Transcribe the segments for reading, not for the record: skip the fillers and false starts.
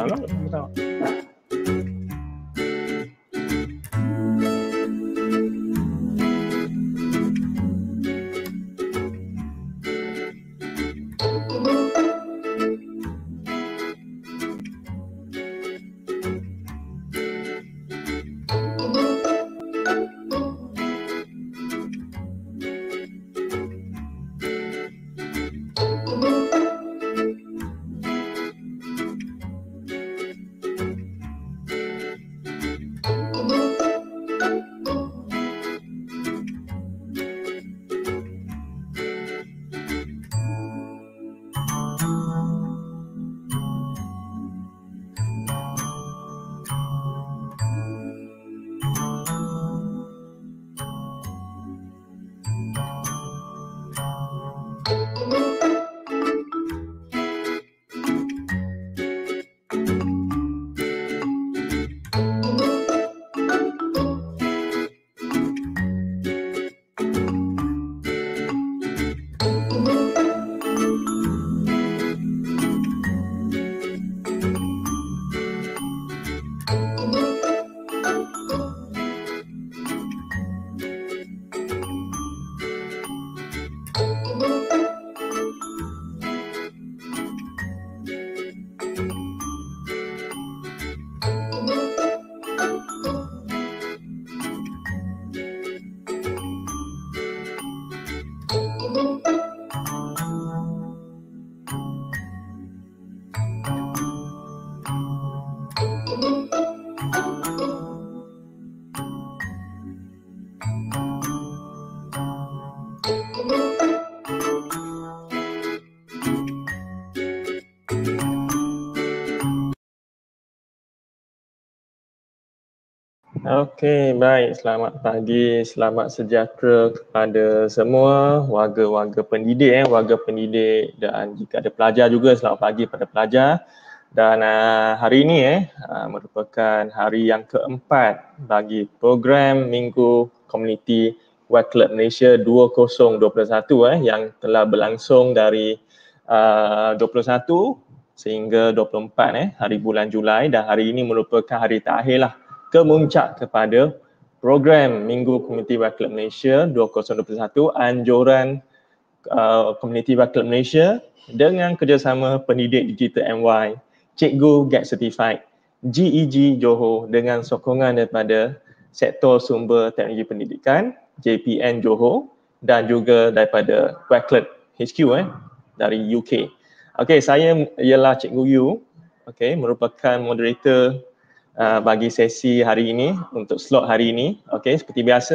lah. Sama-sama. Okey, baik. Selamat pagi, selamat sejahtera kepada semua warga-warga pendidik, warga pendidik, dan jika ada pelajar juga, selamat pagi pada pelajar. Dan hari ini merupakan hari yang keempat bagi program Minggu Komuniti Web Club Malaysia 2021 yang telah berlangsung dari 21 sehingga 24 hari bulan Julai, dan hari ini merupakan hari terakhir lah kemuncak kepada program Minggu Komuniti Web Club Malaysia 2021, anjuran Komuniti Web Club Malaysia dengan kerjasama pendidik digital MY, Cikgu Get Certified, GEG Johor dengan sokongan daripada Sektor Sumber Teknologi Pendidikan, JPN Johor, dan juga daripada Web Club HQ dari UK. Okey, saya ialah Cikgu Yu, merupakan moderator bagi sesi hari ini, untuk slot hari ini. Okey, seperti biasa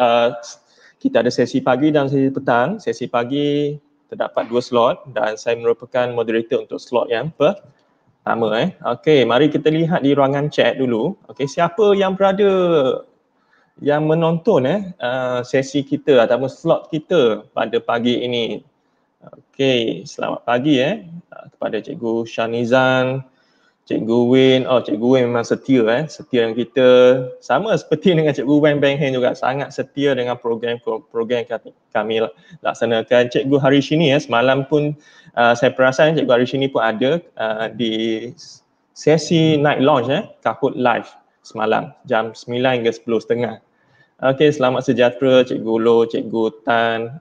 kita ada sesi pagi dan sesi petang. Sesi pagi terdapat 2 slot dan saya merupakan moderator untuk slot yang pertama. Okey, mari kita lihat di ruangan chat dulu. Okey, siapa yang berada yang menonton sesi kita ataupun slot kita pada pagi ini. Okey, selamat pagi kepada Cikgu Shanizan, Cikgu Win. Cikgu Win memang setia setia dengan kita, sama seperti dengan Cikgu Wan Beng Heng juga, sangat setia dengan program kami laksanakan. Cikgu Harishini semalam pun saya perasan Cikgu Harishini pun ada di sesi night launch Kahoot live semalam jam 9 hingga 10.30. Okey, selamat sejahtera Cikgu Lo, Cikgu Tan,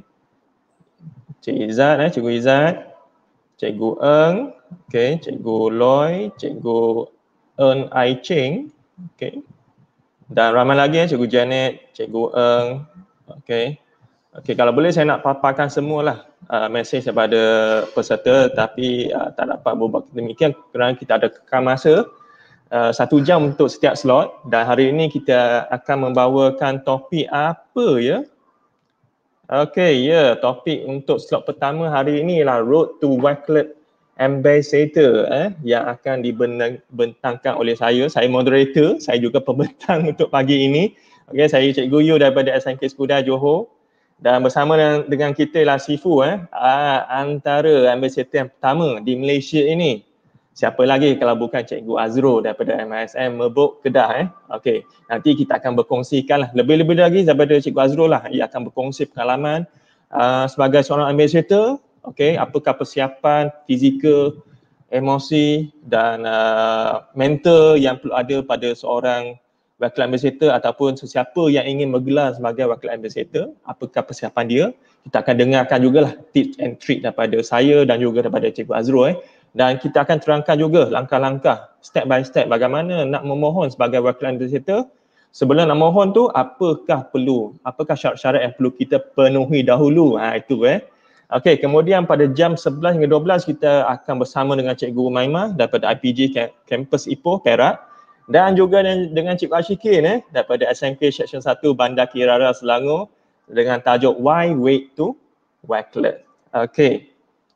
Cik Izzat, Cikgu Izzat, Cikgu Eng, Cikgu Loy, Cikgu Eng Ai Cheng, dan ramai lagi Cikgu Janet, Cikgu Eng. Kalau boleh saya nak paparkan semualah mesej daripada peserta, tapi tak dapat berbuat demikian kerana kita ada kekal masa 1 jam untuk setiap slot, dan hari ini kita akan membawakan topik apa topik untuk slot pertama hari ini ialah Road to Web Club Ambassador yang akan dibentangkan oleh saya moderator, saya juga pembentang untuk pagi ini. Saya Cikgu Yu daripada SMK Skudai Johor, dan bersama dengan kita ialah Sifu antara ambassador yang pertama di Malaysia ini. Siapa lagi kalau bukan Cikgu Azro daripada MISM Merbuk Kedah. Nanti kita akan berkongsikan lebih-lebih lagi daripada Cikgu Azro ia akan berkongsi pengalaman sebagai seorang ambassador. Apakah persiapan fizikal emosi dan mental yang perlu ada pada seorang wakil ambassador ataupun sesiapa yang ingin bergelar sebagai wakil ambassador, apakah persiapan dia. Kita akan dengarkan jugalah tips and trick daripada saya dan juga daripada Cikgu Azrul dan kita akan terangkan juga langkah-langkah step by step bagaimana nak memohon sebagai wakil ambassador. Sebelum nak mohon tu apakah syarat-syarat yang perlu kita penuhi dahulu. Itu Okey, kemudian pada jam 11 hingga 12 kita akan bersama dengan Cikgu Umaimah daripada IPJ Kampus Ipoh Perak dan juga dengan Cikgu Ashikin daripada SMK Seksyen 1 Bandar Kirara Selangor dengan tajuk Why Wait to Wakelet. Okay.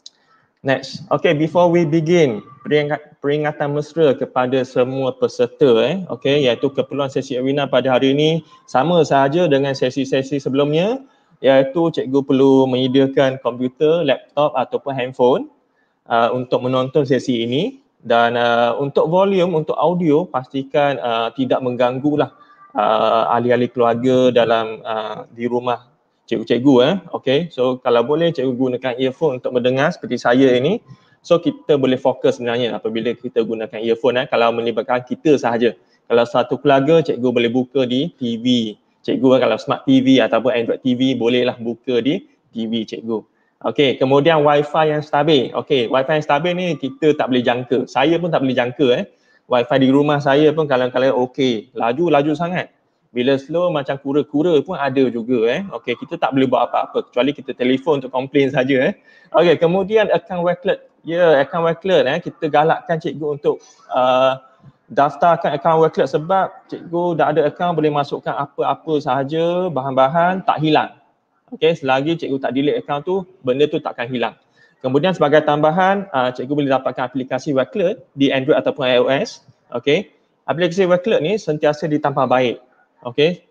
Next. Okay, before we begin, peringatan mesra kepada semua peserta okay, iaitu keperluan sesi webinar pada hari ini sama sahaja dengan sesi-sesi sebelumnya, iaitu cikgu perlu menyediakan komputer, laptop ataupun handphone untuk menonton sesi ini dan untuk volume, untuk audio pastikan tidak mengganggulah ahli-ahli keluarga dalam di rumah cikgu-cikgu okay. So kalau boleh cikgu gunakan earphone untuk mendengar seperti saya ini. So kita boleh fokus sebenarnya apabila kita gunakan earphone kalau melibatkan kita sahaja. Kalau satu keluarga cikgu boleh buka di TV. Cikgu kalau smart TV ataupun Android TV bolehlah buka di TV cikgu. Okey, kemudian wifi yang stabil. Okey, wifi yang stabil ni kita tak boleh jangka. Saya pun tak boleh jangka Wifi di rumah saya pun kadang-kadang okey, laju sangat. Bila slow macam kura-kura pun ada juga Okey, kita tak boleh buat apa-apa kecuali kita telefon untuk komplain saja Okey, kemudian account Wakelet. Account Wakelet kita galakkan cikgu untuk daftarkan account Wakelet sebab cikgu dah ada account boleh masukkan apa-apa sahaja, bahan-bahan tak hilang. Okey, selagi cikgu tak delete account tu, benda tu takkan hilang. Kemudian sebagai tambahan, cikgu boleh dapatkan aplikasi Wakelet di Android ataupun iOS. Okey, aplikasi Wakelet ni sentiasa ditambah baik. Okey,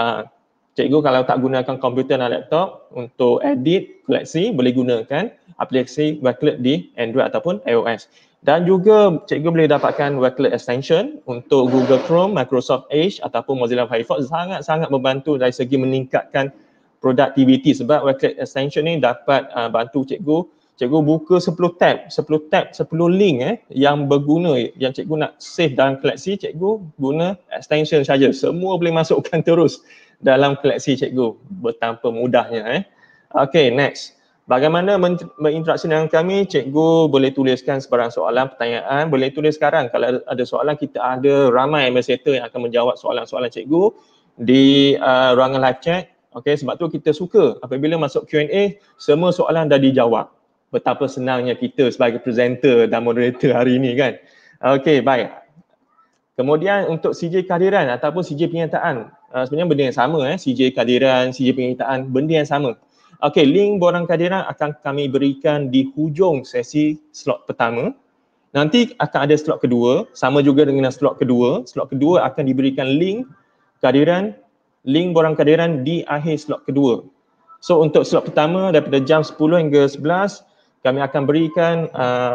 cikgu kalau tak gunakan komputer dan laptop untuk edit, koleksi, boleh gunakan aplikasi Wakelet di Android ataupun iOS. Dan juga cikgu boleh dapatkan Wakelet extension untuk Google Chrome, Microsoft Edge ataupun Mozilla Firefox, sangat-sangat membantu dari segi meningkatkan productivity sebab Wakelet extension ni dapat bantu cikgu buka 10 tab, 10 link yang berguna, yang cikgu nak save dalam koleksi, cikgu guna extension saja. Semua boleh masukkan terus dalam koleksi cikgu betapa mudahnya Okay, next. Bagaimana berinteraksi dengan kami? Cikgu boleh tuliskan sebarang soalan, pertanyaan, boleh tulis sekarang. Kalau ada soalan, kita ada ramai ambassador yang akan menjawab soalan-soalan cikgu di ruangan live chat. Okay, sebab tu kita suka apabila masuk Q&A, semua soalan dah dijawab. Betapa senangnya kita sebagai presenter dan moderator hari ini kan. Okay, baik. Kemudian untuk CJ kehadiran ataupun CJ penyertaan, sebenarnya benda yang sama CJ kehadiran, CJ penyertaan, benda yang sama. Okay, link borang kehadiran akan kami berikan di hujung sesi slot pertama. Nanti akan ada slot kedua, sama juga dengan slot kedua. Slot kedua akan diberikan link kehadiran, link borang kehadiran di akhir slot kedua. So untuk slot pertama daripada jam 10 hingga 11, kami akan berikan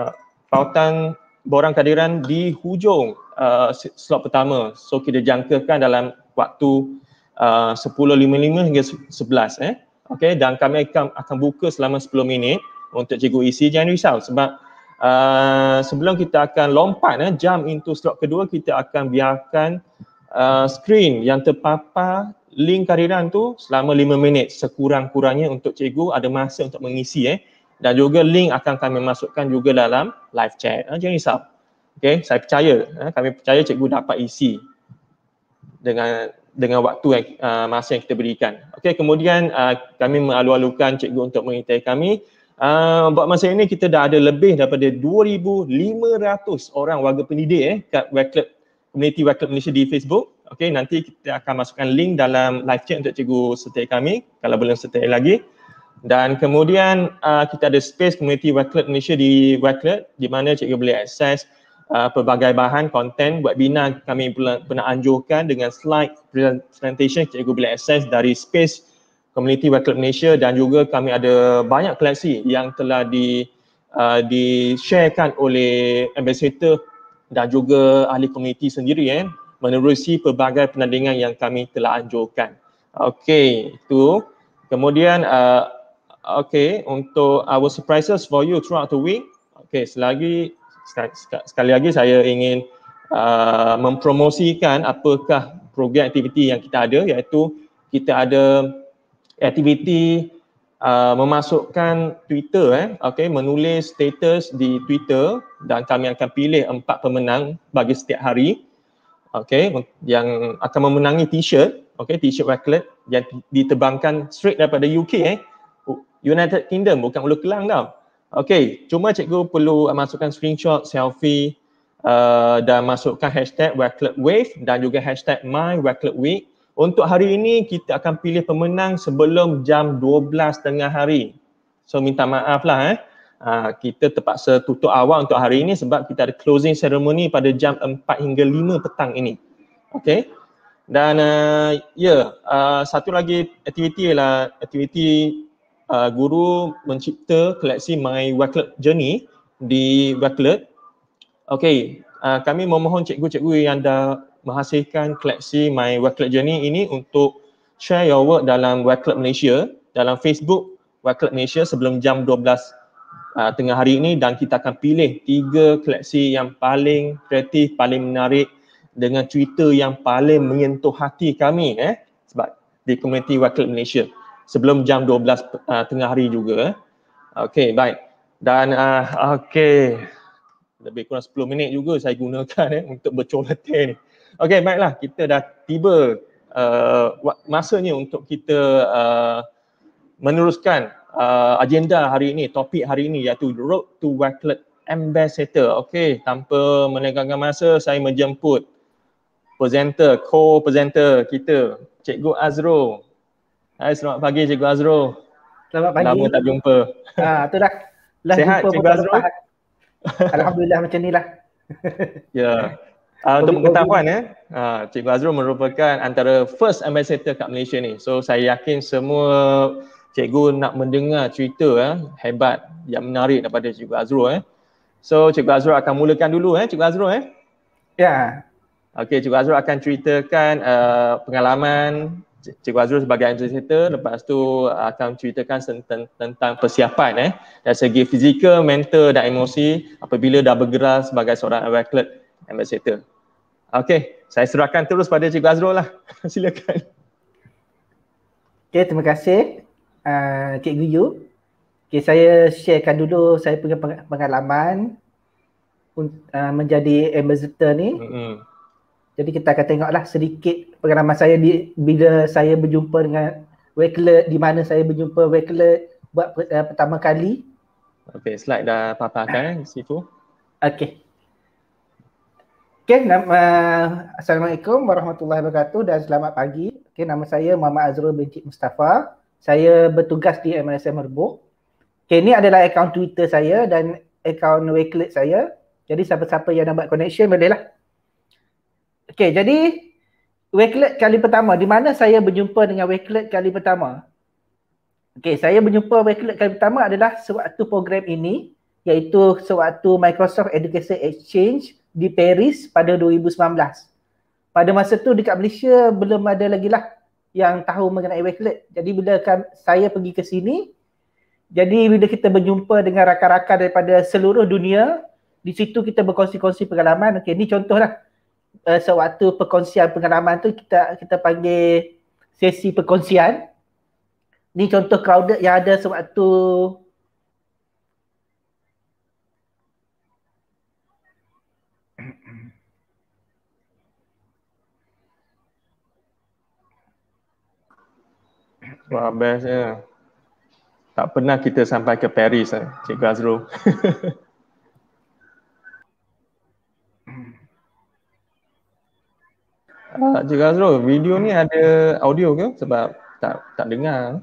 pautan borang kehadiran di hujung slot pertama. So kita jangkakan dalam waktu 10.55 hingga 11 Okay, dan kami akan buka selama 10 minit untuk cikgu isi. Jangan risau sebab sebelum kita akan lompat jump into slot kedua, kita akan biarkan skrin yang terpapar link kehadiran tu selama 5 minit sekurang-kurangnya untuk cikgu ada masa untuk mengisi dan juga link akan kami masukkan juga dalam live chat. Jangan risau. Okay, saya percaya, kami percaya cikgu dapat isi dengan waktu yang masa yang kita berikan. Okay, kemudian kami mengalu-alukan cikgu untuk mengikuti kami. Buat masa ini kita dah ada lebih daripada 2,500 orang warga pendidik kat Wakelet, Community Wakelet Malaysia di Facebook. Okay, nanti kita akan masukkan link dalam live chat untuk cikgu sertai kami kalau belum sertai lagi. Dan kemudian kita ada space Community Wakelet Malaysia di Wakelet di mana cikgu boleh akses pelbagai bahan konten webinar kami pernah anjurkan dengan slide presentation. Cikgu boleh akses dari space Community Wakelet Malaysia dan juga kami ada banyak koleksi yang telah di-sharekan oleh ambassador dan juga ahli komuniti sendiri menerusi pelbagai penandingan yang kami telah anjurkan. Okey, itu. Kemudian untuk our surprises for you throughout the week. Okey, selagi sekali lagi saya ingin mempromosikan apakah program aktiviti yang kita ada, iaitu kita ada aktiviti memasukkan Twitter, menulis status di Twitter, dan kami akan pilih 4 pemenang bagi setiap hari, yang akan memenangi t-shirt, t-shirt Wakelet yang diterbangkan straight daripada UK, United Kingdom, bukan Ulu Kelang tau. Cuma cikgu perlu masukkan screenshot, selfie, dan masukkan hashtag Wakelet Wave dan juga hashtag My Wakelet Week. Untuk hari ini kita akan pilih pemenang sebelum jam 12 tengah hari. So minta maaf lah kita terpaksa tutup awal untuk hari ini sebab kita ada closing ceremony pada jam 4 hingga 5 petang ini. Dan satu lagi aktiviti ialah aktiviti guru mencipta koleksi My Wakelet Journey di Wakelet. Kami memohon cikgu-cikgu yang dah menghasilkan koleksi My Wakelet Journey ini untuk share your work dalam Wakelet Malaysia, dalam Facebook Wakelet Malaysia sebelum jam 12 tengah hari ini, dan kita akan pilih 3 koleksi yang paling kreatif, paling menarik dengan Twitter yang paling menyentuh hati kami sebab di komuniti Wakelet Malaysia sebelum jam 12 tengah hari juga. Baik. Dan lebih kurang 10 minit juga saya gunakan untuk bercoleter ni. Baiklah, kita dah tiba masanya untuk kita meneruskan agenda hari ini, topik hari ini, iaitu Road to Wakelet Ambassador. Tanpa melengahkan masa, saya menjemput co-presenter kita, Cikgu Azrul. Hai, selamat pagi Cikgu Azrul. Selamat pagi. Lama tak jumpa. Tu dah Sehat jumpa Cikgu Azrul? Alhamdulillah macam ni lah. Ya. Untuk pengetahuan Cikgu Azrul merupakan antara first ambassador kat Malaysia ni. So saya yakin semua cikgu nak mendengar cerita hebat yang menarik daripada Cikgu Azrul. So Cikgu Azrul akan mulakan dulu Cikgu Azrul Ya. Cikgu Azrul akan ceritakan pengalaman Cikgu Azrul sebagai ambassador, lepas tu akan ceritakan tentang persiapan dari segi fizikal, mental dan emosi apabila dah bergerak sebagai seorang Wakelet ambassador. Saya serahkan terus pada Cikgu Azrul lah. Silakan. Terima kasih Cikgu Yu. Saya sharekan dulu saya punya pengalaman menjadi ambassador ni. Jadi kita akan tengoklah sedikit pengalaman saya bila saya berjumpa dengan Wakelet, di mana saya berjumpa Wakelet buat pertama kali. Slide dah paparkan di situ. Assalamualaikum warahmatullahi wabarakatuh dan selamat pagi. Nama saya Muhammad Azrul binti Mustafa. Saya bertugas di MLSM Merbuk. Ini adalah akaun Twitter saya dan akaun Wakelet saya. Jadi siapa-siapa yang nak buat connection bolehlah. Jadi Wakelet kali pertama, di mana saya berjumpa dengan Wakelet kali pertama? Saya berjumpa Wakelet kali pertama adalah sewaktu program ini, iaitu sewaktu Microsoft Education Exchange di Paris pada 2019. Pada masa tu dekat Malaysia belum ada lagi lah yang tahu mengenai Wakelet. Jadi bila saya pergi ke sini, jadi bila kita berjumpa dengan rakan-rakan daripada seluruh dunia, di situ kita berkongsi-kongsi pengalaman. Ni contohlah. Sewaktu perkongsian pengalaman tu kita panggil sesi perkongsian. Ni contoh crowded yang ada sewaktu wah, bestnya. Tak pernah kita sampai ke Paris Cikgu Azrul. Cikgu Azrul, video ni ada audio ke? Sebab tak dengar.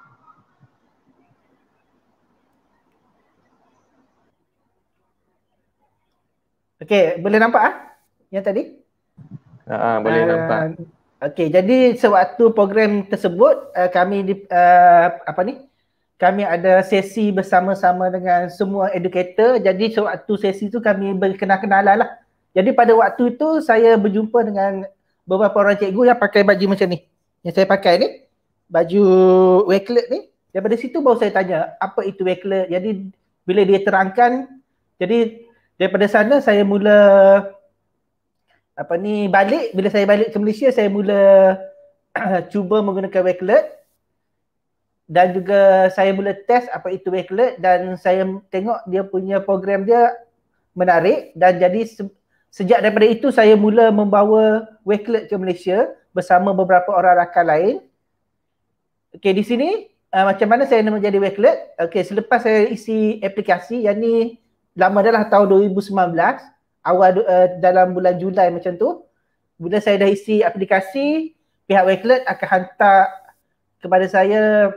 Boleh nampak yang tadi? Boleh nampak. Jadi sewaktu program tersebut kami kami ada sesi bersama-sama dengan semua educator. Jadi sewaktu sesi tu kami berkenal-kenalan lah. Jadi pada waktu itu saya berjumpa dengan beberapa orang cikgu yang pakai baju macam ni. Yang saya pakai ni, baju Wakelet ni. Daripada situ baru saya tanya, apa itu Wakelet? Jadi bila dia terangkan, jadi Daripada sana saya mula balik. Bila saya balik ke Malaysia, saya mula cuba menggunakan Wakelet, dan juga saya mula test apa itu Wakelet, dan saya tengok dia punya program dia menarik, dan jadi sejak daripada itu saya mula membawa Wakelet ke Malaysia bersama beberapa orang rakan lain. Okey, di sini macam mana saya nak menjadi Wakelet? Okey, selepas saya isi aplikasi, yang ni lama dah lah, tahun 2019, awal dalam bulan Julai macam tu. Bila saya dah isi aplikasi, pihak Wakelet akan hantar kepada saya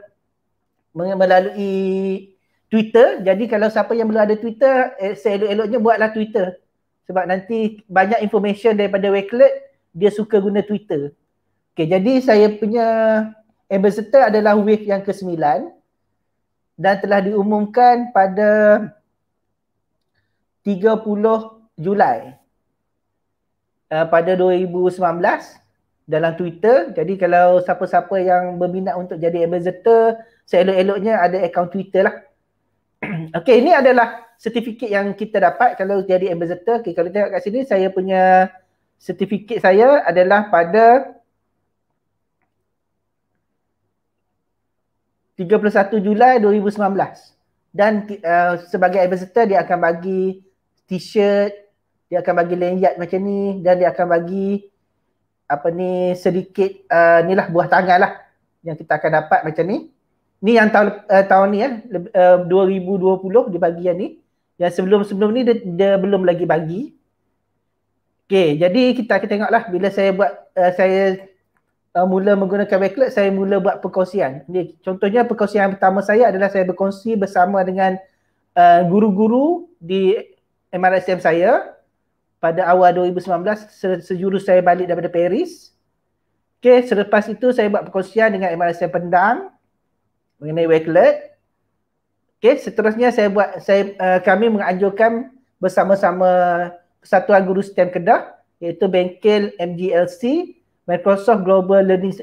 melalui Twitter. Jadi kalau siapa yang belum ada Twitter, seelok-eloknya buatlah Twitter. Sebab nanti banyak information daripada Wakelet, dia suka guna Twitter. Okay, jadi saya punya ambassador adalah wave yang ke-9 dan telah diumumkan pada 30 Julai pada 2019 dalam Twitter. Jadi kalau siapa-siapa yang berminat untuk jadi ambassador, seelok-eloknya ada akaun Twitter lah. Okey, ini adalah sertifikat yang kita dapat kalau jadi ambassador. Okay, kalau tengok kat sini, saya punya sertifikat saya adalah pada 31 Julai 2019. Dan sebagai ambassador, dia akan bagi t-shirt, dia akan bagi lanyard macam ni, dan dia akan bagi sedikit ni lah, buah tangan lah yang kita akan dapat macam ni. Ni yang tahun ni 2020 dia bagi yang ni. Yang sebelum-sebelum ni dia belum lagi bagi. Okay, jadi kita akan tengoklah bila saya buat mula menggunakan Wakelet, saya mula buat perkongsian. Jadi, contohnya perkongsian pertama saya adalah saya berkongsi bersama dengan guru-guru di MRSM saya pada awal 2019, sejurus saya balik daripada Paris. Okay, selepas itu saya buat perkongsian dengan MRSM Pendang mengenai Wakelet. Okay, seterusnya kami menganjurkan bersama-sama Persatuan Guru STEM Kedah, iaitu bengkel MGLC, Microsoft Global Learning.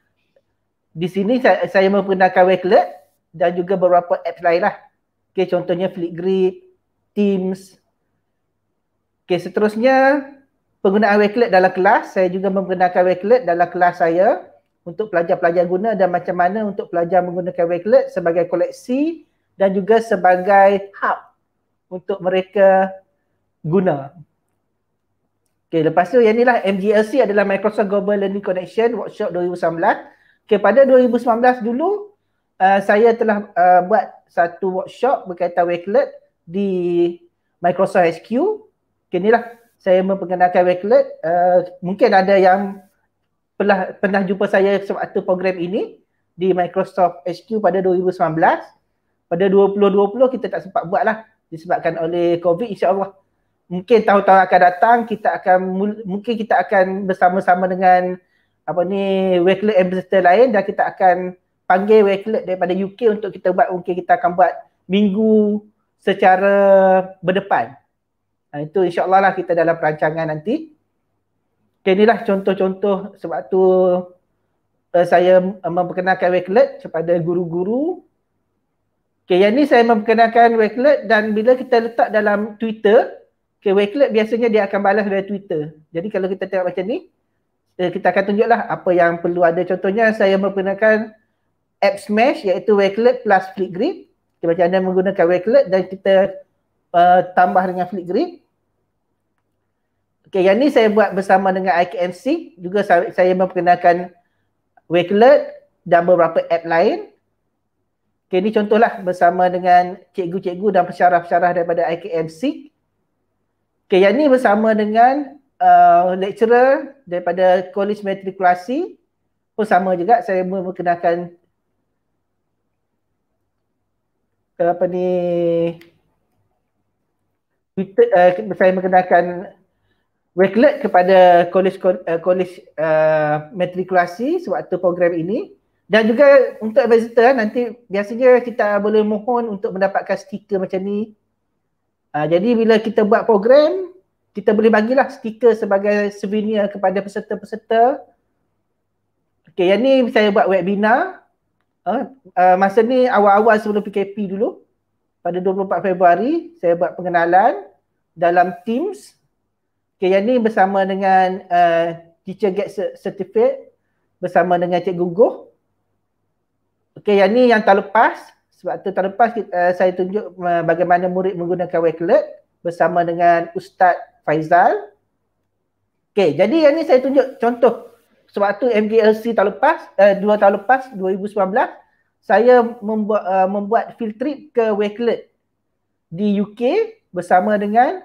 Di sini saya menggunakan Wakelet dan juga beberapa apps lain lah. Okay, contohnya Flipgrid, Teams. Okay, seterusnya penggunaan Wakelet dalam kelas. Saya juga menggunakan Wakelet dalam kelas saya untuk pelajar-pelajar guna, dan macam mana untuk pelajar menggunakan Wakelet sebagai koleksi dan juga sebagai hub untuk mereka guna. Okay, lepas tu yang inilah MGLC adalah Microsoft Global Learning Connection Workshop 2019. Okay, pada 2019 dulu saya telah buat satu workshop berkaitan Wakelet di Microsoft HQ. Okay, inilah saya memperkenalkan Wakelet. Mungkin ada yang pernah jumpa saya sewaktu program ini di Microsoft HQ pada 2019. Pada 2020 kita tak sempat buat lah disebabkan oleh COVID. InsyaAllah mungkin tahun-tahun akan datang kita akan bersama-sama dengan Wakelet ambassador lain, dan kita akan panggil Wakelet daripada UK untuk kita buat. Mungkin kita akan buat minggu secara berdepan. Itu insyaAllah lah kita dalam perancangan nanti. Okay, inilah contoh-contoh sewaktu saya memperkenalkan Wakelet kepada guru-guru. Okay, yang ni saya memperkenalkan Wakelet, dan bila kita letak dalam Twitter, okay, Wakelet biasanya dia akan balas dari Twitter. Jadi kalau kita tengok macam ni, kita akan tunjuklah apa yang perlu ada. Contohnya saya memperkenalkan App Smash, iaitu Wakelet plus Flipgrid. Okay, macam mana menggunakan Wakelet dan kita tambah dengan Flipgrid. Okay, yang ni saya buat bersama dengan IKMC. Juga saya memperkenalkan Wakelet dan beberapa app lain. Okay, ini contohlah bersama dengan cikgu-cikgu dan pensyarah-pensyarah daripada IKMC. Okay, yang ni bersama dengan lecturer daripada College Matrikulasi. Pun sama juga, saya memperkenalkan Twitter, saya memperkenalkan Wakelet kepada College Matrikulasi sewaktu program ini. Dan juga untuk ambassador, nanti biasanya kita boleh mohon untuk mendapatkan stiker macam ni. Jadi bila kita buat program, kita boleh bagilah stiker sebagai souvenir kepada peserta-peserta. Okay, yang ni saya buat webinar. Masa ni awal-awal sebelum PKP dulu. Pada 24 Februari, saya buat pengenalan dalam Teams. Okay, yang ni bersama dengan Teacher Get Certificate bersama dengan Cikgu Guh. Okay, yang ni yang tahun lepas. Sebab tu tahun lepas saya tunjuk bagaimana murid menggunakan Wakelet bersama dengan Ustaz Faizal. Okay, jadi yang ni saya tunjuk contoh. Sebab tu MGLC tahun lepas, 2 tahun lepas, 2019, saya membuat field trip ke Wakelet di UK bersama dengan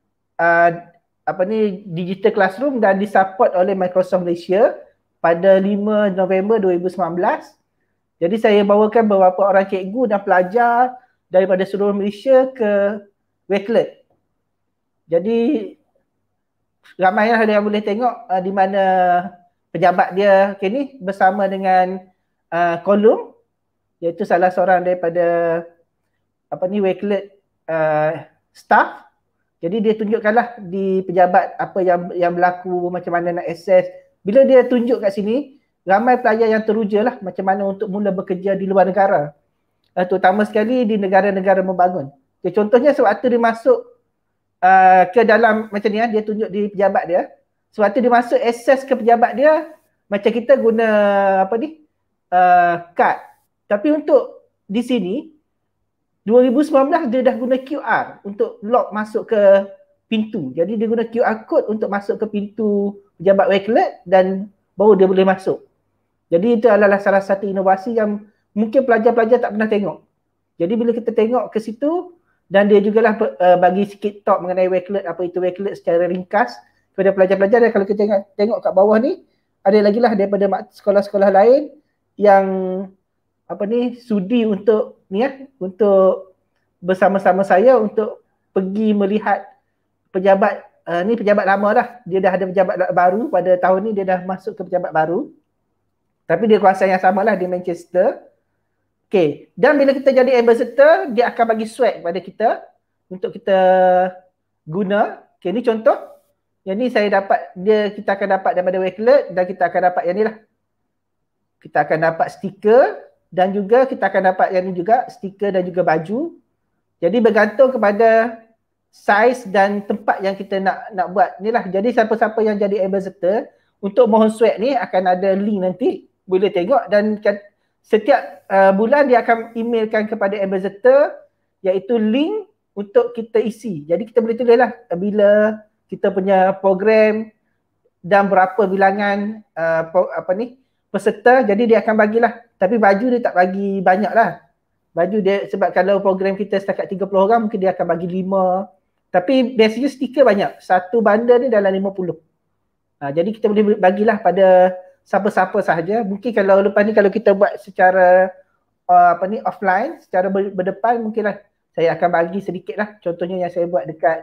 Digital Classroom dan disupport oleh Microsoft Malaysia pada 5 November 2019. Jadi saya bawakan beberapa orang cikgu dan pelajar daripada seluruh Malaysia ke Wakelet. Jadi ramailah yang boleh tengok di mana pejabat dia ni bersama dengan Kolum, iaitu salah seorang daripada Wakelet staff. Jadi dia tunjukkanlah di pejabat apa yang berlaku, macam mana nak akses. Bila dia tunjuk kat sini, ramai pelajar yang teruja lah macam mana untuk mula bekerja di luar negara. Terutama sekali di negara-negara membangun. Okay, contohnya sewaktu dia masuk ke dalam macam ni, dia tunjuk di pejabat dia. Sewaktu dia masuk akses ke pejabat dia, macam kita guna kad. Tapi untuk di sini, 2019 dia dah guna QR untuk lock masuk ke pintu. Jadi dia guna QR code untuk masuk ke pintu pejabat Wakelet dan baru dia boleh masuk. Jadi itu adalah salah satu inovasi yang mungkin pelajar-pelajar tak pernah tengok. Jadi bila kita tengok ke situ dan dia jugalah bagi sikit talk mengenai Wakelet, apa itu Wakelet secara ringkas kepada pelajar-pelajar. Dan kalau kita tengok kat bawah ni, ada lagi lah daripada sekolah-sekolah lain yang sudi untuk untuk bersama-sama saya untuk pergi melihat pejabat. Ni pejabat lama dah, dia dah ada pejabat baru pada tahun ni, dia dah masuk ke pejabat baru. Tapi dia kawasan yang sama lah di Manchester. Okay, dan bila kita jadi ambassador, dia akan bagi swag kepada kita untuk kita guna. Okay, ni contoh. Yang ni saya dapat, kita akan dapat daripada Wakelet dan kita akan dapat yang ni lah. Kita akan dapat stiker. Dan juga kita akan dapat yang ni juga, stiker dan juga baju. Jadi bergantung kepada saiz dan tempat yang kita nak buat ni lah. Jadi siapa-siapa yang jadi ambassador, untuk mohon swag ni akan ada link nanti, boleh tengok. Dan setiap bulan dia akan emailkan kepada ambassador, iaitu link untuk kita isi. Jadi kita boleh tulis lah bila kita punya program dan berapa bilangan peserta. Jadi dia akan bagilah. Tapi baju dia tak bagi banyak lah. Baju dia, sebab kalau program kita setakat 30 orang, mungkin dia akan bagi 5. Tapi biasanya stiker banyak. Satu bundle ni dalam 50. Jadi kita boleh bagilah pada siapa-siapa sahaja. Mungkin kalau lepas ni kalau kita buat secara offline, secara berdepan, mungkinlah saya akan bagi sedikit lah. Contohnya yang saya buat dekat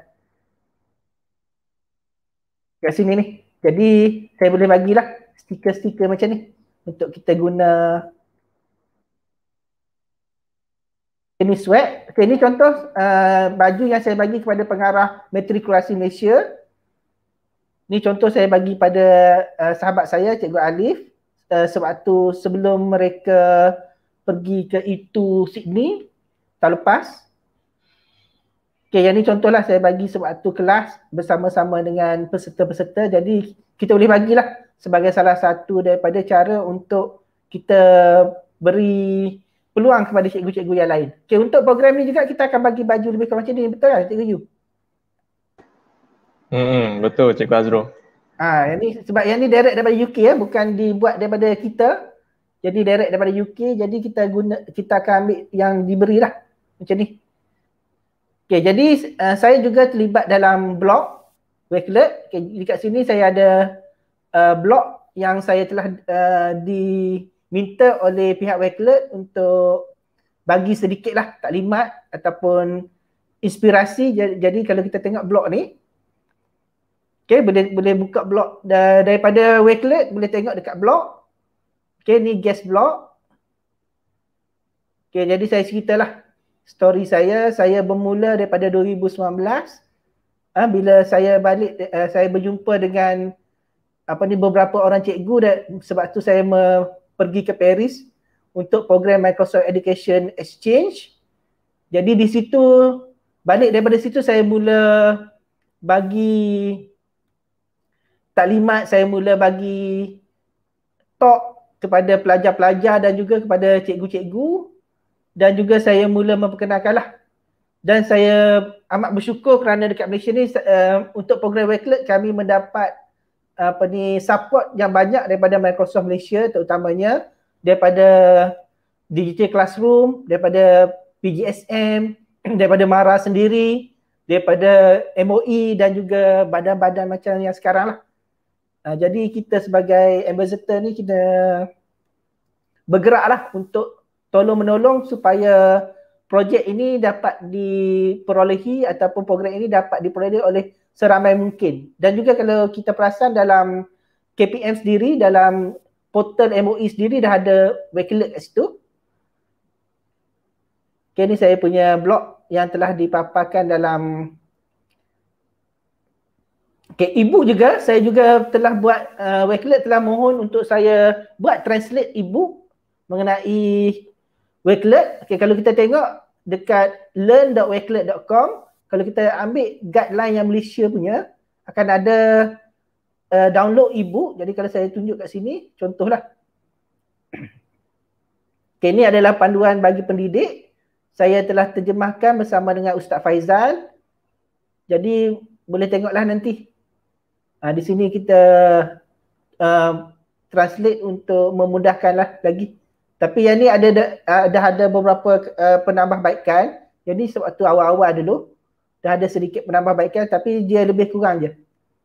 sini ni. Jadi saya boleh bagilah stiker-stiker macam ni untuk kita guna. Ini swag. Okay, ini contoh baju yang saya bagi kepada pengarah matrikulasi Malaysia. Ini contoh saya bagi pada sahabat saya, Cikgu Alif, sewaktu sebelum mereka pergi ke itu Sydney tahun lepas. Okay, yang ni contohlah saya bagi sewaktu kelas bersama-sama dengan peserta-peserta. Jadi kita boleh bagilah sebagai salah satu daripada cara untuk kita beri peluang kepada cikgu-cikgu yang lain. Okay, untuk program ni juga kita akan bagi baju lebih kurang macam ni, betul kan Cikgu Yu? Betul Cikgu Azrul. Yang ni, sebab yang ni direct daripada UK bukan dibuat daripada kita. Jadi direct daripada UK, jadi kita akan ambil yang diberilah macam ni. Okay, jadi saya juga terlibat dalam blog Wakelet. Okay, dekat sini saya ada blog yang saya telah diminta oleh pihak Wakelet untuk bagi sedikitlah taklimat ataupun inspirasi. Jadi kalau kita tengok blog ni, okay, boleh buka blog daripada Wakelet, boleh tengok dekat blog. Okay, ni guest blog. Okay, jadi saya ceritalah story saya bermula daripada 2019. Bila saya balik, saya berjumpa dengan beberapa orang cikgu sebab tu saya pergi ke Paris untuk program Microsoft Education Exchange. Jadi di situ, balik daripada situ saya mula bagi taklimat, saya mula bagi talk kepada pelajar-pelajar dan juga kepada cikgu-cikgu, dan juga saya mula memperkenalkanlah. Dan saya amat bersyukur kerana dekat Malaysia ni untuk program Wakelet kami mendapat support yang banyak daripada Microsoft Malaysia, terutamanya daripada Digital Classroom, daripada PGSM, daripada MARA sendiri, daripada MOE dan juga badan-badan macam yang sekarang lah. Jadi kita sebagai ambassador ni kita bergeraklah untuk tolong menolong supaya projek ini dapat diperolehi ataupun program ini dapat diperolehi oleh seramai mungkin. Dan juga kalau kita perasan dalam KPM sendiri, dalam portal MOE sendiri dah ada Wakelet kat situ. Okay, ni saya punya blog yang telah dipaparkan dalam e-book juga. Saya juga telah buat, Wakelet telah mohon untuk saya buat translate e-book mengenai Wakelet. Okay, kalau kita tengok dekat learn.wakelet.com, kalau kita ambil guideline yang Malaysia punya, akan ada download e-book. Jadi kalau saya tunjuk kat sini, contohlah. Okay, ini adalah panduan bagi pendidik. Saya telah terjemahkan bersama dengan Ustaz Faizal. Jadi boleh tengoklah nanti. Di sini kita translate untuk memudahkanlah lagi. Tapi yang ni ada beberapa penambahbaikan. Jadi sewaktu awal-awal dulu dah ada sedikit penambahbaikan, tapi dia lebih kurang je.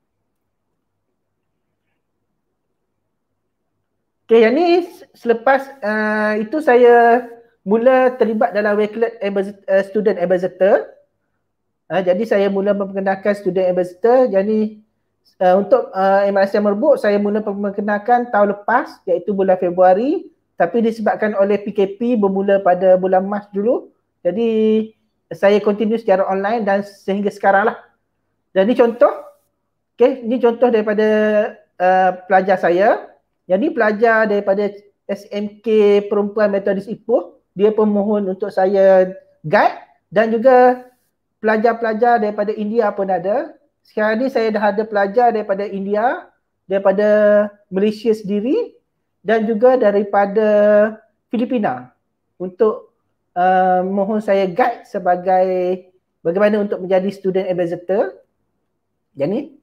Okay, yang ni selepas itu saya mula terlibat dalam Wakelet Student Ambassador. Jadi saya mula memperkenalkan Student Ambassador. Jadi untuk Malaysia Merbuk saya mula memperkenalkan tahun lepas, iaitu bulan Februari. Tapi disebabkan oleh PKP bermula pada bulan Mac dulu. Jadi saya continue secara online dan sehingga sekarang lah. Jadi contoh, okay, ini contoh daripada pelajar saya. Jadi pelajar daripada SMK Perempuan Metodis Ipoh, dia pun mohon untuk saya guide, dan juga pelajar-pelajar daripada India pun ada. Sekarang ni saya dah ada pelajar daripada India, daripada Malaysia sendiri, dan juga daripada Filipina untuk mohon saya guide sebagai bagaimana untuk menjadi student ambassador. Jadi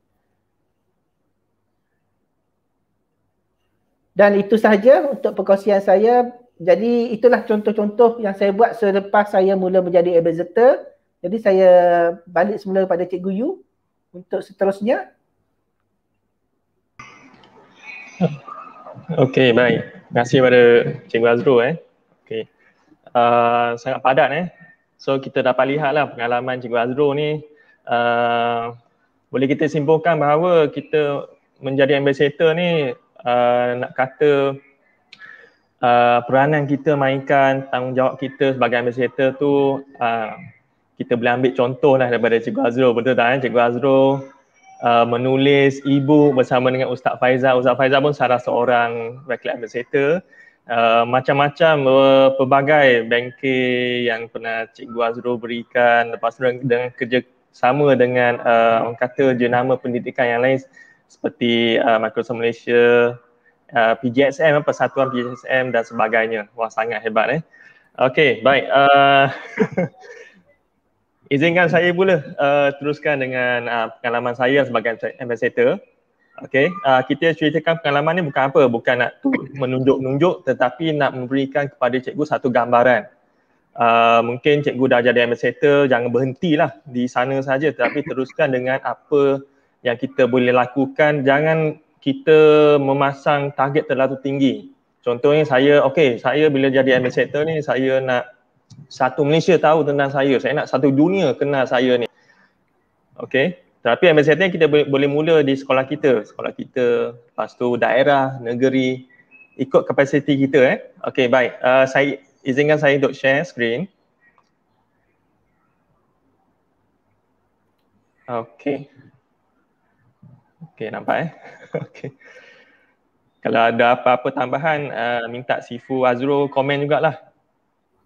dan itu sahaja untuk perkongsian saya. Jadi itulah contoh-contoh yang saya buat selepas saya mula menjadi ambassador. Jadi saya balik semula kepada Cikgu Yu untuk seterusnya. Okey, baik. Terima kasih kepada Cikgu Azrul. Okey. Sangat padat. So kita dapat lihatlah pengalaman Cikgu Azrul ni. Boleh kita simpulkan bahawa kita menjadi ambassador ni nak kata peranan kita mainkan, tanggungjawab kita sebagai ambassador tu kita boleh ambil contoh lah daripada Cikgu Azrul. Betul tak Cikgu Azrul menulis e-book bersama dengan Ustaz Faizal. Ustaz Faizal pun salah seorang Wakelet ambassador. Macam-macam pelbagai bengkel yang pernah Cikgu Azrul berikan. Lepas tu dengan kerja sama dengan orang kata jenama pendidikan yang lain seperti Microsoft Malaysia, PGSM, Persatuan PGSM dan sebagainya. Wah, sangat hebat Okey, baik. Izinkan saya pula teruskan dengan pengalaman saya sebagai ambassador. Okey, kita ceritakan pengalaman ni bukan apa, bukan nak menunjuk-nunjuk, tetapi nak memberikan kepada cikgu satu gambaran. Mungkin cikgu dah jadi ambassador, jangan berhentilah di sana saja, tetapi teruskan dengan apa yang kita boleh lakukan. Jangan kita memasang target terlalu tinggi. Contohnya saya bila jadi ambassador ni, saya nak satu Malaysia tahu tentang saya nak satu dunia kenal saya ni. Okey, tapi ambassador kita boleh mula di sekolah kita, lepas tu daerah, negeri, ikut kapasiti kita Okey, baik. Saya izinkan saya untuk share screen. Okey. Okey, nampak Okey. Kalau ada apa-apa tambahan, minta Sifu Azrul komen jugalah.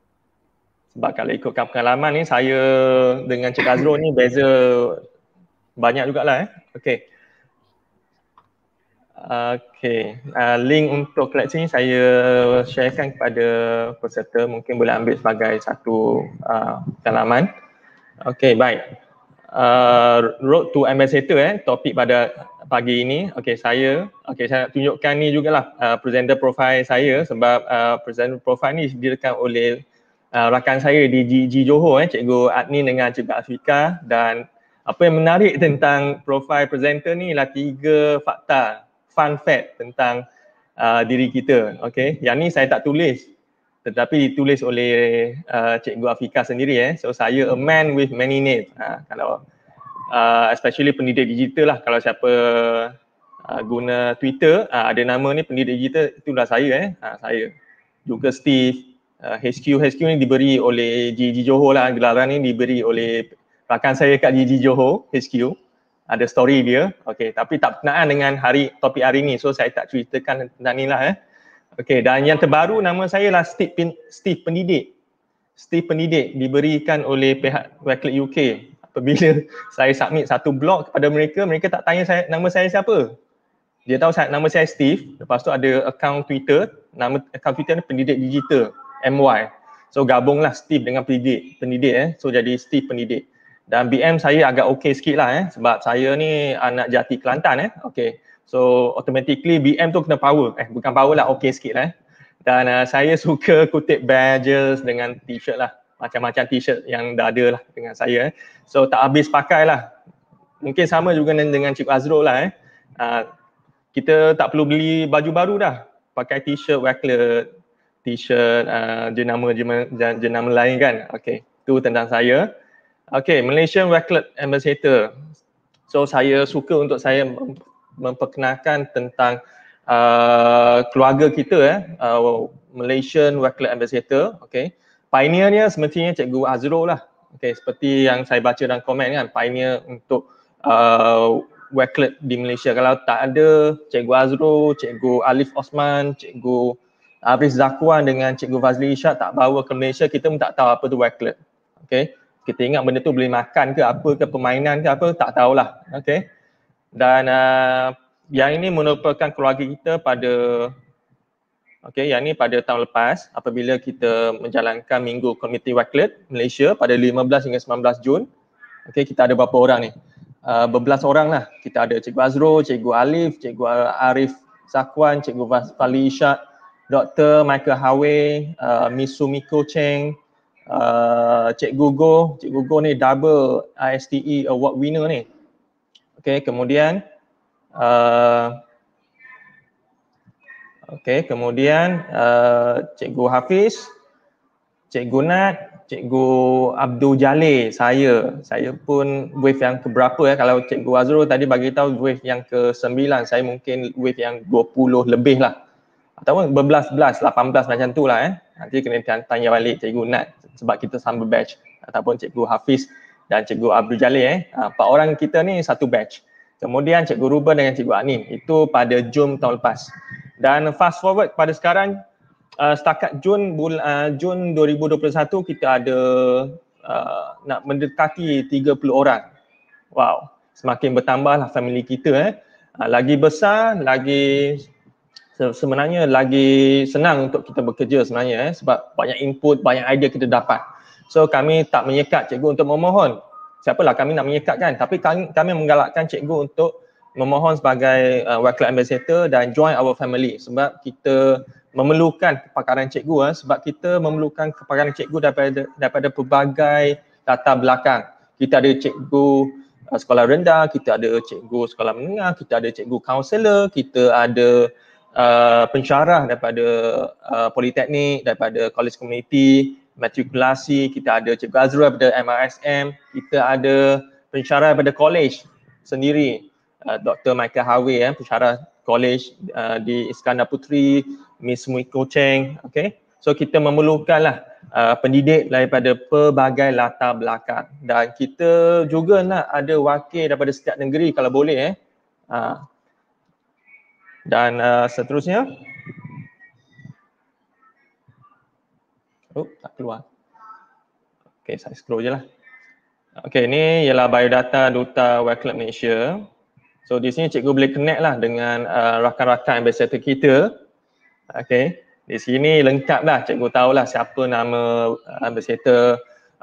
Sebab kalau ikutkan pengalaman ni, saya dengan Cik Azrul ni beza banyak jugalah Okey. Okey, link untuk koleksi ni saya sharekan kepada peserta, mungkin boleh ambil sebagai satu dalaman. Okey, baik. Road to Ambassador topik pada pagi ini. Okey, saya tunjukkan ni jugalah presenter profile saya, sebab presenter profile ni disediakan oleh rakan saya di GG Johor, Cikgu Adnin dengan Cikgu Afika. Dan apa yang menarik tentang profile presenter ni ialah 3 fakta, fun fact tentang diri kita. Okey, yang ni saya tak tulis, tetapi ditulis oleh Cikgu Afika sendiri. So saya a man with many names. Kalau especially pendidik digital lah, kalau siapa guna Twitter ada nama ni pendidik digital, itulah saya. Saya juga Steve. HQ ni diberi oleh GG Johor lah, gelaran ni diberi oleh rakan saya kat GG Johor HQ. Ada story dia. Okey, tapi tak berkenaan dengan topik hari ni, so saya tak ceritakan tentang ni lah. Okey, dan yang terbaru nama saya lah Steve Pendidik. Steve Pendidik diberikan oleh pihak Wakelet UK. Apabila saya submit satu blog kepada mereka, mereka tak tanya nama saya siapa. Dia tahu nama saya Steve, lepas tu ada akaun Twitter, nama akaun Twitter ni Pendidik Digital, MY. So gabunglah Steve dengan pendidik so jadi Steve Pendidik. Dan BM saya agak okey sikit lah sebab saya ni anak jati Kelantan Okey. So automatically BM tu kena power, bukan power lah, okey sikit lah Dan saya suka kutip badges dengan t-shirt lah, macam-macam t-shirt yang dah ada lah dengan saya So tak habis pakai lah. Mungkin sama juga dengan Cikgu Azrul lah kita tak perlu beli baju baru dah, pakai t-shirt Wakelet, t-shirt jenama lain kan. Okey, tu tentang saya. Okey, Malaysian Wakelet Ambassador. So saya suka untuk saya memperkenalkan tentang keluarga kita Malaysian Wakelet Ambassador. Okey, pioneernya semestinya Cikgu Azrul lah. Okey, seperti yang saya baca dalam komen kan, pioneer untuk Wakelet di Malaysia. Kalau tak ada Cikgu Azrul, Cikgu Alif Osman, Cikgu Hafiz Zakwan dengan Cikgu Fazli Ishak tak bawa ke Malaysia, kita pun tak tahu apa tu Wakelet. Okey, kita ingat benda tu boleh makan ke apa ke, permainan ke apa, tak tahulah. Okey, dan yang ini merupakan keluarga kita yang ni pada tahun lepas apabila kita menjalankan Minggu Komiti Wakelet Malaysia pada 15 hingga 19 Jun. Okey, kita ada berapa orang ni? Berbelas orang lah. Kita ada Cikgu Azrul, Cikgu Alif, Cikgu Arif Zakwan, Cikgu Fazli Ishak, Dr. Michael Hawe, Miss Sumiko Cheng, Cikgu Go ni double ISTE award winner ni. Okey, kemudian Cikgu Hafiz, Cikgu Nat, Cikgu Abdul Jalil, saya pun wave yang keberapa kalau Cikgu Azrul tadi bagi tahu wave yang ke-9, saya mungkin wave yang 20 lebih lah. Ataupun berbelas-belas, 18 macam tu lah Nanti kena tanya balik Cikgu Nat sebab kita sama batch, ataupun Cikgu Hafiz dan Cikgu Abdul Jalil 4 orang kita ni satu batch. Kemudian Cikgu Ruben dengan Cikgu Anin, itu pada Jun tahun lepas. Dan fast forward pada sekarang, setakat Jun 2021 kita ada nak mendekati 30 orang. Wow, semakin bertambahlah family kita lagi besar, sebenarnya lagi senang untuk kita bekerja sebenarnya sebab banyak input, banyak idea kita dapat. So kami tak menyekat cikgu untuk memohon. Siapalah kami nak menyekat kan, tapi kami menggalakkan cikgu untuk memohon sebagai Wakelet Ambassador dan join our family sebab kita memerlukan kepakaran cikgu sebab kita memerlukan kepakaran cikgu daripada pelbagai latar belakang. Kita ada cikgu sekolah rendah, kita ada cikgu sekolah menengah, kita ada cikgu kaunselor, kita ada pensyarah daripada politeknik, daripada college community, matrikulasi, kita ada Cikgu Azrul daripada MRSM, kita ada pensyarah daripada college sendiri, Dr. Michael Hawe pensyarah college di Iskandar Puteri, Miss Muiko Cheng. Okay, so kita memerlukanlah pendidik daripada pelbagai latar belakang dan kita juga nak ada wakil daripada setiap negeri kalau boleh dan seterusnya. Tak keluar. Okay, saya scroll je lah. Okey, ni ialah biodata Duta Wayclub Malaysia. So di sini cikgu boleh connect lah dengan rakan-rakan ambassador kita. Okey, di sini lengkap lah, cikgu tahulah siapa nama ambassador.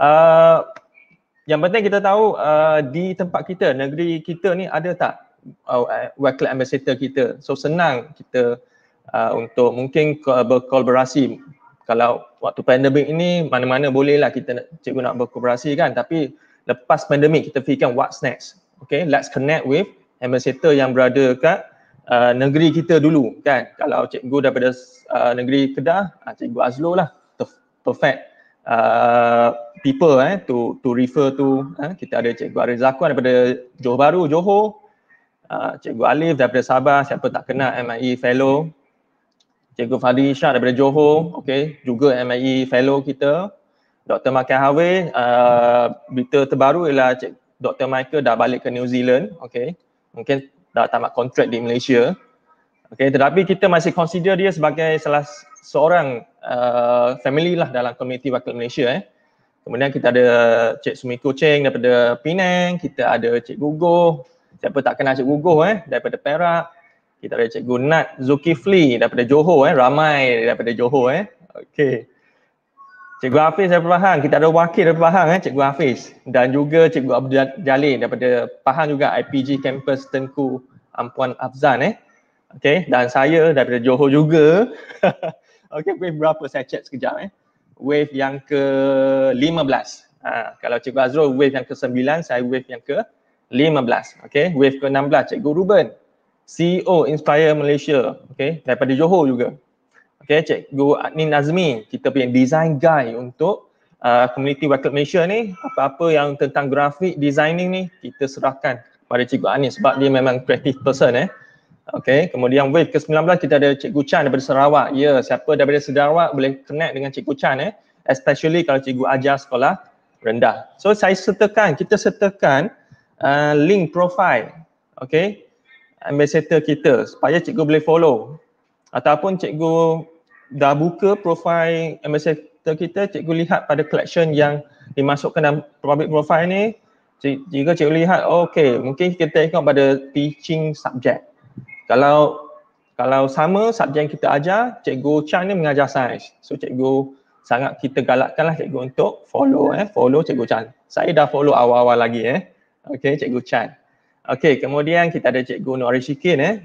Yang penting kita tahu di tempat kita, negeri kita ni ada tak Wayclub ambassador kita. So senang kita untuk mungkin berkolaborasi. Kalau waktu pandemik ini mana-mana boleh lah kita cikgu nak berkolaborasi kan, tapi lepas pandemik kita fikirkan what's next. Okay, let's connect with ambassador yang berada kat negeri kita dulu kan. Kalau cikgu daripada negeri Kedah, cikgu Azlo lah perfect people to refer to. Kita ada cikgu Arif Zakwan daripada Johor Bahru, Johor. Cikgu Alif daripada Sabah, siapa tak kenal, MIE Fellow. Cikgu Fadli Shah daripada Johor, okay, juga MIE Fellow kita. Dr. Michael Harvey, berita terbaru ialah Dr. Michael dah balik ke New Zealand, okay. Mungkin dah tamat kontrak di Malaysia. Okay, tetapi kita masih consider dia sebagai salah seorang family lah dalam komuniti Wayclub Malaysia. Kemudian kita ada Cik Sumiko Cheng daripada Penang, kita ada Cik Gugoh, siapa tak kenal Cik Gugoh daripada Perak. Kita ada Cikgu Nat Zulkifli daripada Johor, ramai daripada Johor. Okay. Cikgu Hafiz daripada Pahang, kita ada wakil daripada Pahang, Cikgu Hafiz. Dan juga Cikgu Abdul Jalil daripada Pahang juga, IPG Campus Tengku Ampuan Afzan. Okay, dan saya daripada Johor juga. Okay, wave berapa saya check sekejap. Wave yang ke-15. Kalau Cikgu Azrul wave yang ke-9, saya wave yang ke-15. Okay, wave ke-16 Cikgu Ruben, CEO Inspire Malaysia, okay, daripada Johor juga. Okay, Cikgu Adnin Nazmi, kita punya design guy untuk community Wayclub Malaysia ni. Apa-apa yang tentang grafik, designing ni, kita serahkan pada Cikgu Adnin sebab dia memang creative person. Okay, kemudian wave ke-19 kita ada Cikgu Chan daripada Sarawak. Ya, siapa daripada Sarawak boleh connect dengan Cikgu Chan especially kalau Cikgu ajar sekolah rendah. So saya kita sertakan link profile, okay, ambassador kita supaya cikgu boleh follow. Ataupun cikgu dah buka profile ambassador kita, cikgu lihat pada collection yang dimasukkan dalam public profile ni, jika cikgu lihat, okay, mungkin kita tengok pada teaching subject. Kalau sama subjek yang kita ajar, Cikgu Chan ni mengajar sains. So cikgu sangat kita galakkanlah cikgu untuk follow Cikgu Chan. Saya dah follow awal-awal lagi okay, Cikgu Chan. Okay, kemudian kita ada Cikgu Nur Arishikin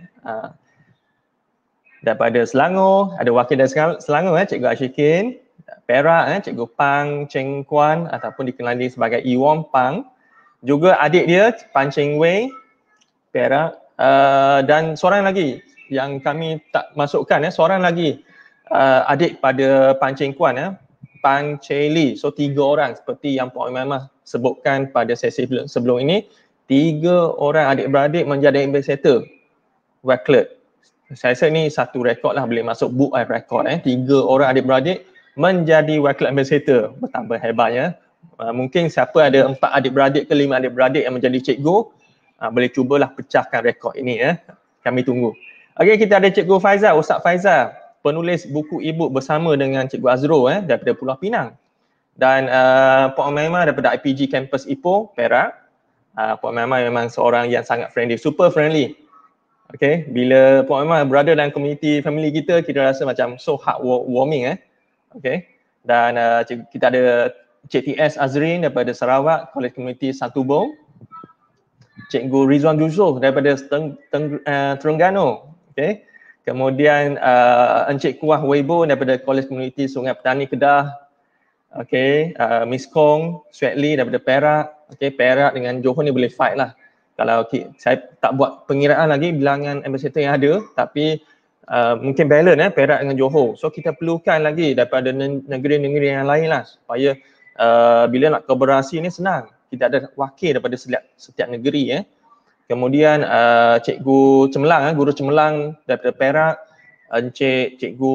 daripada Selangor, ada wakil dari Selangor Cikgu Arishikin. Perak Cikgu Pang Cheng Kuan ataupun dikenali sebagai Iwong Pang. Juga adik dia Pan Cheng Wei, Perak. Dan seorang lagi yang kami tak masukkan seorang lagi adik pada Pan Cheng Kuan Pan Cheng Li. So 3 orang seperti yang Puan Imamah sebutkan pada sesi sebelum ini. 3 orang adik-beradik menjadi ambassador Wayclub. Saya rasa ni satu rekod lah, boleh masuk book of record 3 orang adik-beradik menjadi Wayclub ambassador. Betapa hebatnya. Mungkin siapa ada 4 adik-beradik ke 5 adik-beradik yang menjadi cikgu, boleh cubalah pecahkan rekod ini Kami tunggu. Okey, kita ada Cikgu Faizal, Ustaz Faizal, penulis buku e-book bersama dengan Cikgu Azro daripada Pulau Pinang. Dan Puan Umaymah daripada IPG Campus Ipoh, Perak. Puan Umaymah memang seorang yang sangat friendly, super friendly. Okay, bila Puan Umaymah berada dalam community family kita, kita rasa macam so heartwarming Okay, dan kita ada Cik TS Azrin daripada Sarawak, College Community Santubong. Cikgu Rizwan Yusuf daripada Terengganu. Okay, kemudian Encik Kuah Weibo daripada College Community Sungai Petani Kedah. Okay, Miss Kong Swetli daripada Perak. Okay, Perak dengan Johor ni boleh fight lah. Kalau saya tak buat pengiraan lagi bilangan ambassador yang ada, tapi mungkin balance Perak dengan Johor. So kita perlukan lagi daripada negeri-negeri yang lain lah supaya bila nak kolaborasi ni senang. Kita ada wakil daripada setiap negeri Kemudian Cikgu Cemerlang, Guru Cemerlang daripada Perak, Cikgu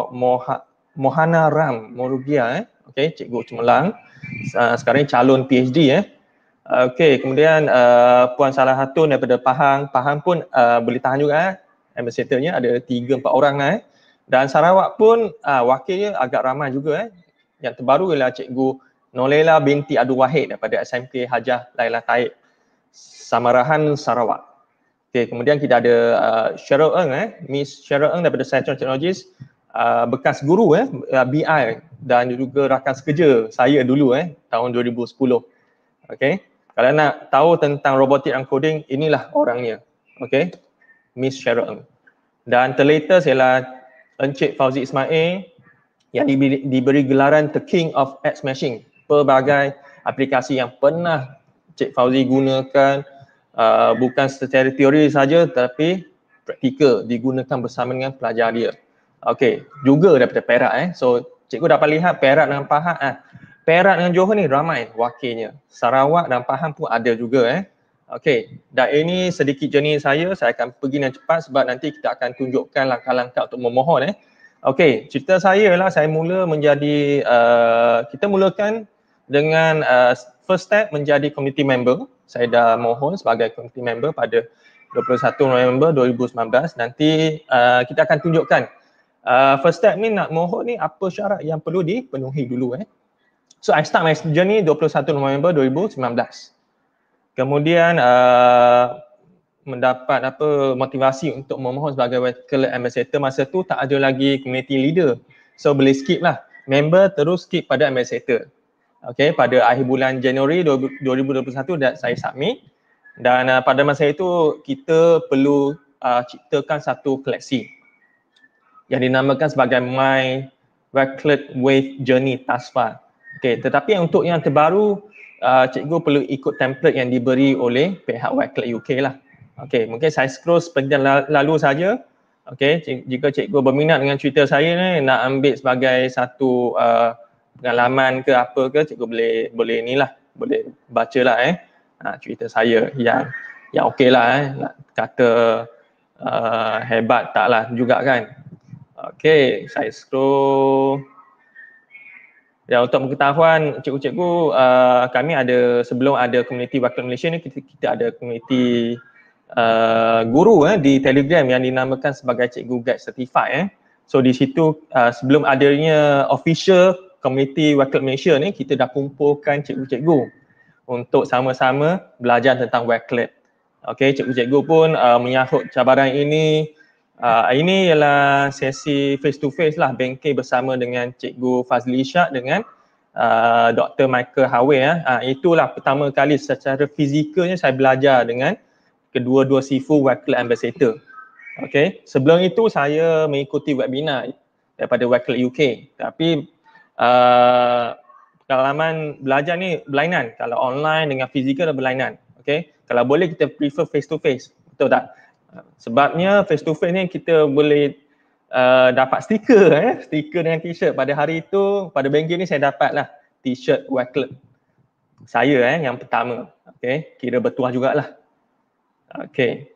Mohana Ram Morugia okay, Cikgu Cemerlang, sekarang calon PhD okay, kemudian Puan Salah Hatun daripada Pahang. Pahang pun boleh tahan juga ambassadornya, ada 3-4 orang Dan Sarawak pun wakilnya agak ramai juga Yang terbaru ialah Cikgu Nolela binti Abdul Wahid daripada SMK Hajah Laila Taib, Samarahan, Sarawak. Okay, kemudian kita ada Cheryl Ng, Miss Cheryl Ng daripada Central Technologies, bekas guru BI dan juga rakan sekerja saya dulu tahun 2010. Okay, kalau nak tahu tentang robotik dan coding, inilah orangnya. Okay, Miss Cheryl Ng. Dan terlatest ialah Encik Fauzi Ismail yang diberi gelaran The King of App Smashing. Pelbagai aplikasi yang pernah Encik Fauzi gunakan, bukan secara teori saja tapi praktikal, digunakan bersama dengan pelajar dia. Okey, juga daripada Perak So cikgu dapat lihat Perak dengan Pahang Perak dengan Johor ni ramai wakilnya. Sarawak dan Pahang pun ada juga Okey, dan ini sedikit journey saya akan pergi dengan cepat sebab nanti kita akan tunjukkan langkah-langkah untuk memohon Okey, cerita saya lah, saya mula menjadi, kita mulakan dengan first step menjadi community member. Saya dah mohon sebagai community member pada 21 November 2019. Nanti kita akan tunjukkan first step ni, nak mohon ni apa syarat yang perlu dipenuhi dulu So I start my journey 21 November 2019. Kemudian mendapat motivasi untuk memohon sebagai wakil ambassador. Masa tu tak ada lagi community leader. So boleh skip lah. Member terus skip pada ambassador. Okay, pada akhir bulan Januari 2021 saya submit. Dan pada masa itu kita perlu ciptakan satu koleksi yang dinamakan sebagai My Wakelet Wave Journey TASFA. Okay, tetapi untuk yang terbaru, cikgu perlu ikut template yang diberi oleh pihak Wakelet UK lah. Okay, mungkin saya scroll seperti lalu saja. Okay, jika cikgu berminat dengan cerita saya ni, nak ambil sebagai satu pengalaman ke apa ke, cikgu boleh inilah, boleh baca lah cerita saya yang okey lah nak kata hebat taklah juga kan. Okey, saya scroll. Ya, untuk pengetahuan cikgu-cikgu, kami ada, sebelum ada komuniti Wakil Malaysia ni, kita ada komuniti guru di Telegram yang dinamakan sebagai Cikgu Guide Certified So di situ sebelum adanya official komuniti Wakil Malaysia ni, kita dah kumpulkan cikgu-cikgu untuk sama-sama belajar tentang Wakelet. Okey, cikgu-cikgu pun menyahut cabaran ini. Ini ialah sesi face to face lah, bengkel bersama dengan Cikgu Fazli Ishak dengan Dr. Michael Hawe itulah pertama kali secara fizikalnya saya belajar dengan kedua-dua sifu Wakil Ambassador. Okey, sebelum itu saya mengikuti webinar daripada Wakil UK, tapi pengalaman belajar ni berlainan. Kalau online dengan fizikal dah berlainan. Okey, kalau boleh kita prefer face to face, betul tak? Sebabnya face to face ni kita boleh dapat stiker stiker dengan t-shirt. Pada hari itu, pada bengkel ni saya dapat lah t-shirt Wakelet saya yang pertama. Okey, kira bertuah jugalah. Okey,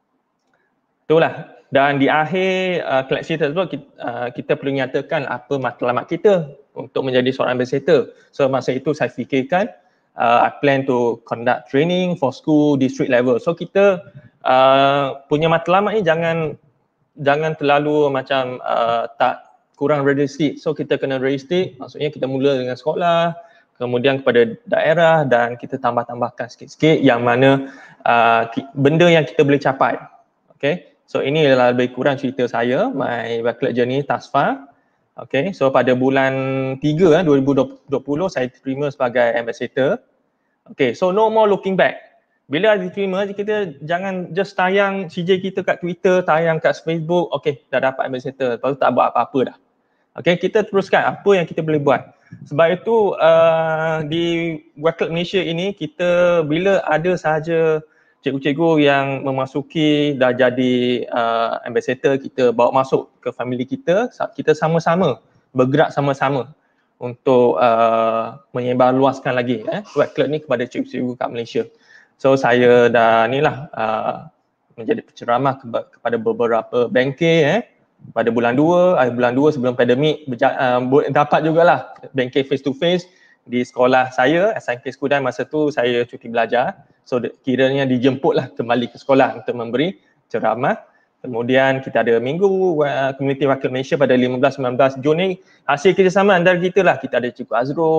itulah. Dan di akhir koleksi tersebut kita perlu nyatakan apa matlamat kita untuk menjadi seorang ambassador. So masa itu saya fikirkan I plan to conduct training for school district level. So kita punya matlamat ni jangan terlalu macam tak kurang realistik. So kita kena realistik, maksudnya kita mula dengan sekolah, kemudian kepada daerah dan kita tambah-tambahkan sikit-sikit yang mana benda yang kita boleh capai. Okay, so ini adalah lebih kurang cerita saya, My Wakelet Journey TASFA. Okay, so pada bulan 3 2020 saya diterima sebagai ambassador. Okay, so no more looking back. Bila diterima, kita jangan just tayang CJ kita kat Twitter, tayang kat Facebook, okay, dah dapat ambassador, lepas tu tak buat apa-apa dah. Okay, kita teruskan apa yang kita boleh buat. Sebab itu di Wakelet Malaysia ini, kita bila ada sahaja cikgu-cikgu yang memasuki dah jadi ambassador, kita bawa masuk ke family kita, kita sama-sama bergerak sama-sama untuk menyebarluaskan lagi Wakelet ni kepada cikgu-cikgu kat Malaysia. So saya dah menjadi penceramah kepada beberapa bengkel pada bulan 2, akhir bulan 2 sebelum pandemik dapat jugalah bengkel face to face di sekolah saya, SMK Skudai. Masa tu saya cuti belajar. So kiranya dijemputlah kembali ke sekolah untuk memberi ceramah. Kemudian kita ada minggu Komuniti Wakil Malaysia pada 15-19 Jun ni. Hasil kerjasama antara kita lah, kita ada Cikgu Azro,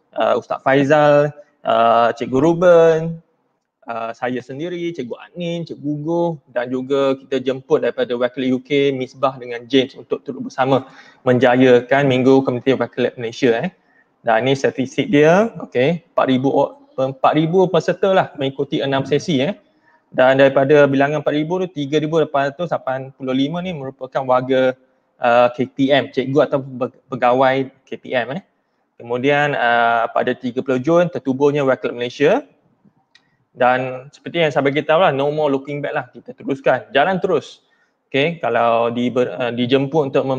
Ustaz Faizal, Cikgu Ruben, saya sendiri, Cikgu Adnin, Cikgu Guguh, dan juga kita jemput daripada Wakelet UK, Misbah dengan James untuk turut bersama menjayakan Minggu Komuniti Wakelet Malaysia. Dan ini statistik dia, 4,000 peserta lah mengikuti 6 sesi. Dan daripada bilangan 4,000 tu 3,885 ni merupakan warga KPM, cikgu atau pegawai KPM. Kemudian pada 30 Jun tertubuhnya Wakelet Malaysia. Dan seperti yang saya bagi tahu lah, no more looking back lah, kita teruskan, jalan terus. Kalau dijemput untuk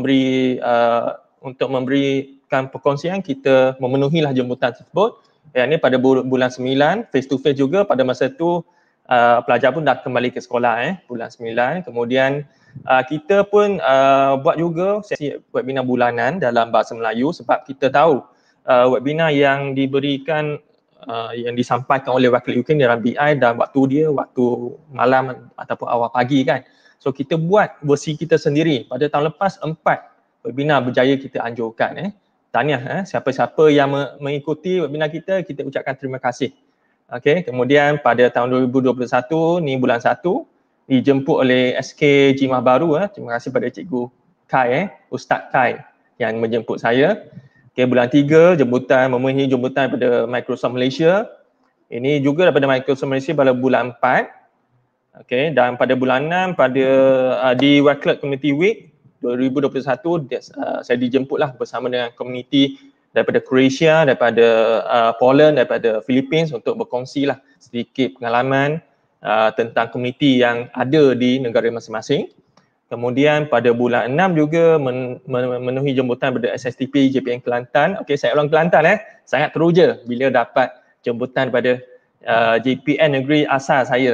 memberikan perkongsian, kita memenuhilah jemputan tersebut. Yang ini pada bulan 9, face to face juga. Pada masa itu pelajar pun dah kembali ke sekolah bulan 9. Kemudian kita pun buat juga sesi webinar bulanan dalam bahasa Melayu, sebab kita tahu webinar yang diberikan yang disampaikan oleh Wakelet UK dalam BI dan waktu malam ataupun awal pagi kan. So kita buat versi kita sendiri. Pada tahun lepas 4 webinar berjaya kita anjurkan. Tahniah siapa-siapa yang mengikuti webinar kita ucapkan terima kasih. Kemudian pada tahun 2021 ni bulan 1 dijemput oleh SK Jimah Baru. Terima kasih pada Cikgu Kai, Ustaz Kai yang menjemput saya. Bulan 3 memenuhi jemputan daripada Microsoft Malaysia. Ini juga daripada Microsoft Malaysia pada bulan 4. Dan pada bulan 6 di Wakelet Community Week 2021 saya dijemputlah bersama dengan komuniti daripada Croatia, daripada Poland, daripada Philippines untuk berkongsilah sedikit pengalaman tentang komuniti yang ada di negara masing-masing. Kemudian pada bulan 6 juga memenuhi jemputan daripada SSTP JPN Kelantan. Saya ulang Kelantan sangat teruja bila dapat jemputan daripada JPN negeri asal saya.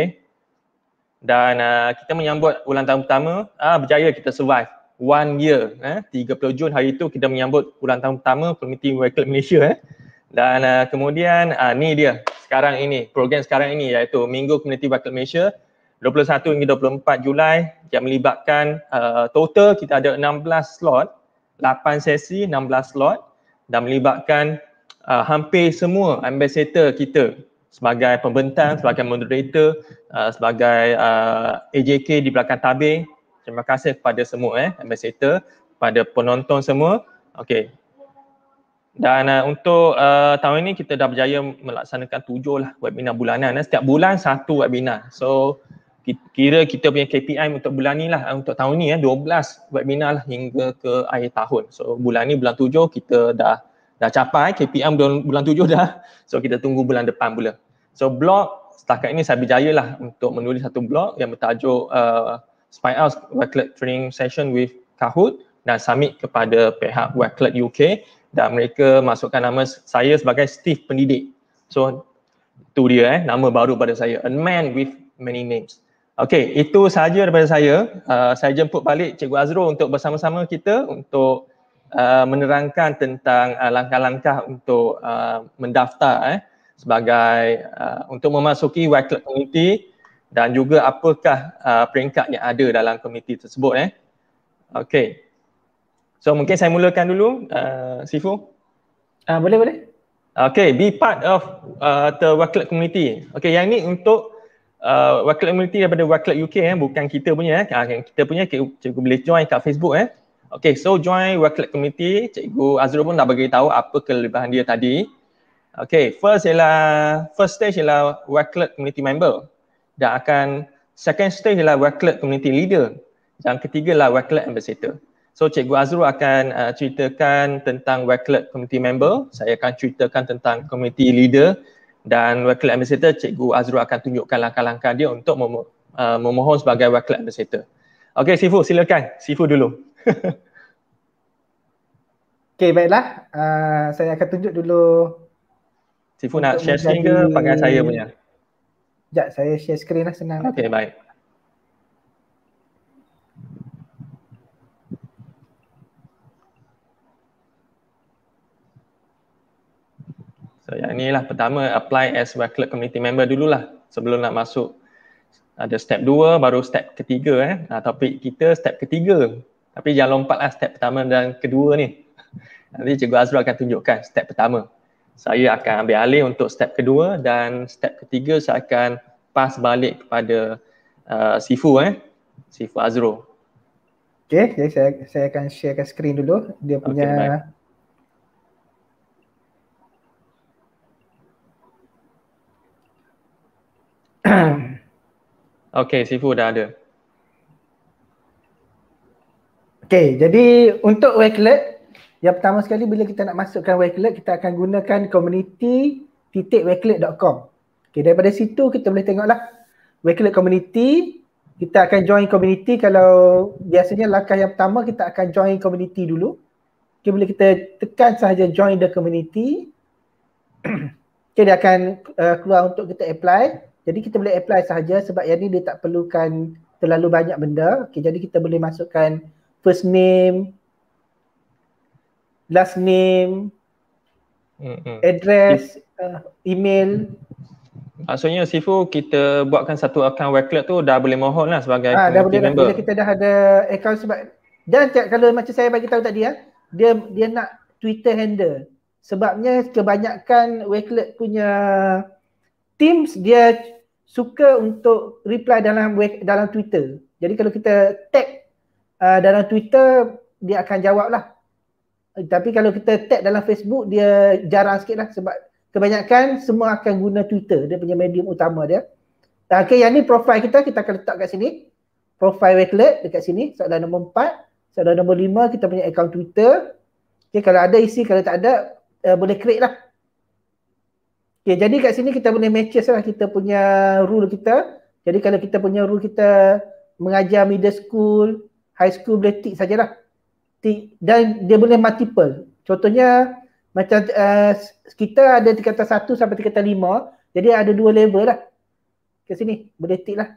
Dan kita menyambut ulang tahun pertama, berjaya kita survive 1 year. 30 Jun hari itu kita menyambut ulang tahun pertama Komuniti Wakelet Malaysia. Dan kemudian ni dia sekarang ini, program sekarang ini iaitu Minggu Komuniti Wakelet Malaysia 21 hingga 24 Julai yang melibatkan total kita ada 16 slot, 8 sesi, 16 slot dan melibatkan hampir semua ambassador kita sebagai pembentang, sebagai moderator, sebagai AJK di belakang tabir. Terima kasih kepada semua ambassador, pada penonton semua. Dan untuk tahun ini kita dah berjaya melaksanakan 7 lah webinar bulanan. Setiap bulan 1 webinar. So kira kita punya KPI untuk bulan ni lah, untuk tahun ni 12 webinar lah hingga ke akhir tahun. So bulan ni bulan 7 kita dah capai KPI bulan 7 dah. So kita tunggu bulan depan pula. So blog setakat ini saya berjaya lah untuk menulis satu blog yang bertajuk Spy Out Wakelet Training Session with Kahoot dan submit kepada pihak Wakelet UK dan mereka masukkan nama saya sebagai Steve Pendidik. So itu dia nama baru pada saya, a man with many names. Itu sahaja daripada saya. Saya jemput balik Cikgu Azrul untuk bersama-sama kita untuk menerangkan tentang langkah-langkah untuk mendaftar sebagai untuk memasuki Wakelet Community dan juga apakah peringkat yang ada dalam komuniti tersebut. So mungkin saya mulakan dulu, Sifu. Boleh. Be part of the Wakelet Community. Yang ni untuk Wakelet Community daripada Wakelet UK bukan kita punya. Kita punya cikgu boleh join kat Facebook. So join Wakelet Community. Cikgu Azrul pun dah bagi tahu apa kelebihan dia tadi. First stage ialah Wakelet Community Member. Dan second stage ialah Wakelet Community Leader. Dan ketiga ialah Wakelet Ambassador. So Cikgu Azrul akan ceritakan tentang Wakelet Community Member. Saya akan ceritakan tentang Community Leader. Dan Wakelet Ambassador, Cikgu Azrul akan tunjukkan langkah-langkah dia untuk memohon sebagai Wakelet Ambassador. Sifu silakan. Sifu dulu. Baiklah. Saya akan tunjuk dulu. Sifu nak share screen ke pakai saya punya? Sekejap, saya share screen lah, senang. Baik. So yang ni lah pertama, apply as Wakelet Community Member dululah sebelum nak masuk. Ada step 2 baru step ketiga. Topik kita step ketiga. Tapi jangan lompatlah step pertama dan kedua ni. Nanti Cikgu Azrul akan tunjukkan step pertama. saya akan ambil alih untuk step kedua, dan step ketiga saya akan pass balik kepada Sifu Sifu Azro. Okay, jadi saya akan sharekan skrin dulu. Dia punya Okay, Sifu dah ada. Okay, jadi untuk Wakelet, yang pertama sekali bila kita nak masukkan Wakelet, kita akan gunakan community.wakelet.com. Okay, daripada situ kita boleh tengoklah Wakelet community. Kita akan join community. Kalau biasanya langkah yang pertama kita akan join community dulu. Okay, bila kita tekan sahaja join the community, okay, dia akan keluar untuk kita apply. Jadi kita boleh apply sahaja sebab yang ni dia tak perlukan terlalu banyak benda. Okay, jadi kita boleh masukkan first name, last name, address, email. Maksudnya Sifu, kita buatkan satu account Wakelet tu dah boleh mohon lah sebagai community member. Bila kita dah ada account sebab, dan kalau macam saya bagi tahu tadi dia nak Twitter handle. Sebabnya kebanyakan Wakelet punya teams dia suka untuk reply dalam Twitter. Jadi kalau kita tag dalam Twitter, dia akan jawab lah. Tapi kalau kita tag dalam Facebook, dia jarang sikit lah sebab kebanyakan semua akan guna Twitter. Dia punya medium utama dia. Okay, yang ni profile kita akan letak kat sini. Profile Wakelet dekat sini, soalan nombor 4. Soalan nombor 5, kita punya account Twitter. Okay, kalau ada isi, kalau tak ada, boleh create lah. Okay, jadi kat sini kita boleh matches lah kita punya rule kita. Jadi kalau kita punya rule kita mengajar middle school, high school, boleh tick sajalah. Tick, dan dia boleh multiple. Contohnya macam kita ada tingkatan 1 sampai tingkatan 5. Jadi ada 2 level lah. Ke sini boleh tick lah.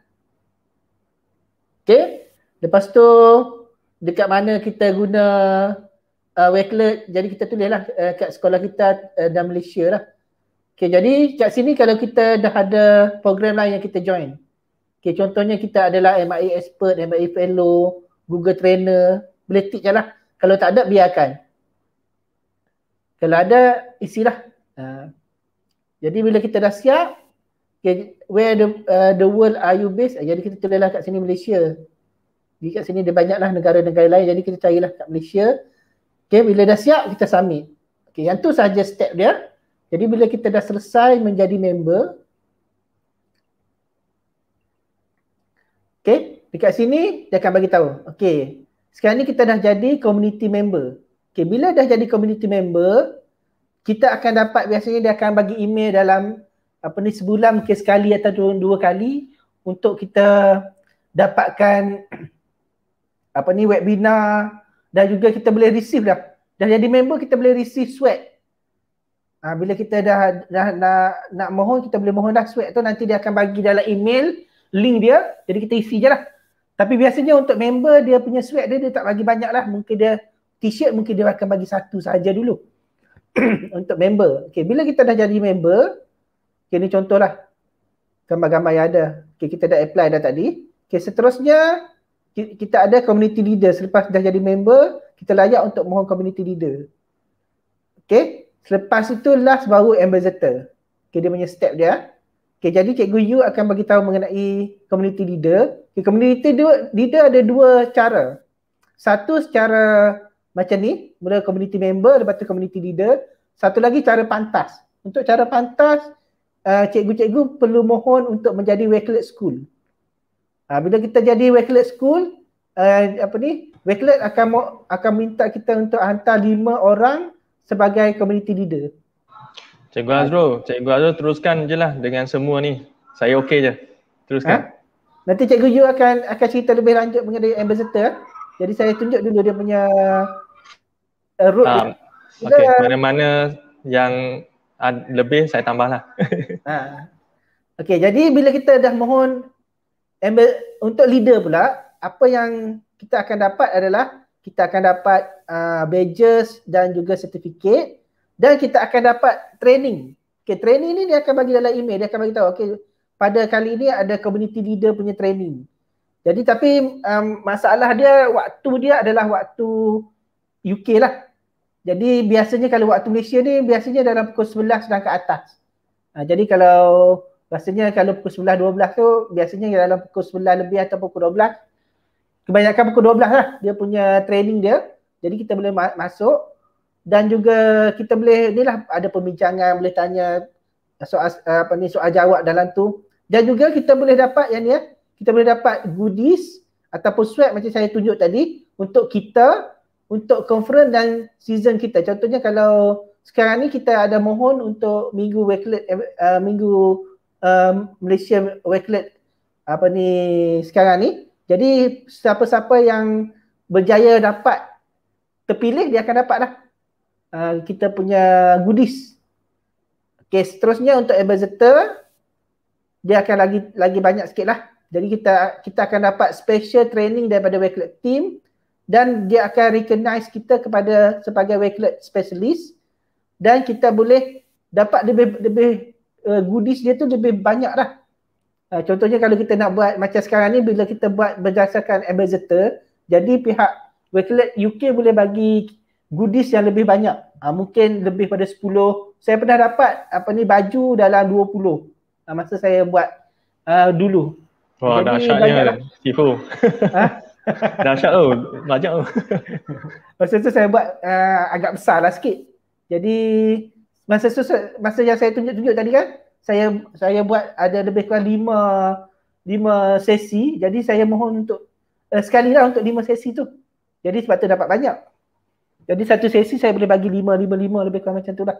Okay. Lepas tu dekat mana kita guna Wakelet, jadi kita tulis lah kat sekolah kita dan Malaysia lah. Okay, jadi kat sini kalau kita dah ada program lain yang kita join. Okay, contohnya kita adalah MIA Expert, MIA Fellow, Google Trainer, boleh tick je lah. Kalau tak ada, biarkan. Kalau ada, isilah. Jadi bila kita dah siap, okay, where the world are you based? Jadi kita tulislah kat sini Malaysia. Jadi kat sini dia banyaklah negara-negara lain, jadi kita carilah kat Malaysia. Okay, bila dah siap, kita submit. Okay, yang tu sahaja step dia. Jadi bila kita dah selesai menjadi member, okay, dekat sini dia akan bagi tahu. Okay, sekarang ni kita dah jadi community member. Okay, bila dah jadi community member, kita akan dapat, biasanya dia akan bagi email dalam sebulan mungkin sekali atau 2 kali untuk kita dapatkan webinar, dan juga kita boleh receive dah jadi member, kita boleh receive swag. Bila kita dah nak mohon, kita boleh mohon dah swag tu, nanti dia akan bagi dalam email link dia, jadi kita isi je lah. Tapi biasanya untuk member, dia punya swag dia tak bagi banyak lah. Mungkin dia t-shirt, mungkin dia akan bagi 1 sahaja dulu untuk member. Okay, bila kita dah jadi member, okay, ni contohlah gambar-gambar yang ada. Okay, kita dah apply dah tadi. Okay, seterusnya kita ada community leader. Selepas dah jadi member, kita layak untuk mohon community leader. Okay. Selepas itu last baru ambassador. Okay, dia punya step dia. Okay, jadi Cikgu Yu akan bagi tahu mengenai community leader. Okay, community leader ada 2 cara. Satu secara macam ni, mula community member, lepas tu community leader. Satu lagi cara pantas. Untuk cara pantas, cikgu-cikgu perlu mohon untuk menjadi Wakelet School. Bila kita jadi Wakelet School, Wakelet akan minta kita untuk hantar 5 orang sebagai community leader. Cikgu Azro teruskan je lah dengan semua ni. Saya okey je. Teruskan. Nanti Cikgu Yu akan cerita lebih lanjut mengenai ambassador. Jadi saya tunjuk dulu dia punya route. Okey, mana-mana yang lebih saya tambah lah. Okey, jadi bila kita dah mohon untuk leader pula, apa yang kita akan dapat adalah kita akan dapat badges dan juga sertifikat, dan kita akan dapat training. Okay, training ni dia akan bagi dalam email, dia akan bagi tahu, okay, pada kali ini ada community leader punya training. Jadi tapi masalah dia, waktu dia adalah waktu UK lah. Jadi biasanya kalau waktu Malaysia ni biasanya dalam pukul 11 dan ke atas. Jadi kalau rasanya kalau pukul 11, 12 tu biasanya dalam pukul 9 lebih atau pukul 12. Kebanyakan pukul 12 lah dia punya training dia. Jadi kita boleh masuk dan juga kita boleh ni lah ada perbincangan, boleh tanya soal soal jawab dalam tu. Dan juga kita boleh dapat yang ni kita boleh dapat goodies ataupun swag macam saya tunjuk tadi untuk kita, untuk conference dan season kita. Contohnya kalau sekarang ni kita ada mohon untuk minggu Wakelet Malaysia Wakelet sekarang ni. Jadi siapa-siapa yang berjaya dapat terpilih dia akan dapat lah kita punya goodies. Okay, seterusnya untuk ambassador dia akan lagi banyak sikit lah. Jadi kita akan dapat special training daripada Wakelet team dan dia akan recognize kita sebagai Wakelet specialist dan kita boleh dapat lebih goodies dia tu lebih banyak lah. Contohnya kalau kita nak buat macam sekarang ni bila kita buat berdasarkan ambassador, jadi pihak Wakelet UK boleh bagi goodies yang lebih banyak. Mungkin lebih pada 10. Saya pernah dapat baju dalam 20 masa saya buat dulu. Wah, dahsyatnya Tifu. Dahsyat tu, banyak tu. Masa tu saya buat agak besar lah sikit. Jadi masa yang saya tunjuk tadi kan, saya buat ada lebih kurang 5 sesi. Jadi saya mohon untuk sekali lah untuk 5 sesi tu. Jadi sebab tu dapat banyak. Jadi satu sesi saya boleh bagi 5 lebih kurang macam tu lah.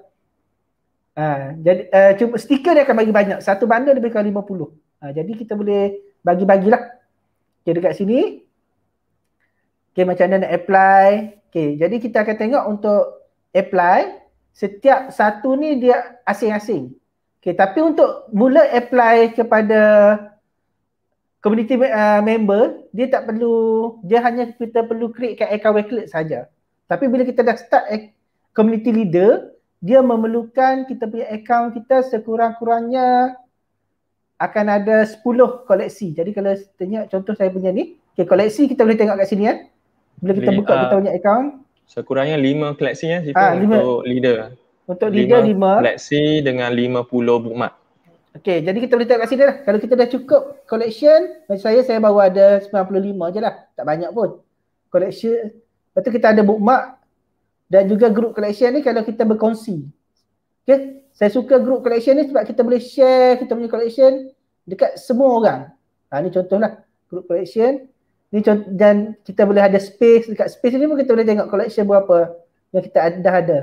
Jadi cuma stiker dia akan bagi banyak. Satu bundle lebih kurang 50. Jadi kita boleh bagi-bagilah. Okay, dekat sini. Okay, macam mana nak apply. Okay, jadi kita akan tengok untuk apply. Setiap satu ni dia asing-asing. Okay, tapi untuk mula apply kepada community member, dia tak perlu, dia hanya kita perlu createkan account Wakelet saja. Tapi bila kita dah start community leader, dia memerlukan kita punya account kita sekurang-kurangnya akan ada 10 koleksi. Jadi kalau tengok contoh saya punya ni, okay, koleksi kita boleh tengok kat sini kan. Bila kita buka kita punya account, sekurangnya 5 koleksi untuk leader. Untuk leader 5 koleksi dengan 50 bookmark. Okay, jadi kita boleh tengok kat sini lah. Kalau kita dah cukup collection, macam saya baru ada 95 je lah. Tak banyak pun. Collection. Lepas tu kita ada bookmark dan juga group collection ni kalau kita berkongsi. Okay, saya suka group collection ni sebab kita boleh share kita punya collection dekat semua orang. Ni contohlah group collection. Ni contoh, dan kita boleh ada space. Dekat space ni pun kita boleh tengok collection berapa yang kita dah ada.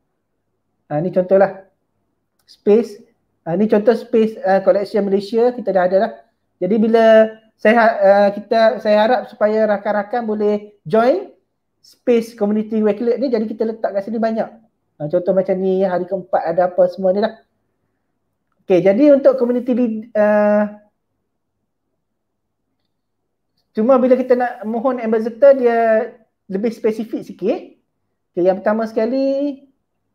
Ni contohlah space. Ni contoh space collection Malaysia kita dah ada lah. Jadi bila saya harap supaya rakan-rakan boleh join space community Wakelet ni, jadi kita letak kat sini banyak. Contoh macam ni hari keempat ada apa semua ni lah. Okay, jadi untuk community cuma bila kita nak mohon ambassador dia lebih spesifik sikit. Okay, yang pertama sekali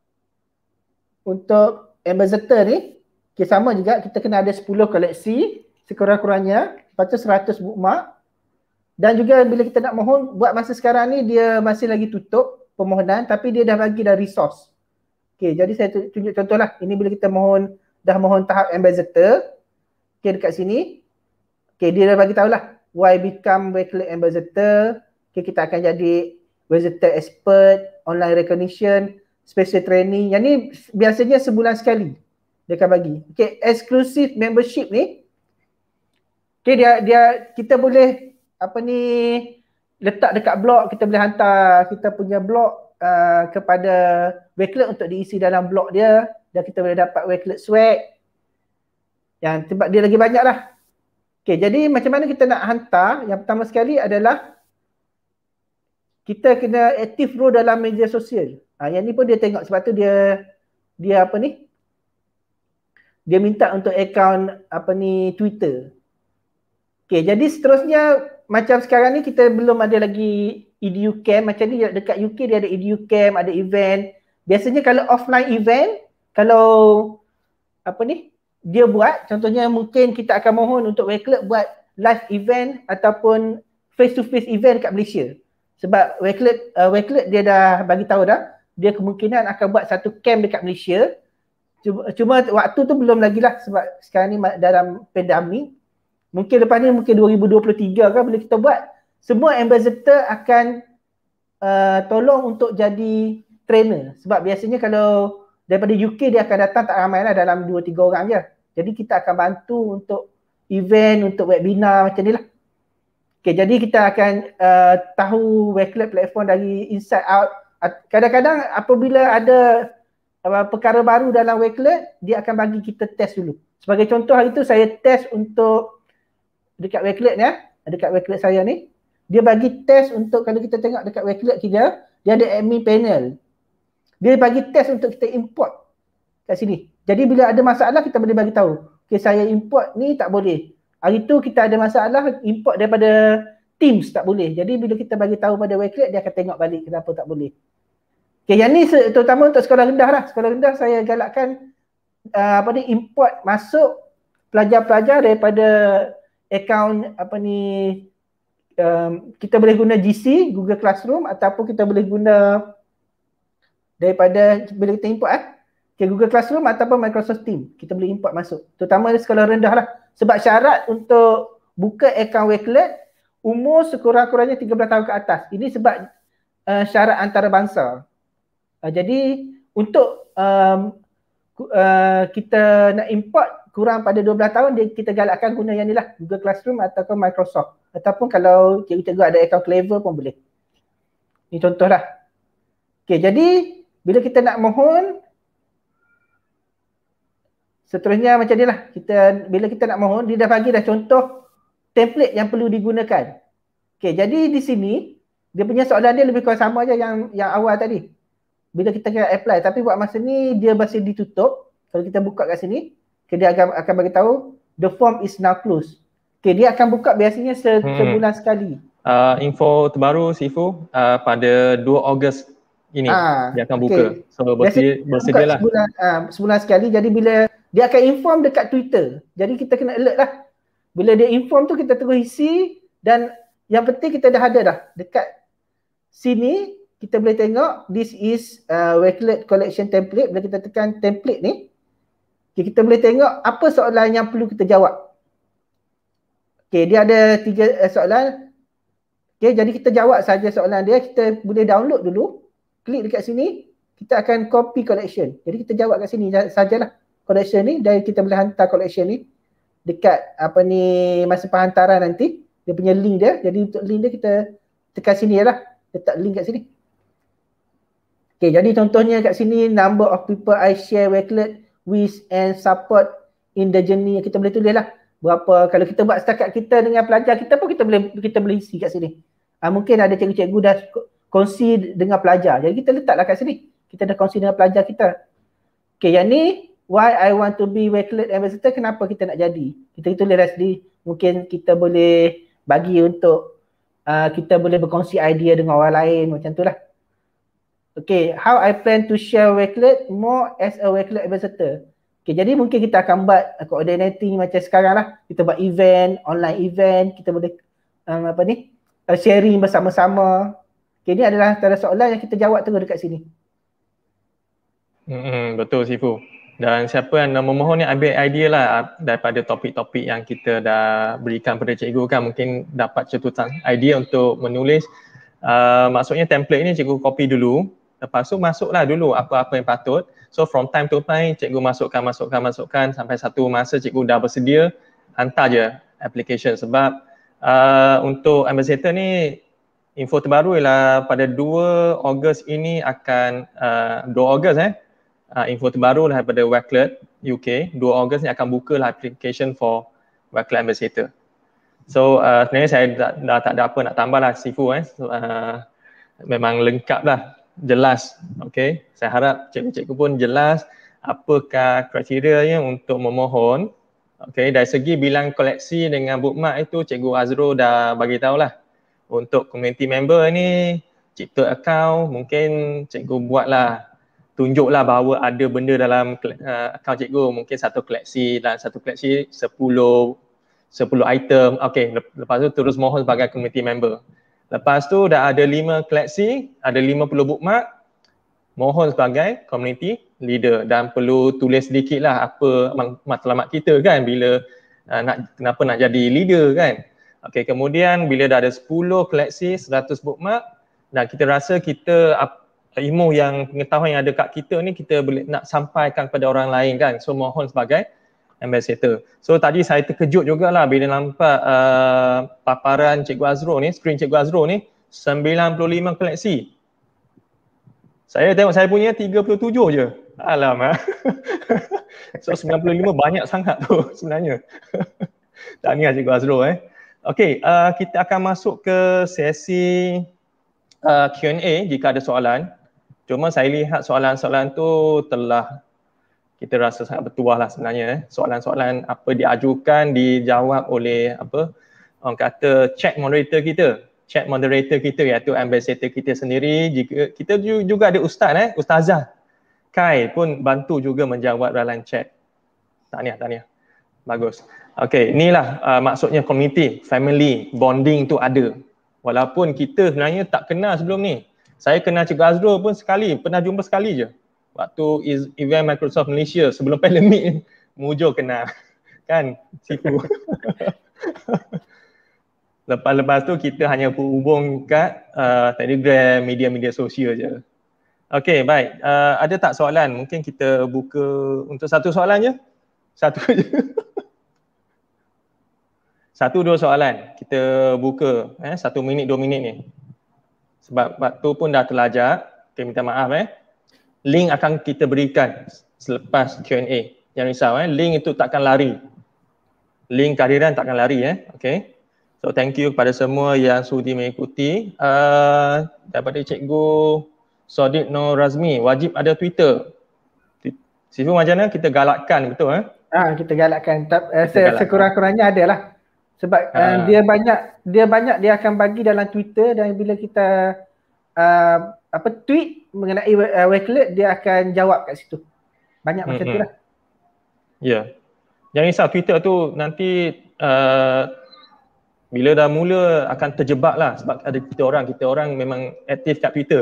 untuk ambassador ni, okay, sama juga kita kena ada 10 koleksi sekurang-kurangnya, lepas tu 100 bookmark. Dan juga bila kita nak mohon, buat masa sekarang ni dia masih lagi tutup permohonan tapi dia dah bagi dah resource. Okay, jadi saya tunjuk contoh lah. Ini bila kita dah mohon tahap ambassador. Okay, dekat sini. Okay, dia dah bagi tahulah why become Wakelet ambassador. Okay, kita akan jadi visitor expert, online recognition, special training. Yang ni biasanya sebulan sekali dia akan bagi. Okay, exclusive membership ni. Okay, kita boleh letak dekat blog, kita boleh hantar kita punya blog kepada Wakelet untuk diisi dalam blog dia dan kita boleh dapat Wakelet swag yang sebab dia lagi banyak lah. Okay, jadi macam mana kita nak hantar? Yang pertama sekali adalah kita kena aktif role dalam media sosial. Yang ni pun dia tengok sebab tu dia dia minta untuk akaun Twitter. Okay, jadi seterusnya macam sekarang ni kita belum ada lagi EDU camp. Macam ni dekat UK dia ada EDU camp, ada event. Biasanya kalau offline event, kalau dia buat, contohnya mungkin kita akan mohon untuk Wakelet buat live event ataupun face to face event dekat Malaysia. Sebab Wakelet dia dah bagi tahu dah dia kemungkinan akan buat satu camp dekat Malaysia. Cuma waktu tu belum lagi lah sebab sekarang ni dalam pandemik. Mungkin lepas ni mungkin 2023 kan bila kita buat, semua ambassador akan tolong untuk jadi trainer. Sebab biasanya kalau daripada UK dia akan datang tak ramai lah, dalam 2-3 orang je. Jadi kita akan bantu untuk event, untuk webinar macam ni lah. Okay, jadi kita akan tahu Wakelet platform dari inside out. Kadang-kadang apabila ada perkara baru dalam Wakelet, dia akan bagi kita test dulu. Sebagai contoh hari tu saya test untuk dekat Wakelet ni, dekat Wakelet saya ni, dia bagi test untuk, kalau kita tengok dekat Wakelet kita, dia ada admin panel. Dia bagi test untuk kita import kat sini. Jadi bila ada masalah kita boleh bagi tahu. Okay, saya import ni tak boleh. Hari tu kita ada masalah import daripada Teams tak boleh. Jadi bila kita bagi tahu pada Wakelet, dia akan tengok balik kenapa tak boleh. Okay, yang ni terutama untuk sekolah rendah lah. Sekolah rendah saya galakkan import masuk pelajar-pelajar daripada akaun kita boleh guna GC, Google Classroom, ataupun kita boleh guna daripada bila kita import Google Classroom ataupun Microsoft Teams, kita boleh import masuk. Terutama di sekolah rendah lah. Sebab syarat untuk buka akaun Wakelet, umur sekurang-kurangnya 13 tahun ke atas. Ini sebab syarat antarabangsa. Jadi untuk kita nak import kurang pada 12 tahun, kita galakkan guna yang ni lah, Google Classroom ataupun Microsoft. Ataupun kalau cikgu-cikgu ada akaun Clever pun boleh. Ini contoh lah. Okay, jadi bila kita nak mohon, seterusnya macam ni lah. Bila kita nak mohon, dia dah bagi dah contoh template yang perlu digunakan. Okay, jadi di sini, dia punya soalan dia lebih kurang sama je yang awal tadi. Bila kita kena apply, tapi buat masa ni dia masih ditutup. Kalau kita buka kat sini, dia akan bagi tahu the form is now closed. Okay, dia akan buka biasanya sebulan sekali. Info terbaru Sifu, pada 2 Ogos ini dia akan buka. So bersedialah sebulan sekali. Jadi bila dia akan inform dekat Twitter, jadi kita kena alert lah. Bila dia inform tu kita terus isi, dan yang penting kita dah ada dah dekat sini. Kita boleh tengok this is Wakelet collection template. Bila kita tekan template ni, kita boleh tengok apa soalan yang perlu kita jawab. Okay, dia ada 3 soalan. Okay, jadi kita jawab saja soalan dia. Kita boleh download dulu, klik dekat sini, kita akan copy collection. Jadi kita jawab kat sini sajalah collection ni, dan kita boleh hantar collection ni dekat masa penghantaran nanti, dia punya link dia. Jadi untuk link dia kita tekan sini lah, letak link kat sini. Okay, jadi contohnya kat sini, number of people I share Wakelet with and support in the journey. Kita boleh tulis lah berapa. Kalau kita buat setakat kita dengan pelajar kita pun kita boleh isi kat sini. Mungkin ada cikgu-cikgu dah kongsi dengan pelajar, jadi kita letaklah kat sini. Kita dah kongsi dengan pelajar kita. Okay, yang ni why I want to be Wakelet ambassador, kenapa kita nak jadi. Kita tulis lah sini. Mungkin kita boleh bagi untuk kita boleh berkongsi idea dengan orang lain, macam tu lah. Okay, how I plan to share Wakelet more as a Wakelet ambassador. Okay, jadi mungkin kita akan buat coordinating macam sekarang lah. Kita buat event, online event, kita boleh sharing bersama-sama. Okay, ini adalah antara soalan yang kita jawab terus dekat sini. Betul Sifu. Dan siapa yang memohon ni ambil idea lah daripada topik-topik yang kita dah berikan pada cikgu kan, mungkin dapat cetutan idea untuk menulis. Maksudnya template ni cikgu copy dulu. Lepas tu masuklah dulu apa-apa yang patut. So from time to time cikgu masukkan sampai satu masa cikgu dah bersedia, hantar je application. Sebab untuk ambassador ni, info terbaru ialah pada 2 Ogos ini akan 2 Ogos info terbaru daripada Wakelet UK, 2 Ogos ni akan buka lah application for Wakelet ambassador. So sebenarnya saya dah tak ada apa nak tambah lah Sifu. Memang lengkap lah, jelas. Okay, saya harap cikgu-cikgu pun jelas apakah kriterianya untuk memohon. Okay, dari segi bilang koleksi dengan bookmark itu Cikgu Azrul dah bagi tahulah. Untuk community member ni, cipta account, mungkin cikgu buatlah, tunjuklah bahawa ada benda dalam account cikgu. Mungkin satu koleksi, dan satu koleksi 10 item. Okay, lepas tu terus mohon sebagai community member. Lepas tu dah ada 5 koleksi, ada 50 bookmark. mohon sebagai community leader dan perlu tulis sedikit lah apa matlamat kita kan bila kenapa nak jadi leader kan. Okay, kemudian bila dah ada 10 koleksi 100 bookmark dan kita rasa kita ilmu yang pengetahuan yang ada kat kita ni kita boleh nak sampaikan kepada orang lain kan. So mohon sebagai ambassador. So tadi saya terkejut jugalah bila nampak paparan Cikgu Azro ni, skrin Cikgu Azro ni 95 koleksi. Saya tengok saya punya 37 je. Alamak. So 95 banyak sangat tu sebenarnya. Tahniah Cikgu Azro Okey, kita akan masuk ke sesi Q&A jika ada soalan. Cuma saya lihat soalan-soalan tu telah kita rasa sangat bertuah lah sebenarnya. Soalan-soalan apa diajukan dijawab oleh orang kata chat moderator kita. Chat moderator kita iaitu ambassador kita sendiri. Jika kita juga ada ustaz Ustazah Kai pun bantu juga menjawab dalam chat. Tahniah. Bagus. Okey, inilah maksudnya community, family, bonding tu ada. Walaupun kita sebenarnya tak kenal sebelum ni. Saya kenal Cikgu Azro pun pernah jumpa sekali je. Waktu event Microsoft Malaysia sebelum pandemik mujur kenal. Kan, Sifu. Lepas tu kita hanya hubung kat Telegram, media-media sosial je. Okey, baik. Ada tak soalan? Mungkin kita buka untuk satu soalan je? Satu je. 1-2 soalan. Kita buka 1 minit, 2 minit ni. Sebab waktu pun dah terlajak. Okay, minta maaf Link akan kita berikan selepas Q&A. Jangan risau link itu takkan lari. Link kehadiran takkan lari Okay. So thank you kepada semua yang sudi mengikuti. Daripada Cikgu Sodik Nur Razmi, wajib ada Twitter. Sifu macam mana? Kita galakkan betul Kita galakkan. Sekurang-kurangnya adalah. Sebab dia akan bagi dalam Twitter dan bila kita tweet mengenai Wakelet dia akan jawab kat situ. Banyak macam tu lah. Ya. Jangan risau Twitter tu nanti bila dah mula akan terjebak lah sebab ada kita orang memang aktif kat Twitter.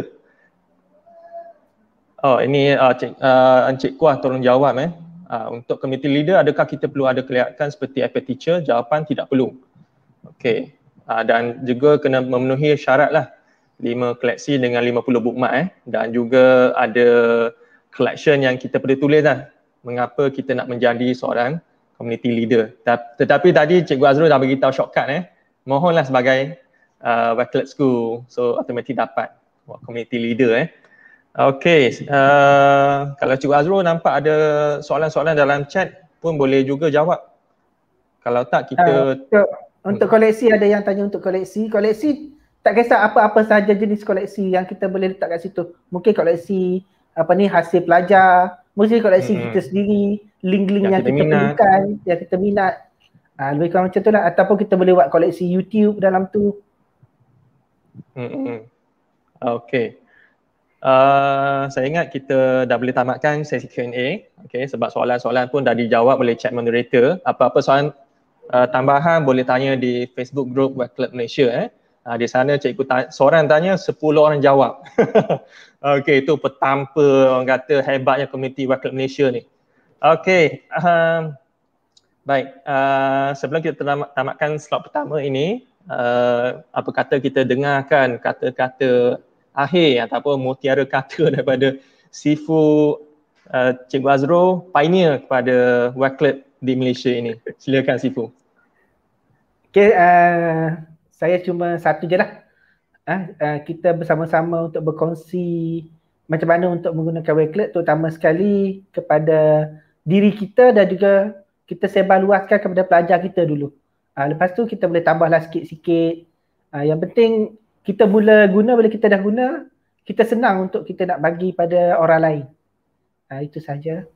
Ini Encik Kuah tolong jawab untuk community leader adakah kita perlu ada kelihatan seperti iPad teacher? Jawapan tidak perlu. Okey. Dan juga kena memenuhi syarat lah 5 koleksi dengan 50 bookmark dan juga ada collection yang kita perlu tulis lah mengapa kita nak menjadi seorang community leader. Tetapi tadi Cikgu Azrul dah beritahu shortcut mohonlah sebagai Wakelet School, so automatik dapat community leader Okey, kalau Cikgu Azrul nampak ada soalan-soalan dalam chat pun boleh juga jawab. Kalau tak kita untuk koleksi ada yang tanya untuk koleksi tak kisah apa-apa sahaja jenis koleksi yang kita boleh letak kat situ. Mungkin koleksi hasil pelajar, mungkin koleksi kita sendiri, link-link yang kita perlukan, yang kita minat. Lebih kurang macam tu lah. Ataupun kita boleh buat koleksi YouTube dalam tu. Okay. Saya ingat kita dah boleh tamatkan sesi Q&A. Okay, sebab soalan-soalan pun dah dijawab oleh chat moderator. Apa-apa soalan tambahan boleh tanya di Facebook group Wakelet Malaysia. Di sana cikgu seorang tanya 10 orang jawab. Okay, itu petampa orang kata hebatnya komuniti Wakelet Malaysia ni. Okay. Baik, sebelum kita tamatkan slot pertama ini, apa kata kita dengarkan kata-kata akhir ataupun mutiara kata daripada Sifu Cikgu Azro, pioneer kepada Wakelet di Malaysia ini. Silakan Sifu. Okay, saya cuma satu je lah. Kita bersama-sama untuk berkongsi macam mana untuk menggunakan Wakelet, terutama sekali kepada diri kita dan juga kita sebar luaskan kepada pelajar kita dulu. Lepas tu kita boleh tambahlah sikit-sikit. Yang penting kita mula guna, bila kita dah guna, kita senang untuk kita nak bagi pada orang lain. Itu saja.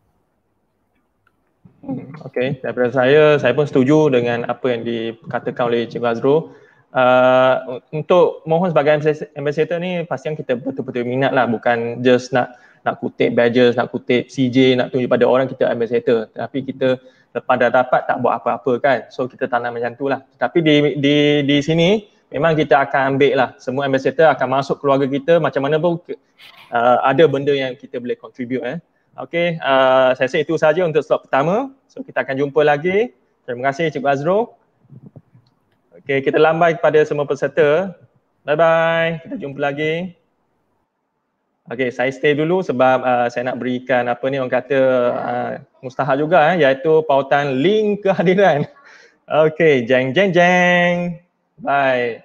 Okey, daripada saya pun setuju dengan apa yang dikatakan oleh Cikgu Azro. Untuk mohon sebagai ambassador ni pastikan kita betul-betul minat lah, bukan just nak kutip badges, nak kutip CJ, nak tunjuk pada orang kita ambassador. Tapi kita lepas dah dapat tak buat apa-apa kan. So kita tanam macam tu lah. Tapi di sini memang kita akan ambil lah, semua ambassador akan masuk keluarga kita, macam mana pun ada benda yang kita boleh contribute. Okay, saya rasa itu saja untuk slot pertama. So kita akan jumpa lagi. Terima kasih Cikgu Azrul. Okay, kita lambai kepada semua peserta. Bye-bye, kita jumpa lagi. Okay, saya stay dulu sebab saya nak berikan apa ni orang kata mustahil juga iaitu pautan link kehadiran. Okay, jeng jeng jeng. Bye.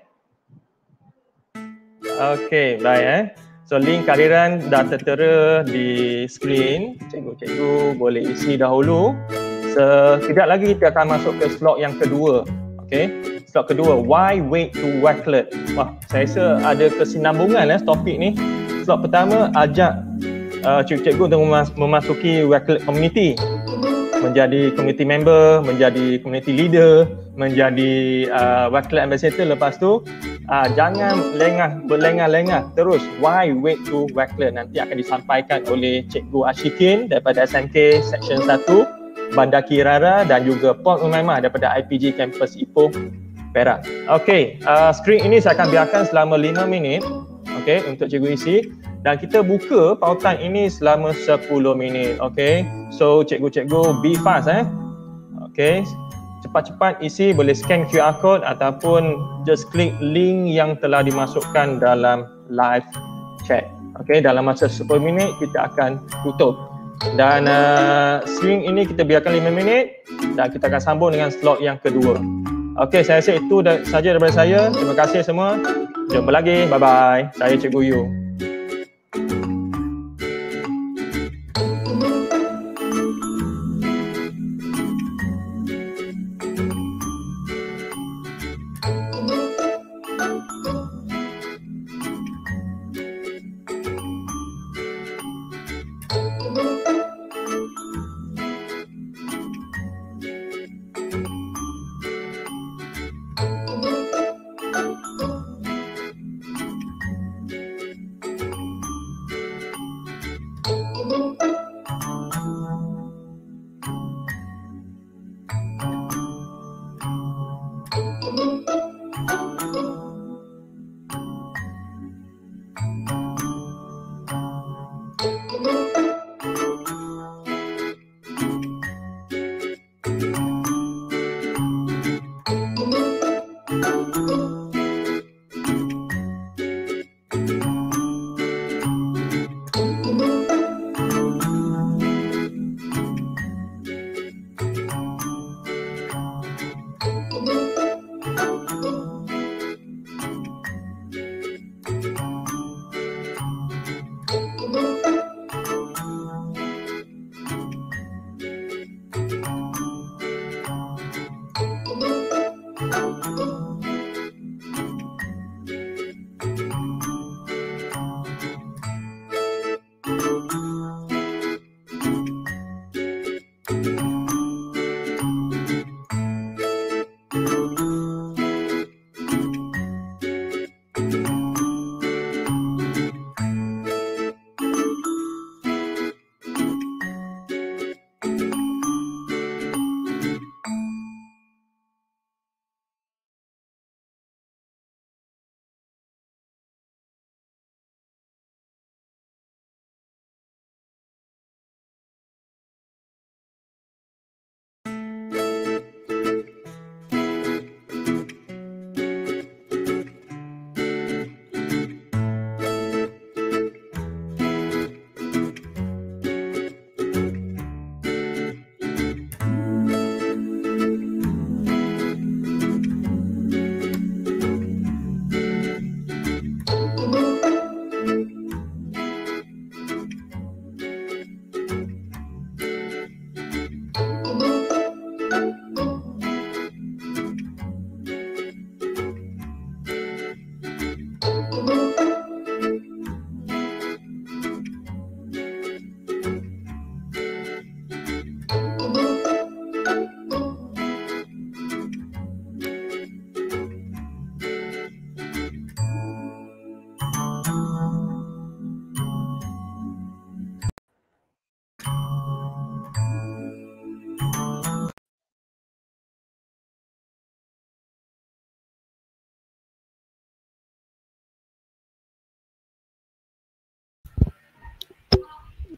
Okay, bye So link kehadiran dah tertera di skrin. Cikgu-cikgu boleh isi dahulu. Sekejap lagi kita akan masuk ke slot yang kedua. Okay, slot kedua, why wait to Wakelet? Wah, saya rasa ada kesinambungan topik ni. Slot pertama ajak cikgu-cikgu untuk memasuki Wakelet community, menjadi community member, menjadi community leader, menjadi Wakelet ambassador. Lepas tu jangan berlengah-lengah terus. Why wait to Wakelet? Nanti akan disampaikan oleh Cikgu Ashikin daripada SMK Section 1 Bandar Kirara dan juga Port Umaymah daripada IPG Campus Ipoh Perak. Okey, skrin ini saya akan biarkan selama 5 minit. Okey, untuk cikgu isi, dan kita buka pautan ini selama 10 minit. Okey, so cikgu-cikgu be fast Okey, cepat-cepat isi, boleh scan QR code ataupun just klik link yang telah dimasukkan dalam live chat. Okey, dalam masa 10 minit kita akan tutup. Dan string ini kita biarkan 5 minit dan kita akan sambung dengan slot yang kedua. Okey, saya rasa itu saja daripada saya. Terima kasih semua. Jumpa lagi. Bye-bye. Saya Cikgu Yu.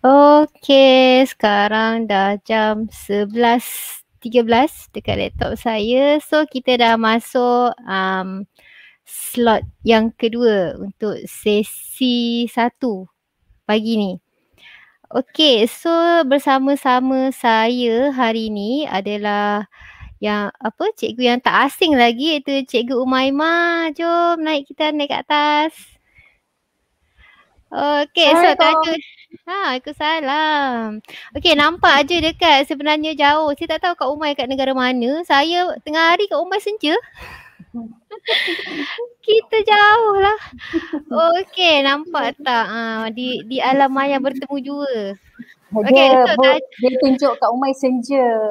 Okey, sekarang dah jam 11.13 dekat laptop saya. So kita dah masuk slot yang kedua untuk sesi 1 pagi ni. Okey, so bersama-sama saya hari ni adalah cikgu yang tak asing lagi, iaitu Cikgu Umaimah. Jom kita naik ke atas. Okey, so tajuk Waalaikumsalam. Okey, nampak je dekat sebenarnya jauh. Saya tak tahu Kak Umay kat negara mana. Saya tengah hari Kak Umay senja. Kita jauh lah. Okey, nampak tak? Di alam maya bertemu jua. Okey, so dia tunjuk Kak Umay senja.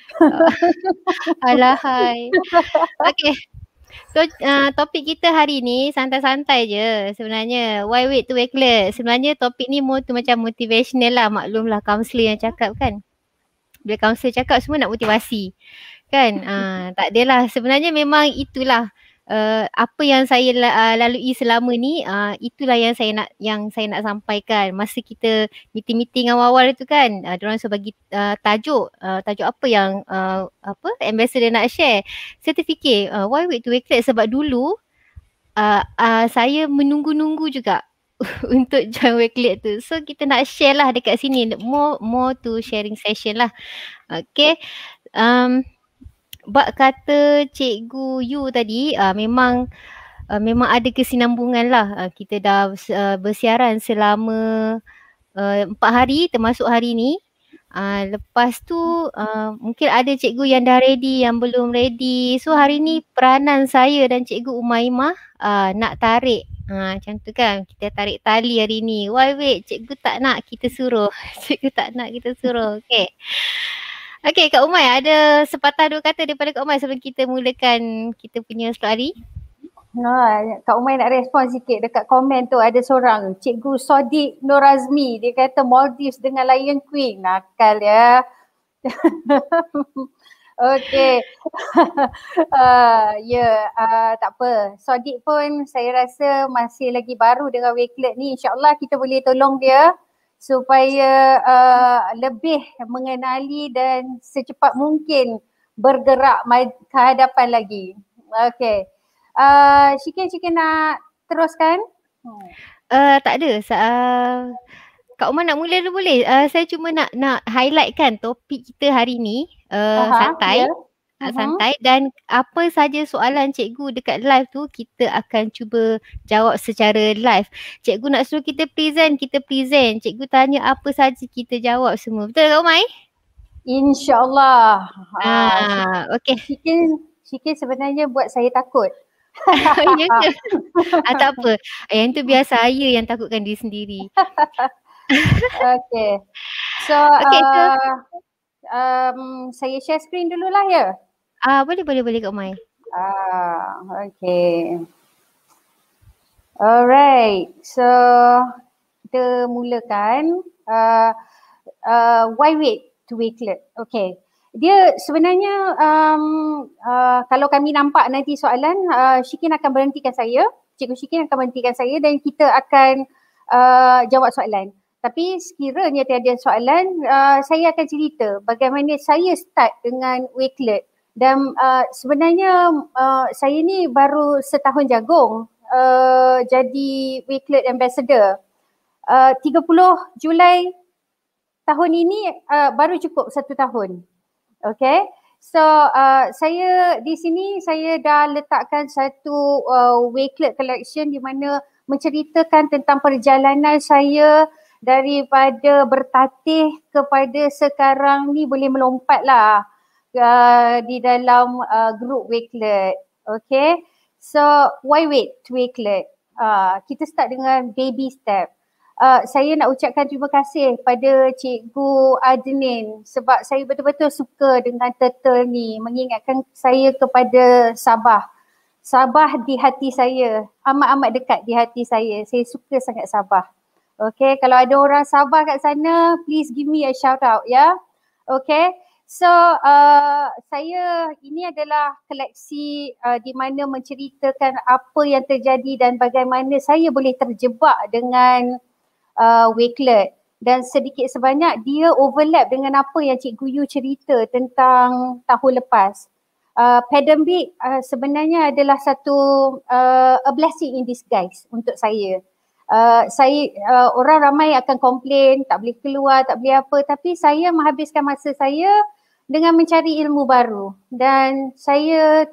Alahai. Okey. So topik kita hari ni santai-santai je sebenarnya. Why wait to wakelet. Sebenarnya topik ni more tu macam motivational lah. Maklumlah kaunselor yang cakap kan. Bila kaunselor cakap semua nak motivasi. Kan? Tak adalah. Sebenarnya memang itulah apa yang saya lalui selama ni, itulah yang saya nak sampaikan. Masa kita meeting awal-awal tu kan, diorang suruh bagi tajuk apa yang ambassador nak share. Saya terfikir why wait to wakelet, sebab dulu saya menunggu-nunggu juga untuk join wakelet tu. So kita nak share lah dekat sini, more to sharing session lah. Okay. Bak kata Cikgu Yu tadi, memang ada kesinambungan lah. Kita dah bersiaran selama 4 hari termasuk hari ni. Lepas tu mungkin ada cikgu yang dah ready, yang belum ready. So hari ni peranan saya dan Cikgu Umaimah nak tarik. Macam tu kan, kita tarik tali hari ni. Why wait, cikgu tak nak kita suruh. Cikgu tak nak kita suruh. Okay, Kak Umay, ada sepatah dua kata daripada Kak Umay sebelum kita mulakan kita punya slot hari? Kak Umay nak respon sikit dekat komen tu. Ada seorang, Cikgu Sodiq Nur Azmi, dia kata Maldives dengan Lion Queen. Nakal ya. Okay. Tak apa. Sodiq pun saya rasa masih lagi baru dengan wakelet ni. InsyaAllah kita boleh tolong dia supaya lebih mengenali dan secepat mungkin bergerak ke hadapan lagi. Okay. Syikin nak teruskan? Tak ada. Kak Umar nak mula dulu boleh? Saya cuma nak highlight kan topik kita hari ni. Santai. Santai, dan apa saja soalan cikgu dekat live tu kita akan cuba jawab secara live. Cikgu nak suruh kita present. Cikgu tanya apa saja kita jawab semua. Betul tak Umay? InsyaAllah. Okay. Syikin sebenarnya buat saya takut. Ya ke? Tak apa. Yang tu biar saya yang takutkan diri sendiri. Okay. So, saya share screen dululah ya. Boleh Kak Umay. Okay. Alright. So, kita mulakan. Why wait to wakelet? Okay. Dia sebenarnya kalau kami nampak nanti soalan, Syikin akan berhentikan saya. Cikgu Syikin akan berhentikan saya dan kita akan jawab soalan. Tapi sekiranya tiada soalan, saya akan cerita bagaimana saya start dengan wakelet. Dan sebenarnya saya ni baru setahun jagung jadi wakelet ambassador. 30 Julai tahun ini baru cukup 1 tahun. Okay. So saya di sini saya dah letakkan satu wakelet collection di mana menceritakan tentang perjalanan saya daripada bertatih kepada sekarang ni boleh melompat lah. Di dalam group wakelet. Okay. So why wait to wakelet? Kita start dengan baby step. Saya nak ucapkan terima kasih pada Cikgu Adnin sebab saya betul-betul suka dengan turtle ni, mengingatkan saya kepada Sabah. Sabah di hati saya, amat-amat dekat di hati saya. Saya suka sangat Sabah. Okay, kalau ada orang Sabah kat sana, please give me a shout out ya. Okay. So saya ini adalah koleksi di mana menceritakan apa yang terjadi dan bagaimana saya boleh terjebak dengan wakelet. dan sedikit sebanyak dia overlap dengan apa yang Cikgu Yu cerita tentang tahun lepas. Pandemic sebenarnya adalah satu a blessing in disguise untuk saya. Orang ramai akan komplain tak boleh keluar, tak boleh apa, tapi saya menghabiskan masa saya dengan mencari ilmu baru dan saya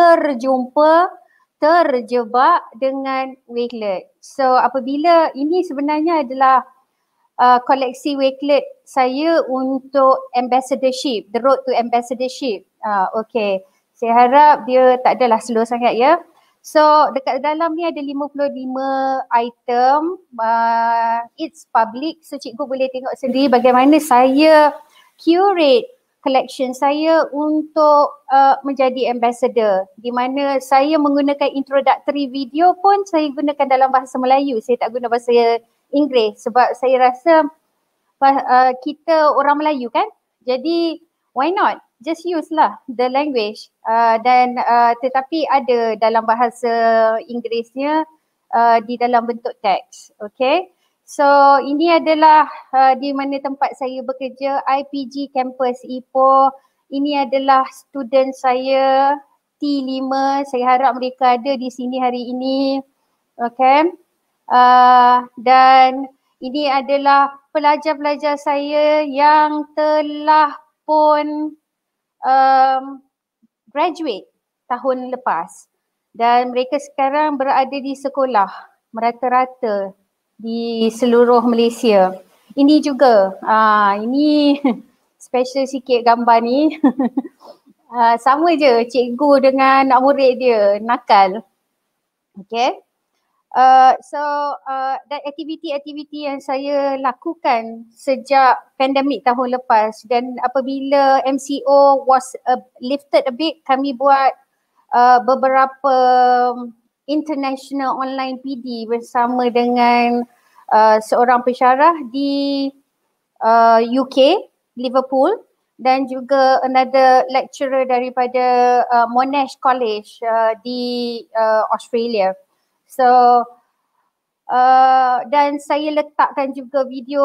terjebak dengan Wakelet. So apabila ini sebenarnya adalah koleksi Wakelet saya untuk ambassadorship, the road to ambassadorship. Okay, saya harap dia tak adalah slow sangat ya. So dekat dalam ni ada 55 item, it's public, so cikgu boleh tengok sendiri bagaimana saya curate collection saya untuk menjadi ambassador, di mana saya menggunakan introductory video pun saya gunakan dalam bahasa Melayu, saya tak guna bahasa Inggeris sebab saya rasa kita orang Melayu kan, jadi why not, just use lah the language tetapi ada dalam bahasa Inggerisnya di dalam bentuk teks. Okay, so ini adalah di mana tempat saya bekerja, IPG Campus Ipoh. Ini adalah student saya T5, saya harap mereka ada di sini hari ini. Okay, dan ini adalah pelajar-pelajar saya yang telah pun graduate tahun lepas dan mereka sekarang berada di sekolah merata-rata di seluruh Malaysia. Ini juga, ini special sikit gambar ni. Sama je cikgu dengan anak murid dia, nakal. Okay. Dan aktiviti-aktiviti yang saya lakukan sejak pandemik tahun lepas, dan apabila MCO was lifted a bit, kami buat beberapa international online PD bersama dengan seorang pensyarah di UK, Liverpool, dan juga another lecturer daripada Monash College di Australia. So dan saya letakkan juga video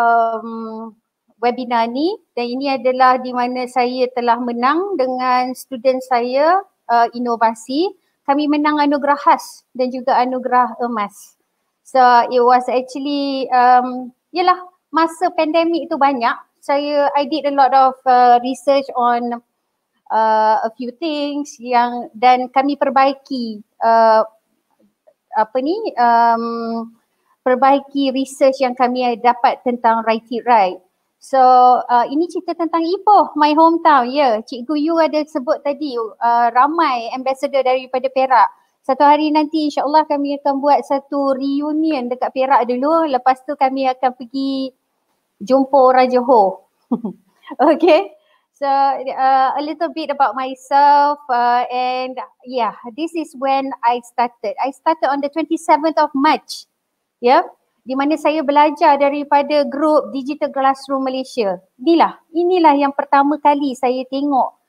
webinar ni, dan ini adalah di mana saya telah menang dengan student saya inovasi. Kami menang anugerah khas dan juga anugerah emas. So it was actually yalah, masa pandemik tu banyak I did a lot of research on a few things dan kami perbaiki perbaiki research yang kami dapat tentang Write It Right. So ini cerita tentang Ipoh, my hometown. Ya, Cikgu Yu ada sebut tadi ramai ambassador daripada Perak. Satu hari nanti insyaAllah kami akan buat satu reunion dekat Perak dulu. Lepas tu kami akan pergi jumpa orang Johor. Okay. So a little bit about myself and yeah, this is when I started. I started on the 27th of March, yeah, di mana saya belajar daripada grup Digital Classroom Malaysia. Inilah yang pertama kali saya tengok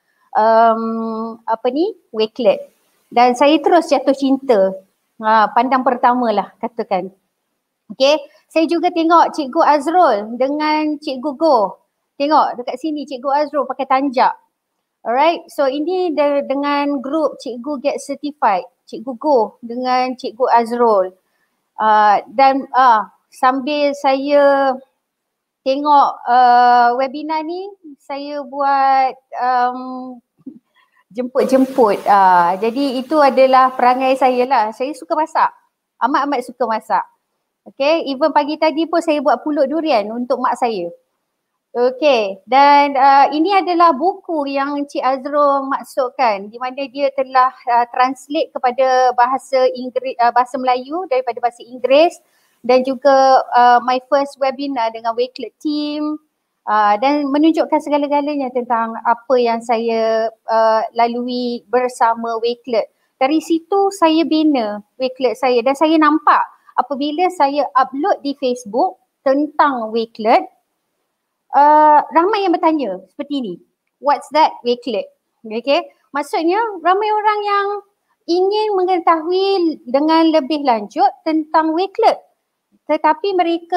Wakelet, dan saya terus jatuh cinta. Pandang pertama lah katakan. Okay, saya juga tengok Cikgu Azrul dengan Cikgu Go. Tengok dekat sini Cikgu Azrul pakai tanjak. Alright, so ini dengan grup Cikgu Get Certified, Cikgu Go dengan Cikgu Azrul. Dan sambil saya tengok webinar ni, saya buat jemput-jemput. Jadi itu adalah perangai saya lah. Saya suka masak, amat-amat suka masak. Okay, even pagi tadi pun saya buat pulut durian untuk mak saya. Okay, dan ini adalah buku yang Cik Azrul maksudkan, di mana dia telah translate kepada bahasa Melayu daripada bahasa Inggeris, dan juga my first webinar dengan Wakelet team, dan menunjukkan segala-galanya tentang apa yang saya lalui bersama Wakelet. Dari situ saya bina Wakelet saya, dan saya nampak apabila saya upload di Facebook tentang Wakelet, ramai yang bertanya seperti ini, what's that Wakelet? Okay, maksudnya ramai orang yang ingin mengetahui dengan lebih lanjut tentang Wakelet, tetapi mereka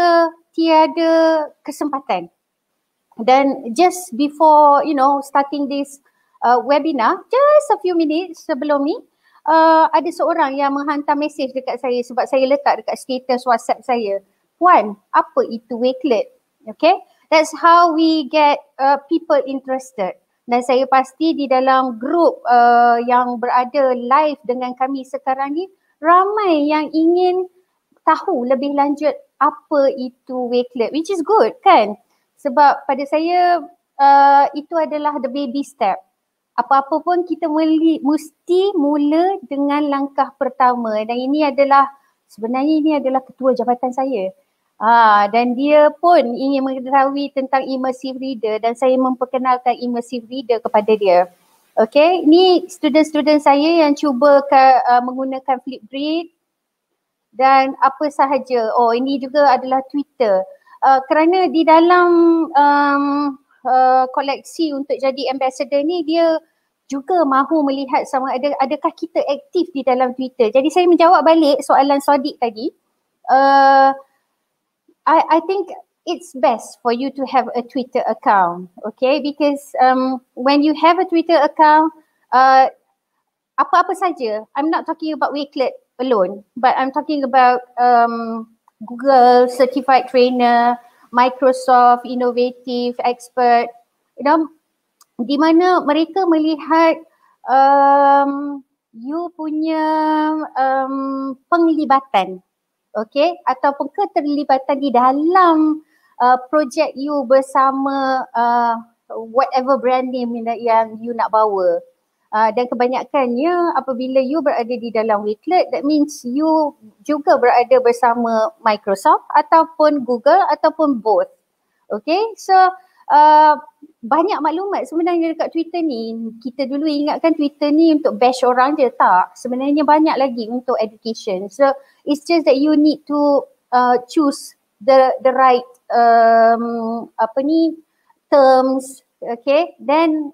tiada kesempatan. Dan just before starting this webinar, just a few minutes sebelum ni, ada seorang yang menghantar mesej dekat saya sebab saya letak dekat status WhatsApp saya. Puan, apa itu Wakelet? Okay, that's how we get people interested. Dan saya pasti di dalam grup yang berada live dengan kami sekarang ni, ramai yang ingin tahu lebih lanjut apa itu Wakelet, which is good kan? Sebab pada saya itu adalah the baby step. Apa-apa pun kita mesti mula dengan langkah pertama, dan sebenarnya ini adalah ketua jabatan saya. Dan dia pun ingin mengetahui tentang immersive reader dan saya memperkenalkan immersive reader kepada dia. Okay, ni student-student saya yang cuba menggunakan Flipgrid dan apa sahaja. Oh, ini juga adalah Twitter. Kerana di dalam koleksi untuk jadi ambassador ni, dia juga mahu melihat sama adakah kita aktif di dalam Twitter. Jadi saya menjawab balik soalan Sadiq tadi. I think it's best for you to have a Twitter account, okay? Because when you have a Twitter account, apa-apa saja, I'm not talking about Wakelet alone, but I'm talking about Google Certified Trainer, Microsoft Innovative Expert, di mana mereka melihat you punya penglibatan, okay, ataupun keterlibatan di dalam projek you bersama whatever brand name yang you nak bawa. Dan kebanyakannya apabila you berada di dalam Wakelet, that means you juga berada bersama Microsoft ataupun Google ataupun both. Okay, so banyak maklumat sebenarnya dekat Twitter ni. Kita dulu ingatkan Twitter ni untuk bash orang je, tak. Sebenarnya banyak lagi untuk education. So it's just that you need to choose the right terms, okay. Then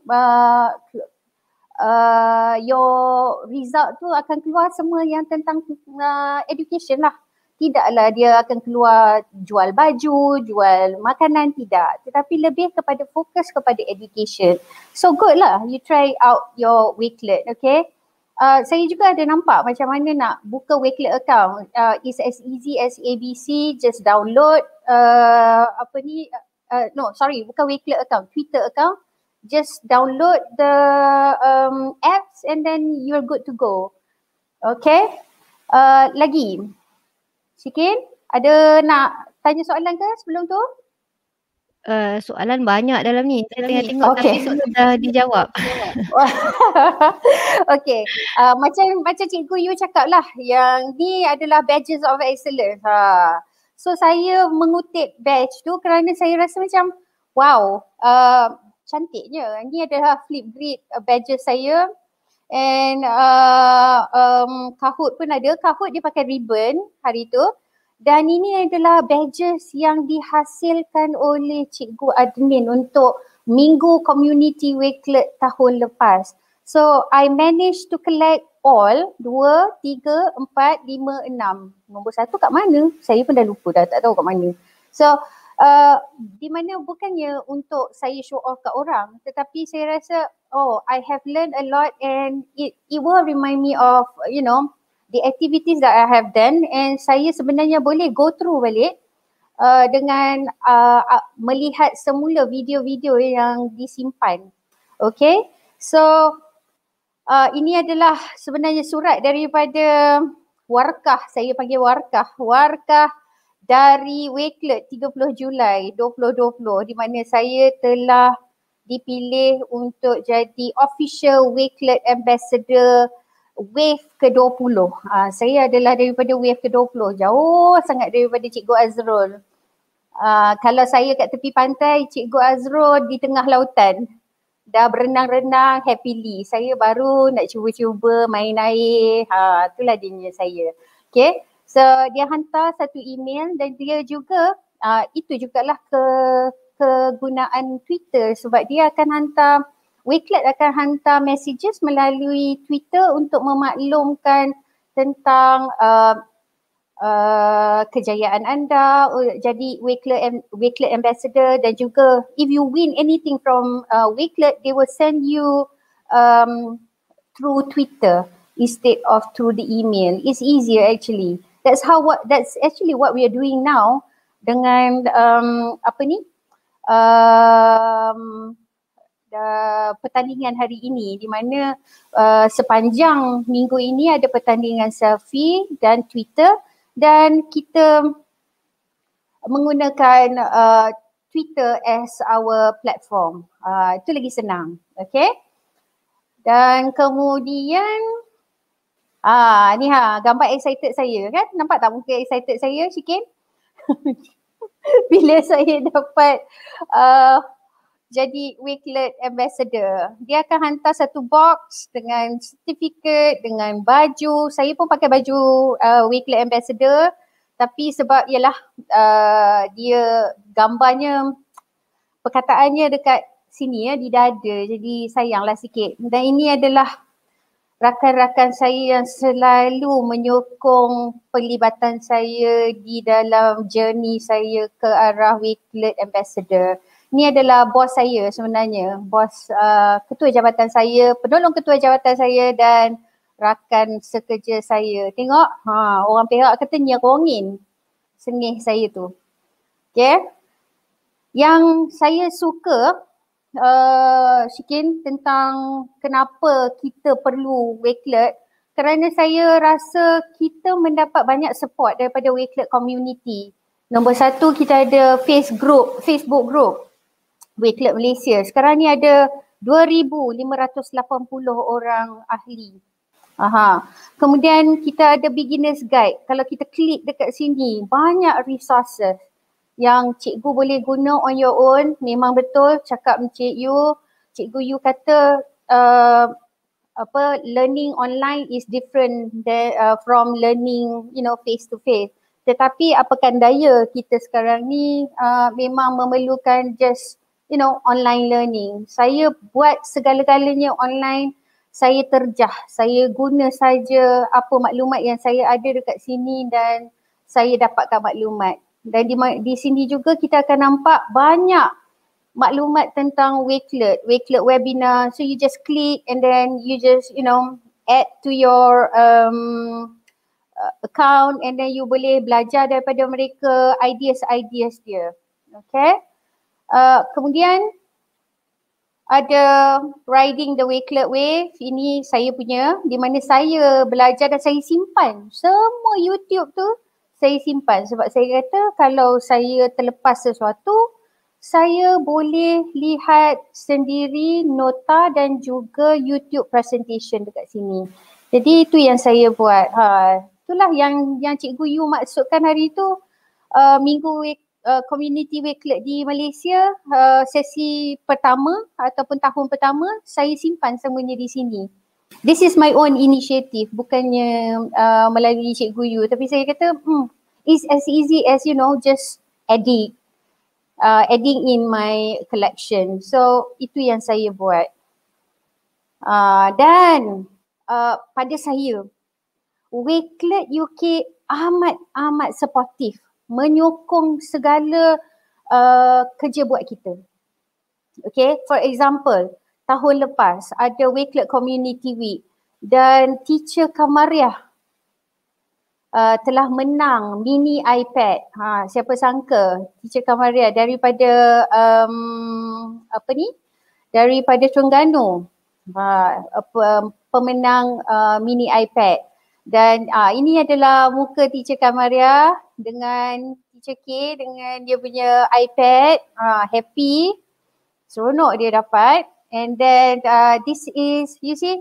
your result tu akan keluar semua yang tentang education lah. Tidaklah dia akan keluar jual baju, jual makanan, tidak. Tetapi lebih kepada fokus kepada education. So good lah, you try out your Wakelet, okay. Saya juga ada nampak macam mana nak buka Wakelet account. It's as easy as ABC, just download bukan Wakelet account, Twitter account. Just download the apps and then you're good to go. Okay. Lagi. Sikin, ada nak tanya soalan ke sebelum tu? Soalan banyak dalam ni. Saya tengah tengok tapi soalan dah dijawab. Okay. Macam Cikgu Yu cakap lah, yang ni adalah badges of excellence. So saya mengutip badge tu kerana saya rasa macam wow, cantiknya. Ini adalah Flipgrid badges saya. And Kahoot pun ada. Kahoot dia pakai ribbon hari tu. Dan ini adalah badges yang dihasilkan oleh Cikgu Admin untuk Minggu Community Wakelet tahun lepas. So I managed to collect all 2, 3, 4, 5, 6. Nombor 1 kat mana? Saya pun dah lupa dah, tak tahu kat mana. So di mana bukannya untuk saya show off kat orang, tetapi saya rasa I have learned a lot and it will remind me of the activities that I have done, and saya sebenarnya boleh go through balik dengan melihat semula video-video yang disimpan. Okay, so ini adalah sebenarnya surat daripada warkah, saya panggil warkah dari Wakelet 30 Julai 2020, di mana saya telah dipilih untuk jadi official Wakelet Ambassador wave ke-20. Saya adalah daripada wave ke-20, jauh sangat daripada Cikgu Azrul. Kalau saya kat tepi pantai, Cikgu Azrul di tengah lautan. Dah berenang-renang happily. Saya baru nak cuba-cuba main air. Itulah dia saya. Okay. So dia hantar satu email dan dia juga itu jugalah kegunaan Twitter, sebab dia akan hantar, Wakelet akan hantar messages melalui Twitter untuk memaklumkan tentang kejayaan anda jadi Wakelet ambassador, dan juga if you win anything from Wakelet, they will send you through Twitter instead of through the email. It's easier actually. That's actually what we are doing now dengan pertandingan hari ini, di mana sepanjang minggu ini ada pertandingan selfie dan Twitter, dan kita menggunakan Twitter as our platform. Itu lagi senang, okay? Dan kemudian ni gambar excited saya kan? Nampak tak muka excited saya, Shikin? Bila saya dapat jadi Wakelet ambassador, dia akan hantar satu box dengan certificate, dengan baju. Saya pun pakai baju Wakelet ambassador, tapi sebab ialah dia gambarnya, perkataannya dekat sini di dada, jadi sayanglah sikit. Dan ini adalah rakan-rakan saya yang selalu menyokong pelibatan saya di dalam journey saya ke arah Wakelet ambassador. Ini adalah bos saya sebenarnya, bos ketua jabatan saya, penolong ketua jabatan saya dan rakan sekerja saya. Tengok, orang Perak kata nyerongin sengih saya tu. Okay. Yang saya suka Shikin tentang kenapa kita perlu Wakelet, kerana saya rasa kita mendapat banyak support daripada Wakelet community. Nombor satu, kita ada Facebook group Wakelet Malaysia. Sekarang ni ada 2,580 orang ahli. Kemudian kita ada beginner's guide. Kalau kita klik dekat sini, banyak resources yang cikgu boleh guna on your own. Memang betul cakap cikgu Yu kata learning online is different from learning face to face. Tetapi apakan daya kita sekarang ni memang memerlukan just online learning. Saya buat segala-galanya online. Saya terjah, saya guna saja apa maklumat yang saya ada dekat sini dan saya dapatkan maklumat. Dan di sini juga kita akan nampak banyak maklumat tentang Wakelet webinar. So you just click and then you just add to your account, and then you boleh belajar daripada mereka ideas dia. Okay. Kemudian ada Riding the Wakelet Wave, ini saya punya, di mana saya belajar dan saya simpan semua YouTube tu, saya simpan sebab saya kata kalau saya terlepas sesuatu, saya boleh lihat sendiri nota dan juga YouTube presentation dekat sini. Jadi itu yang saya buat. Itulah yang Cikgu Yu maksudkan hari tu, minggu community Wakelet di Malaysia, sesi pertama ataupun tahun pertama, saya simpan semuanya di sini. This is my own initiative, bukannya melalui Cikgu Yu, tapi saya kata it's as easy as just adding in my collection. So itu yang saya buat. Dan pada saya, Wakelet UK amat supportive, menyokong segala kerja buat kita. Okay, for example, tahun lepas ada Wakelet Community Week dan Teacher Kamariah telah menang mini iPad. Siapa sangka Teacher Kamariah daripada daripada Terengganu, pemenang mini iPad. Dan ini adalah muka Teacher Kamariah dengan Teacher K dengan dia punya iPad, happy, seronok dia dapat. And then this is, you see,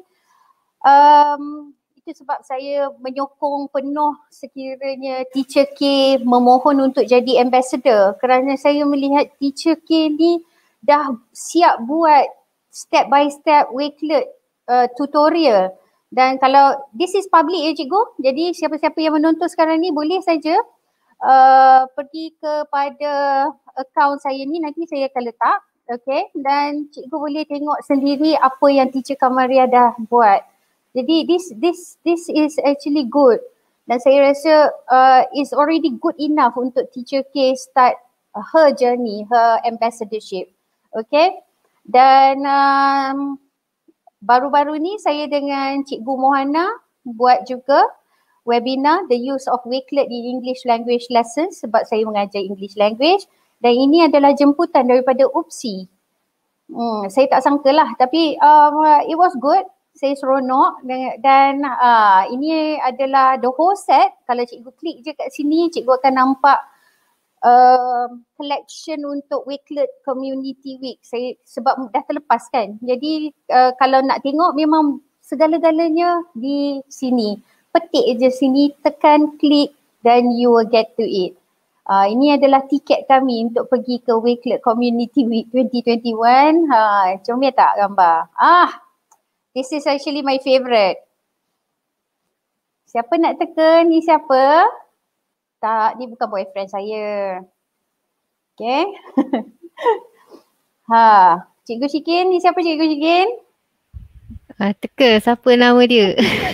itu sebab saya menyokong penuh sekiranya Teacher K memohon untuk jadi ambassador, kerana saya melihat Teacher K ni dah siap buat step by step Wakelet tutorial. Dan kalau this is public cikgu, jadi siapa-siapa yang menonton sekarang ni boleh saja pergi kepada akaun saya ni, nanti saya akan letak, okay, dan cikgu boleh tengok sendiri apa yang Teacher Kamariah dah buat. Jadi this is actually good. Dan saya rasa is already good enough untuk Teacher K start her journey, her ambassadorship. Okay. Dan baru-baru ni saya dengan Cikgu Mohana buat juga webinar The Use of Wakelet in English Language Lessons sebab saya mengajar English Language dan ini adalah jemputan daripada UPSI. Saya tak sangka lah tapi it was good. Saya seronok dan ini adalah the whole set. Kalau cikgu klik je kat sini, cikgu akan nampak collection untuk Wakelet Community Week. Saya sebab dah terlepas kan. Jadi kalau nak tengok memang segala-galanya di sini. Petik je sini, tekan, klik dan you will get to it. Ini adalah tiket kami untuk pergi ke Wakelet Community Week 2021. Comel tak gambar? This is actually my favourite. Siapa nak teka? Ni siapa? Tak, ni bukan boyfriend saya. Okay. Cikgu Syikin, ni siapa Cikgu Syikin? Teka, siapa nama dia?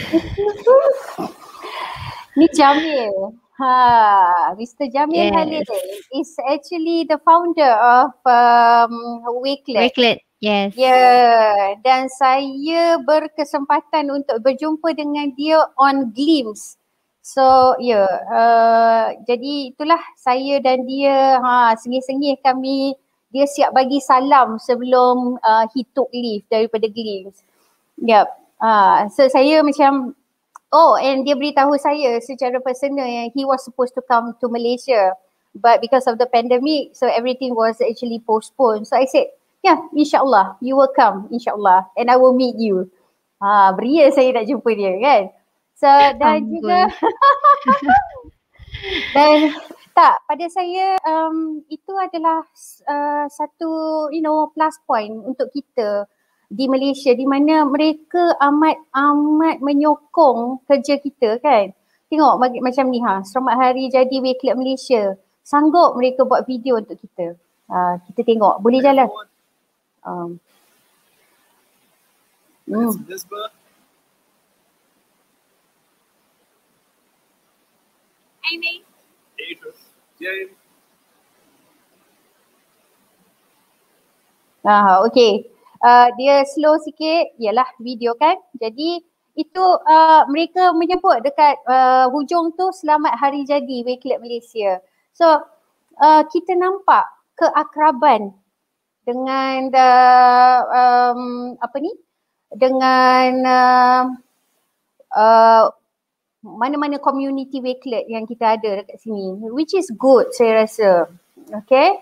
Ni Jamil. Mr. Jamil Khalil is actually the founder of Wakelet. Wakelet, yes. Dan saya berkesempatan untuk berjumpa dengan dia on Glimpse. So jadi itulah saya dan dia sengih-sengih kami. Dia siap bagi salam sebelum he took leave daripada Glimpse. So saya macam and dia beritahu saya secara personal yang he was supposed to come to Malaysia but because of the pandemic so everything was actually postponed. So I said, insyaAllah you will come insyaAllah and I will meet you. Beria saya nak jumpa dia kan. So dan juga dan tak, pada saya itu adalah satu plus point untuk kita di Malaysia di mana mereka amat menyokong kerja kita kan. Tengok macam ni Selamat Hari Jadi Wakelet Malaysia. Sanggup mereka buat video untuk kita. Kita tengok. Boleh jalan. Amy. James. Okay. Dia slow sikit, ialah video kan. Jadi itu mereka menyebut dekat hujung tu Selamat Hari Jadi Wakelet Malaysia. So kita nampak keakraban dengan dengan mana-mana community Wakelet yang kita ada dekat sini, which is good saya rasa. Okay.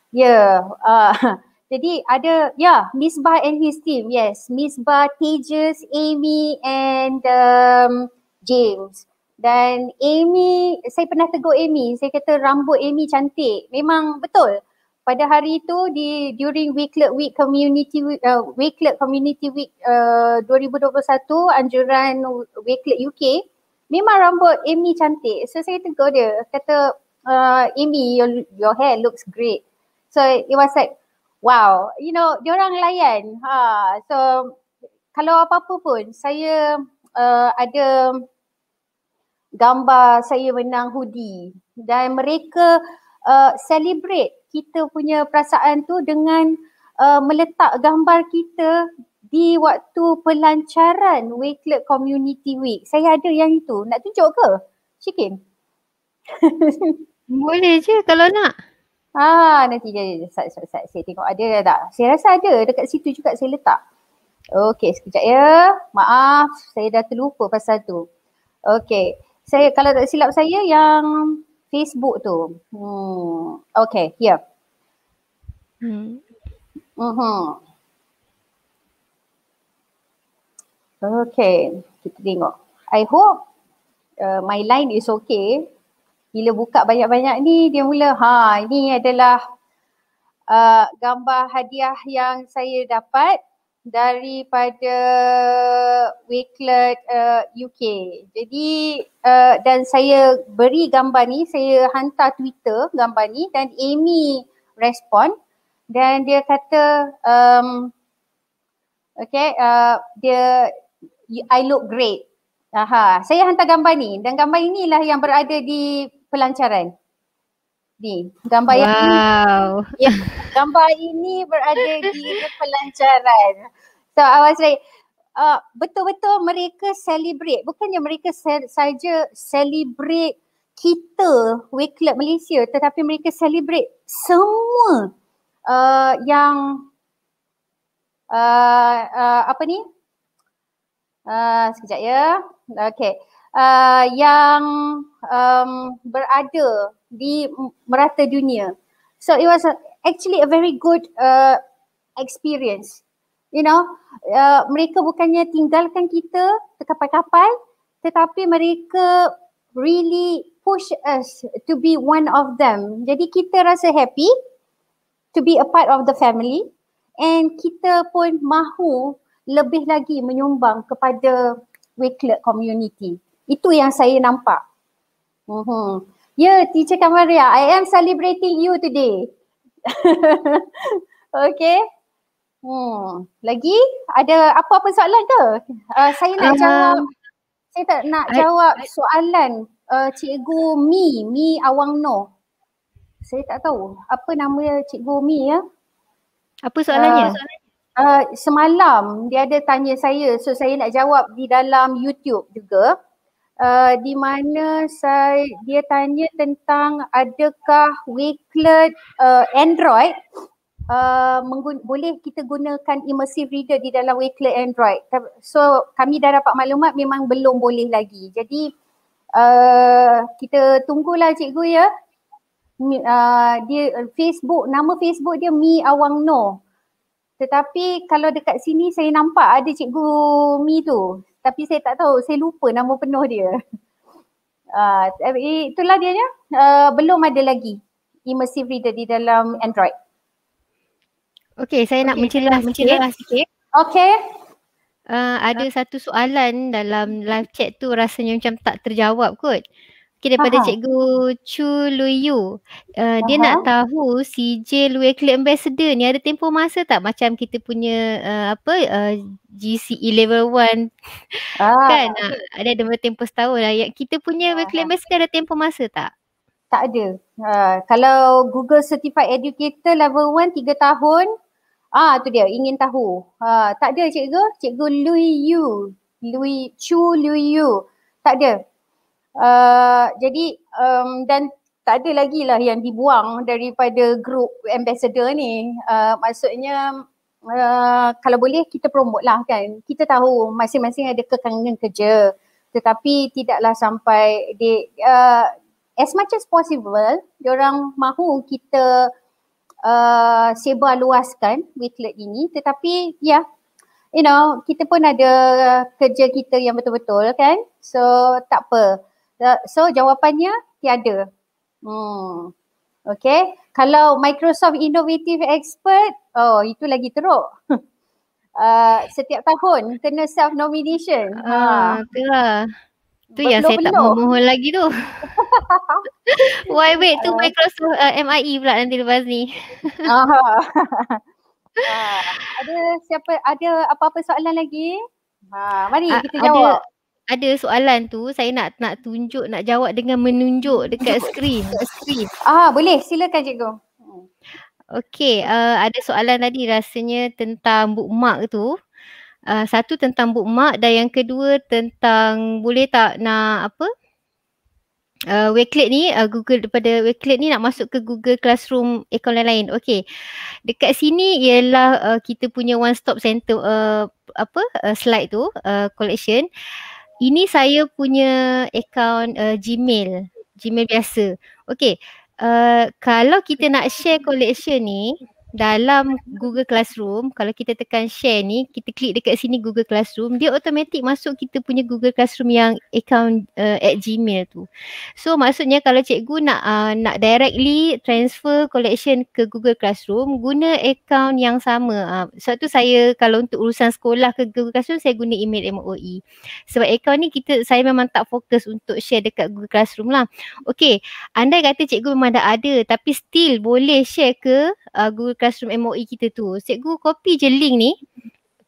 Jadi ada Misbah and his team. Yes, Misbah, Tejas, Amy and James. Dan Amy, saya pernah tegur Amy. Saya kata rambut Amy cantik. Memang betul. Pada hari itu during Wakelet Week Community Wakelet Community Week 2021 anjuran Wakelet UK, memang rambut Amy cantik. So saya tegur dia, kata Amy, your hair looks great. So it was like wow, diorang layan. So kalau apa-apa pun saya ada gambar saya menang hoodie dan mereka celebrate kita punya perasaan tu dengan meletak gambar kita di waktu pelancaran Wakelet Community Week. Saya ada yang itu. Nak tunjuk ke? Syikin? Boleh je kalau nak. Nanti saya tengok ada tak. Saya rasa ada dekat situ juga saya letak. Okey, sekejap ya. Maaf, saya dah terlupa pasal tu. Okey. Saya kalau tak silap saya yang Facebook tu. Okey, here. Okey, kita tengok. I hope my line is okay. Bila buka banyak-banyak ni dia mula ini adalah gambar hadiah yang saya dapat daripada Wakelet UK. Jadi dan saya beri gambar ni, saya hantar Twitter gambar ni dan Amy respon dan dia kata dia I look great. Saya hantar gambar ni dan gambar inilah yang berada di pelancaran. Ni, gambar yang ini. Ya, gambar ini berada di pelancaran. So I was like, betul-betul mereka celebrate. Bukannya mereka saja celebrate kita Wakelet Malaysia, tetapi mereka celebrate semua yang apa ni? Sekejap ya. Okay. Yang berada di merata dunia. So it was actually a very good experience. You know, mereka bukannya tinggalkan kita terkapai-kapai, tetapi mereka really push us to be one of them. Jadi kita rasa happy to be a part of the family, and kita pun mahu lebih lagi menyumbang kepada Wakelet community. Itu yang saya nampak. Ya, Teacher Kamaria, I am celebrating you today. Okay. Lagi ada apa-apa soalan ke? Saya nak jawab. Saya tak nak jawab soalan Cikgu Mi Awangno. Saya tak tahu apa nama Cikgu Mi ya. Apa soalannya? Semalam dia ada tanya saya, so saya nak jawab di dalam YouTube juga. Di mana dia tanya tentang adakah Wakelet Android boleh kita gunakan immersive reader di dalam Wakelet Android. So kami dah dapat maklumat memang belum boleh lagi. Jadi kita tunggulah cikgu ya. Dia nama Facebook dia Mi Awangno. Tetapi kalau dekat sini saya nampak ada cikgu Mi tu. Tapi saya tak tahu, saya lupa nama penuh dia. Itulah dia ya. Belum ada lagi immersive reader di dalam Android. Okey, saya nak mencelah sikit. Okey. Ada satu soalan dalam live chat tu rasanya macam tak terjawab kot. Daripada Cikgu Chu Luyu. Dia nak tahu CJ Wakelet Ambassador ni ada tempoh masa tak macam kita punya GCE level 1 kan? Ada tempoh setahun lah. Kita punya Wakelet Ambassador ada tempoh masa tak? Tak ada. Kalau Google Certified Educator level 1 3 tahun. Tu dia, ingin tahu. Tak ada cikgu. Cikgu Chu Luyu. Tak ada. Jadi dan tak ada lagi lah yang dibuang daripada grup ambassador ni. Maksudnya kalau boleh kita promote lah kan. Kita tahu masing-masing ada kekangan kerja, tetapi tidaklah sampai as much as possible diorang mahu kita sebar luaskan Wakelet ini. Tetapi ya, you know, kita pun ada kerja kita yang betul-betul kan. So tak apa. So jawapannya tiada. Okay. Kalau Microsoft Innovative Expert, itu lagi teruk. Setiap tahun kena self-nomination. Itulah. Tu yang saya tak mohon lagi tu. Why wait tu Microsoft MIE pula nanti lepas ni. Ada apa-apa soalan lagi? Mari kita jawab. Ada soalan tu saya nak tunjuk, nak jawab dengan menunjuk dekat skrin. Boleh, silakan cikgu. Okey, ada soalan tadi rasanya tentang bookmark tu. Satu tentang bookmark dan yang kedua tentang boleh tak nak Wakelet ni, daripada Wakelet ni nak masuk ke Google Classroom akaun lain. Okey. Dekat sini ialah kita punya one stop center slide tu, collection. Ini saya punya akaun Gmail biasa. Okey. Kalau kita nak share collection ni dalam Google Classroom, kalau kita tekan share ni, kita klik dekat sini Google Classroom, dia automatik masuk kita punya Google Classroom yang account at Gmail tu. So maksudnya kalau cikgu nak directly transfer collection ke Google Classroom, guna account yang sama. Sebab tu saya kalau untuk urusan sekolah ke Google Classroom, saya guna email MOE. Sebab account ni saya memang tak fokus untuk share dekat Google Classroom lah. Okay, andai kata cikgu memang dah ada tapi still boleh share ke Google Classroom MOE kita tu. Cikgu copy je link ni,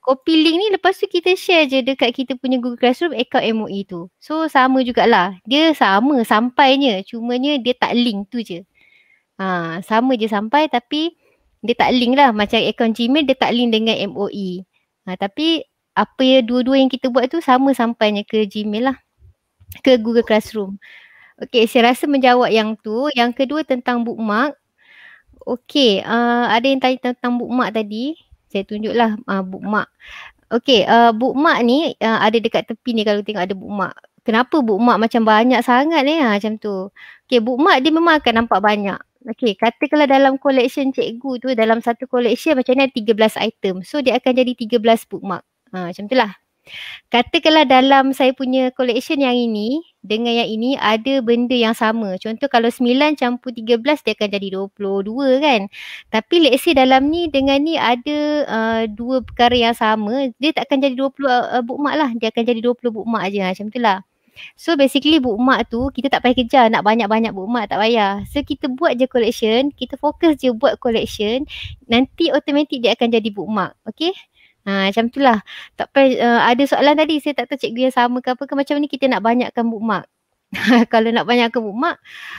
copy link ni lepas tu kita share je dekat kita punya Google Classroom account MOE tu. So sama jugalah. Dia sama sampainya, cumanya dia tak link tu je. Sama je sampai tapi dia tak link lah. Macam account Gmail dia tak link dengan MOE. Tapi apa ya dua-dua yang kita buat tu sama sampainya ke Gmail lah. Ke Google Classroom. Okay, saya rasa menjawab yang tu. Yang kedua tentang bookmark. Okay, ada yang tanya tentang bookmark tadi. Saya tunjuklah bookmark. Okay, bookmark ni ada dekat tepi ni kalau tengok ada bookmark. Kenapa bookmark macam banyak sangat ni macam tu. Okay, bookmark dia memang akan nampak banyak. Okay, katakanlah dalam collection cikgu tu, dalam satu collection macam ni ada 13 item. So dia akan jadi 13 bookmark. Macam tu lah. Katakanlah dalam saya punya collection yang ini dengan yang ini ada benda yang sama. Contoh kalau 9 campur 13 dia akan jadi 22 kan. Tapi let's say dalam ni dengan ni ada dua perkara yang sama, dia tak akan jadi 20 bookmark lah. Dia akan jadi 20 bookmark je macam tu lah. So basically bookmark tu kita tak payah kejar nak banyak-banyak bookmark, tak payah. So kita buat je collection, kita fokus je buat collection, nanti automatic dia akan jadi bookmark. Okay? Macam tu lah. Tak payah, ada soalan tadi saya tak tahu cikgu yang sama ke apa ke, macam ni kita nak banyakkan bookmark. Kalau nak banyakkan bookmark,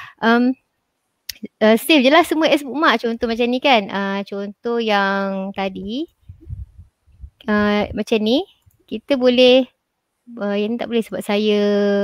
save je lah semua as bookmark. Contoh macam ni kan. Contoh yang tadi macam ni, kita boleh yang ni tak boleh sebab saya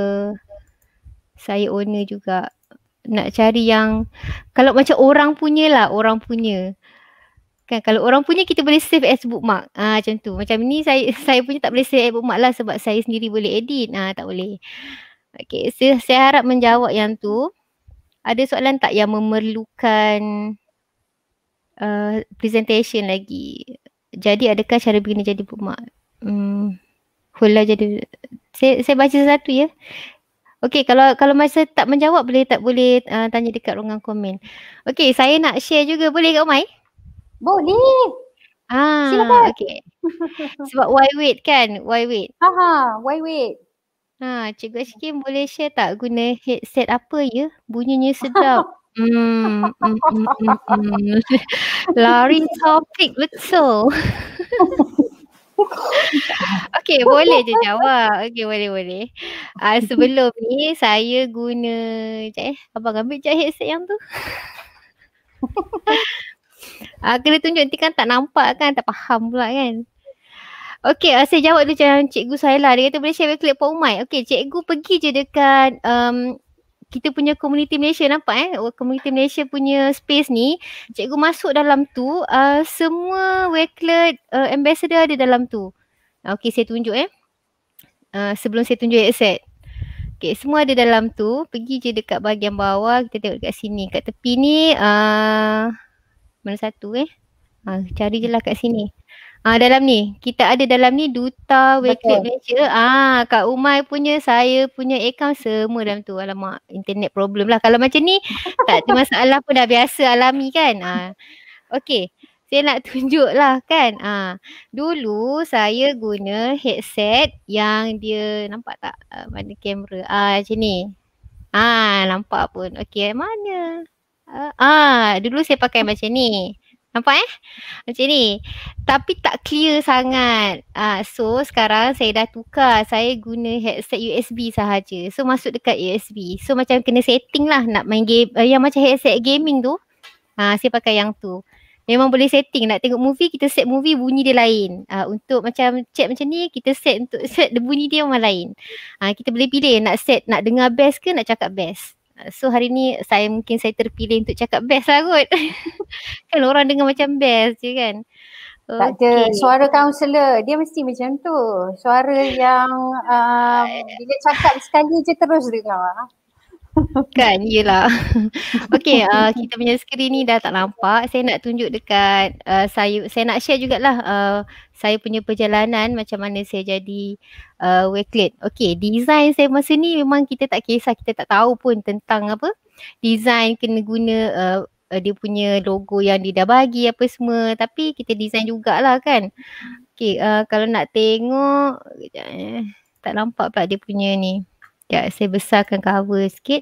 owner juga. Nak cari yang kalau macam orang punya lah, orang punya. Kan kalau orang punya kita boleh save as bookmark. Macam tu. Macam ni saya punya tak boleh save as bookmark lah sebab saya sendiri boleh edit. Tak boleh. Okay, saya harap menjawab yang tu. Ada soalan tak yang memerlukan presentation lagi? Jadi adakah cara begini jadi bookmark? Hula jadi. Saya baca satu ya. Okay, kalau masa tak menjawab boleh tanya dekat ruangan komen. Okay, saya nak share juga. Boleh Kak Umay? Boleh. Silakan. Okay. Sebab why wait kan? Why wait? Why wait? Cikgu Ashkim boleh share tak guna headset apa ya? Bunyinya sedap. Lari topik betul. Okay, boleh je jawab. Okay, boleh. Sebelum ni saya guna, abang ambil je headset yang tu. Kena tunjuk nanti kan tak nampak kan, tak faham pula kan. Okay, saya jawab dulu macam cikgu saya lah. Dia kata boleh share klik Pak Umay. Okay, cikgu pergi je dekat kita punya Community Malaysia, nampak Community Malaysia punya space ni. Cikgu masuk dalam tu, semua Wakelet ambassador ada dalam tu. Okay, saya tunjuk sebelum saya tunjuk headset. Okay, semua ada dalam tu. Pergi je dekat bahagian bawah, kita tengok dekat sini. Kat tepi ni mana satu cari je lah kat sini. Dalam ni, kita ada dalam ni Duta Wakelet Malaysia. Kak Umay punya, saya punya account semua dalam tu. Alamak, internet problem lah. Kalau macam ni, tak ada masalah pun, dah biasa alami kan. Okay, saya nak tunjuk lah kan. Dulu saya guna headset yang dia, nampak tak mana kamera? Macam ni. Nampak pun. Okay, mana? Dulu saya pakai macam ni. Nampak macam ni. Tapi tak clear sangat. So sekarang saya dah tukar. Saya guna headset USB sahaja. So masuk dekat USB. So macam kena setting lah nak main game. Yang macam headset gaming tu. Saya pakai yang tu. Memang boleh setting. Nak tengok movie, kita set movie bunyi dia lain. Untuk macam chat macam ni, kita set untuk set bunyi dia memang lain. Kita boleh pilih nak set, nak dengar best ke nak cakap best. So hari ni mungkin saya terpilih untuk cakap best lah kot. Kan orang dengar macam best je kan. Tak ada, suara kaunselor dia mesti macam tu. Suara yang bila cakap sekali je terus dengar. Kan, yelah. Okay, kita punya skrin ni dah tak nampak. Saya nak tunjuk dekat saya nak share jugalah saya punya perjalanan macam mana saya jadi Wakelet. Okay, design saya masa ni memang kita tak kisah, kita tak tahu pun tentang apa design, kena guna dia punya logo yang dia dah bagi apa semua. Tapi kita design jugalah kan. Okay, kalau nak tengok tak nampak pula dia punya ni. Saya besarkan cover sikit.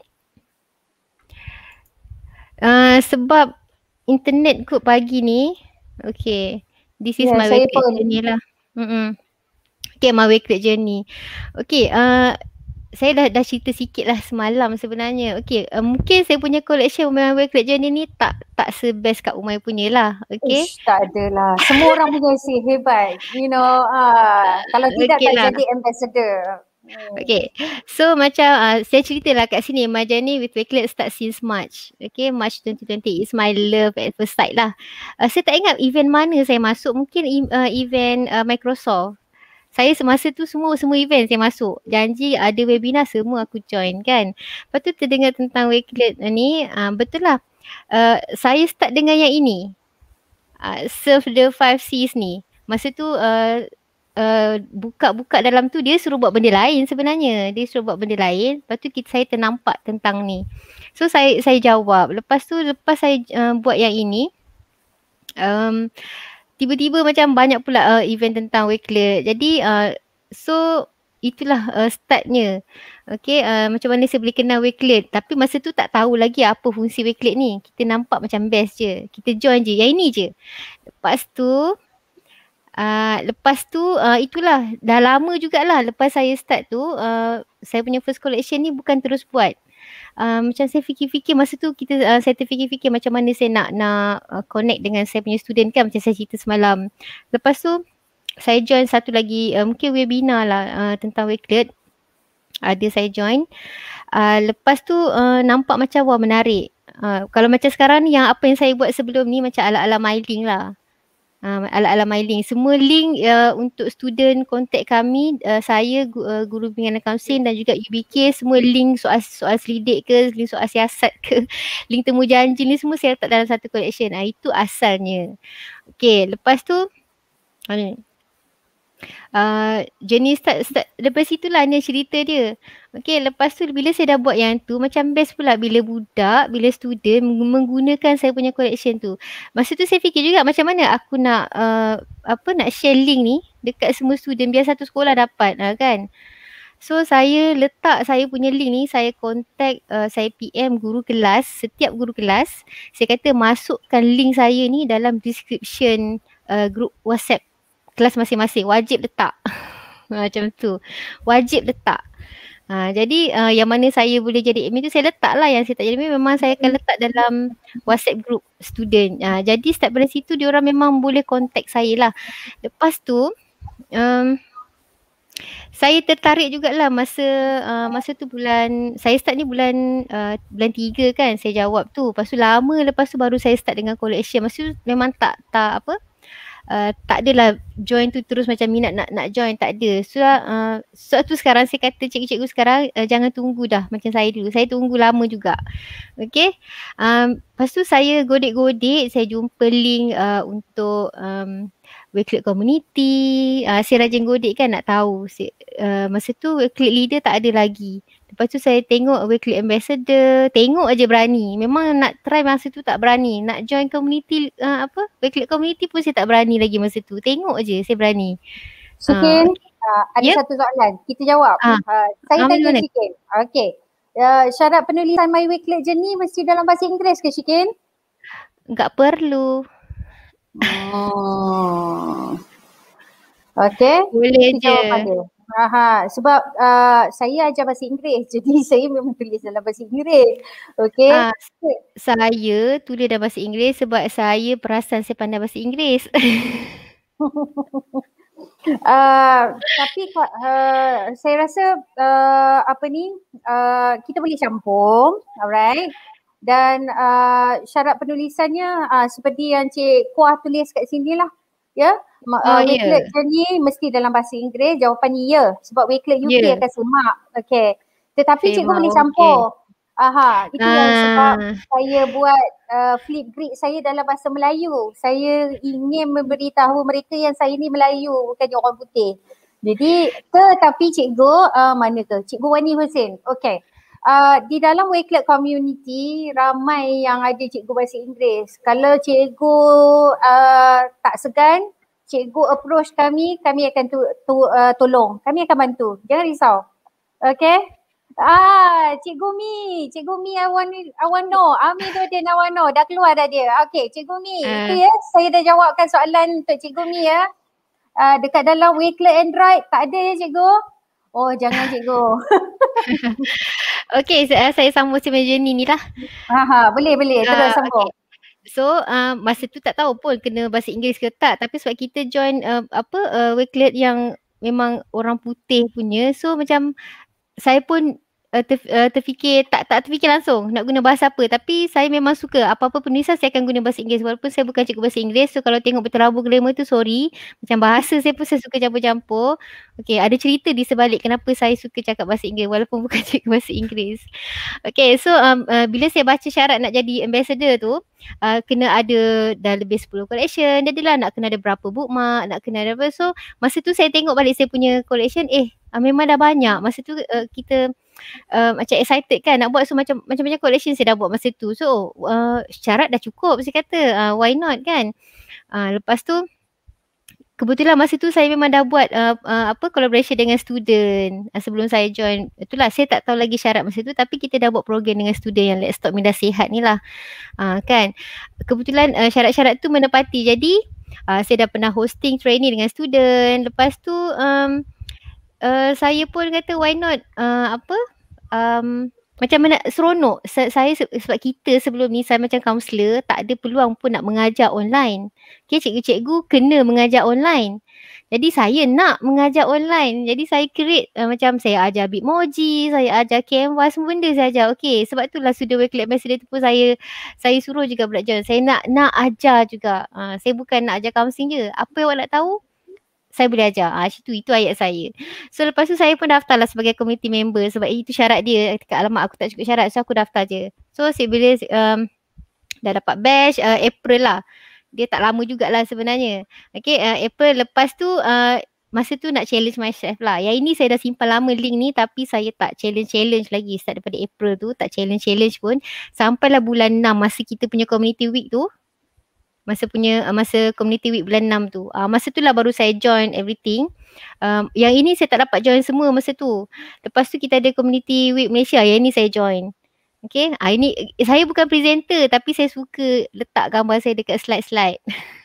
Sebab internet kot pagi ni. Okay. This is my webpage ni lah. Okay, my Wakelet journey. Okay, saya dah cerita sikit lah semalam sebenarnya. Okay, mungkin saya punya collection my Wakelet journey ni tak se-best Kak Umay punya lah. Okay. Tak adalah. Semua orang punya isi hebat. You know, kalau tidak Okay tak lah. jadi ambassador. Okay, so macam saya cerita lah kat sini, my journey with Wakelet start since March. Okay, March 2020 is my love at first sight lah. Saya tak ingat event mana saya masuk, mungkin event Microsoft. Saya semasa tu semua event saya masuk. Janji ada webinar semua aku join kan. Lepas tu terdengar tentang Wakelet ni, betul lah. Saya start dengan yang ini. Serve the 5 C's ni. Masa tu buka dalam tu dia suruh buat benda lain sebenarnya. Dia suruh buat benda lain. Lepas tu saya ternampak tentang ni. So saya jawab. Lepas saya buat yang ini, tiba-tiba macam banyak pula event tentang Wakelet. Jadi so itulah startnya. Okay, macam mana saya boleh kenal Wakelet. Tapi masa tu tak tahu lagi apa fungsi Wakelet ni. Kita nampak macam best je. Kita join je. Yang ini je. Lepas tu itulah dah lama jugalah lepas saya start tu, saya punya first collection ni bukan terus buat. Macam saya fikir-fikir masa tu saya terfikir-fikir macam mana saya nak connect dengan saya punya student kan, macam saya cerita semalam. Lepas tu saya join satu lagi mungkin webinar lah tentang Wakelet. Ada saya join. Lepas tu nampak macam wah menarik. Kalau macam sekarang ni yang apa yang saya buat sebelum ni macam ala-ala mailing lah. Ala-ala mailing. Semua link untuk student kontak kami, saya guru bimbingan akaunting dan juga UBK, semua link soal selidik ke, link soal siasat ke, link temu janji ni semua saya letak dalam satu collection. Itu asalnya. Okay, lepas tu jenis start lepas itulah ni cerita dia. Okay, lepas tu bila saya dah buat yang tu macam best pula bila student menggunakan saya punya collection tu. Masa tu saya fikir juga macam mana aku nak nak share link ni dekat semua student biar satu sekolah dapat kan. So saya letak saya punya link ni, saya contact, saya PM guru kelas, setiap guru kelas saya kata masukkan link saya ni dalam description group WhatsApp kelas masing-masing, wajib letak. Macam tu. Wajib letak. Jadi yang mana saya boleh jadi admin tu saya letak lah, yang saya tak jadi admin memang saya akan letak dalam WhatsApp group student. Jadi start dari situ diorang memang boleh contact saya lah. Lepas tu saya tertarik jugalah masa tu saya start ni bulan 3 kan saya jawab tu. Lepas tu lama lepas tu baru saya start dengan collection. Masa tu memang tak adalah join tu terus macam minat nak join, tak ada. So tu sekarang saya kata cikgu-cikgu sekarang jangan tunggu dah macam saya dulu. Saya tunggu lama juga. Okay. Lepas tu saya godek-godek, saya jumpa link untuk Wakelet community. Saya rajin godek kan nak tahu. Masa tu Wakelet leader tak ada lagi. Lepas tu saya tengok Wakelet ambassador, tengok aja berani. Memang nak try masa tu tak berani. Nak join community Wakelet community pun saya tak berani lagi masa tu. Tengok aja saya berani. Shikin, ada satu soalan. Kita jawab. Saya tanya Shikin. Okay. Syarat penulisan My Wakelet Journey mesti dalam bahasa Inggeris ke Shikin? Enggak perlu. Okay. Boleh je. Sebab saya ajar bahasa Inggeris, jadi saya memang tulis dalam bahasa Inggeris. Okay. Saya tulis dalam bahasa Inggeris sebab saya perasan saya pandai bahasa Inggeris. Tapi saya rasa kita boleh campur, alright. Dan syarat penulisannya seperti yang Cik Kuah tulis kat sini lah. Ya, Wakelet Journey mesti dalam bahasa Inggeris. Jawapannya ya, sebab Wakelet UK akan semak. Okay. Tetapi cikgu boleh campur. Itu yang sebab saya buat flip grid saya dalam bahasa Melayu. Saya ingin memberitahu mereka yang saya ni Melayu, bukannya orang putih. Jadi tetapi cikgu mana ke? Cikgu Wani Hussein. Okay. Di dalam Wakelet community ramai yang ada cikgu bahasa Inggeris. Kalau cikgu tak segan, cikgu approach kami akan tolong. Kami akan bantu. Jangan risau. Okay. Cikgu Mi I want know. Ami tu dia I want know. Dah keluar dah dia. Okay, Cikgu Mi. Itu ya, saya dah jawabkan soalan untuk Cikgu Mi ya. dekat dalam Wakelet Android tak ada ya cikgu? Oh jangan cikgu. Okay, saya sambung macam journey ni lah. Boleh terus sambung. Okay. So masa tu tak tahu pun kena bahasa Inggeris ke tak, tapi sebab kita join Wakelet yang memang orang putih punya, so macam saya pun terfikir tak terfikir langsung nak guna bahasa apa, tapi saya memang suka apa-apa penulisan saya akan guna bahasa Inggeris walaupun saya bukan cikgu bahasa Inggeris. So kalau tengok berterabur grammar tu sorry, macam bahasa saya pun saya suka campur-campur. Okay, ada cerita di sebalik kenapa saya suka cakap bahasa Inggeris walaupun bukan cikgu bahasa Inggeris. Okay, so bila saya baca syarat nak jadi ambassador tu, kena ada dah lebih 10 collection, jadilah nak kena ada berapa bookmark, nak kena ada apa. So masa tu saya tengok balik saya punya collection, memang dah banyak. Masa tu kita macam excited kan nak buat, so macam-macam collection saya dah buat masa tu. So syarat dah cukup saya kata, why not kan. Lepas tu kebetulan masa tu saya memang dah buat collaboration dengan student sebelum saya join. Itulah saya tak tahu lagi syarat masa tu, tapi kita dah buat program dengan student yang Let's Talk Minda Sihat ni lah. Kan kebetulan syarat-syarat tu menepati. Jadi saya dah pernah hosting training dengan student. Lepas tu saya pun kata why not macam mana seronok. Saya sebab kita sebelum ni saya macam kaunselor tak ada peluang pun nak mengajar online. Okay, cikgu-cikgu kena mengajar online. Jadi saya nak mengajar online. Jadi saya create macam saya ajar Bitmoji, saya ajar Canva, semua benda saya ajar. Okay, sebab itulah Student Wakelet Ambassador tu pun saya suruh juga budak join. Saya nak ajar juga. Saya bukan nak ajar counselling je. Apa yang awak nak tahu, saya boleh ajar. Itu ayat saya. So lepas tu saya pun daftar lah sebagai community member sebab itu syarat dia. Dekat alamat aku tak cukup syarat, so aku daftar je. So saya bila dah dapat batch April lah. Dia tak lama jugalah sebenarnya. Okay, April lepas tu masa tu nak challenge myself lah. Yang ini saya dah simpan lama link ni, tapi saya tak challenge lagi. Start daripada April tu tak challenge pun. Sampailah bulan 6 masa kita punya community week tu. Masa community week bulan 6 tu. Masa tu lah baru saya join everything. Yang ini saya tak dapat join semua masa tu. Lepas tu kita ada community week Malaysia. Yang ini saya join. Okay. Ini saya bukan presenter, tapi saya suka letak gambar saya dekat slide-slide.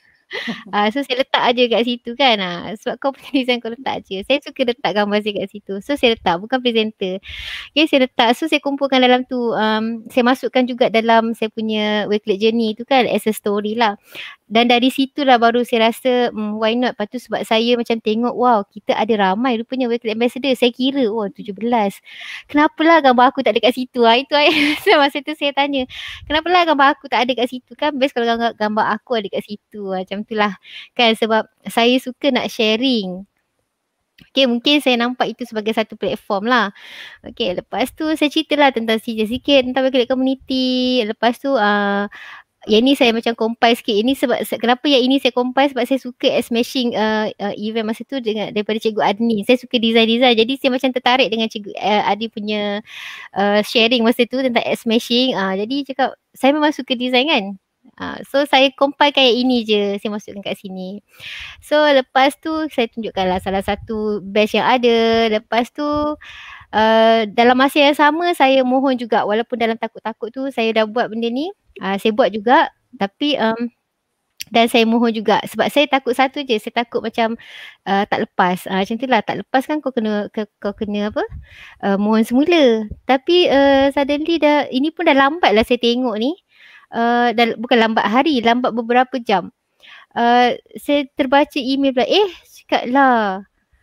So saya letak aja kat situ kan. Sebab kau punya design kau letak aja. Saya suka letak gambar saya kat situ. So saya letak, bukan presenter. Okay, saya letak. So saya kumpulkan dalam tu. Saya masukkan juga dalam saya punya Wakelet journey tu kan, as a story lah. Dan dari situ lah baru saya rasa why not. Lepas tu sebab saya macam tengok, wow, kita ada ramai rupanya Wakelet Ambassador. Saya kira 17. Kenapalah gambar aku tak ada kat situ? Itu masa tu saya tanya, kenapalah gambar aku tak ada kat situ? Kan best kalau gambar aku ada kat situ. Macam tu lah kan, sebab saya suka nak sharing. Okay, mungkin saya nampak itu sebagai satu platform lah. Okay, lepas tu saya ceritalah tentang sikit tentang Wakelet Community. Lepas tu yang ni saya macam compile sikit. Ini sebab kenapa yang ini saya compile, sebab saya suka smashing event masa tu daripada Cikgu Adni. Saya suka design. Jadi saya macam tertarik dengan Cikgu Adi punya sharing masa tu tentang smashing. Jadi cakap saya memang suka design kan. So saya compile kayak ini je, saya masukkan kat sini. So lepas tu saya tunjukkanlah salah satu batch yang ada. Lepas tu dalam masa yang sama saya mohon juga, walaupun dalam takut-takut tu saya dah buat benda ni. Saya buat juga, tapi dan saya mohon juga sebab saya takut satu je, saya takut macam tak lepas. Macam tu lah, tak lepas kan kau kena apa? Mohon semula. Tapi suddenly ini pun dah lambat lah saya tengok ni. Bukan lambat hari, lambat beberapa jam. Saya terbaca email pula, cakap lah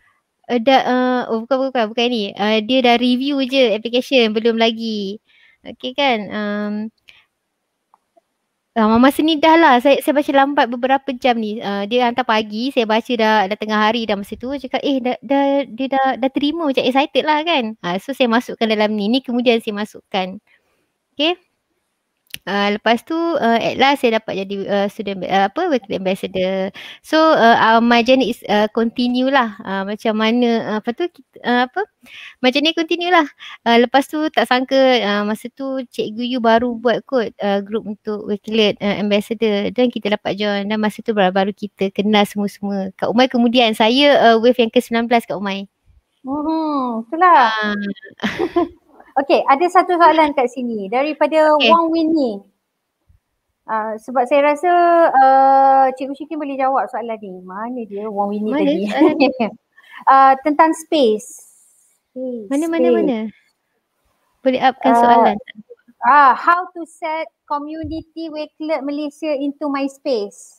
bukan ni. Dia dah review je application, belum lagi. Okay kan. Masa ni dah lah saya baca lambat beberapa jam ni. Dia hantar pagi, saya baca dah tengah hari dah masa tu. Cakap dia dah terima, macam excited lah kan. So saya masukkan dalam ni kemudian saya masukkan. Okay. Lepas tu at last saya dapat jadi student Wakelet Ambassador. So my journey is continue lah. Macam mana my journey continue lah. Lepas tu tak sangka masa tu Cikgu Yu baru buat kot group untuk Wakelet Ambassador, dan kita dapat join. Dan masa tu baru kita kenal semua-semua. Kak Umay kemudian saya wave yang ke-19 Kak Umay. Itulah. Okay, ada satu soalan kat sini daripada Wong Winnie. Sebab saya rasa Cikgu Syikin boleh jawab soalan ni. Mana dia? 1 minit Mana lagi. soalan ni? Tentang space. Mana? Boleh upkan soalan tak? How to set community Wakelet Malaysia into MySpace?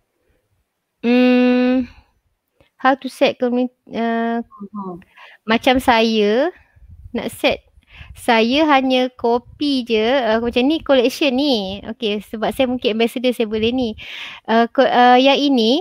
How to set community, macam saya nak set, saya hanya copy je macam ni collection ni. Okay, sebab saya mungkin ambassador, saya boleh ni. Yang ini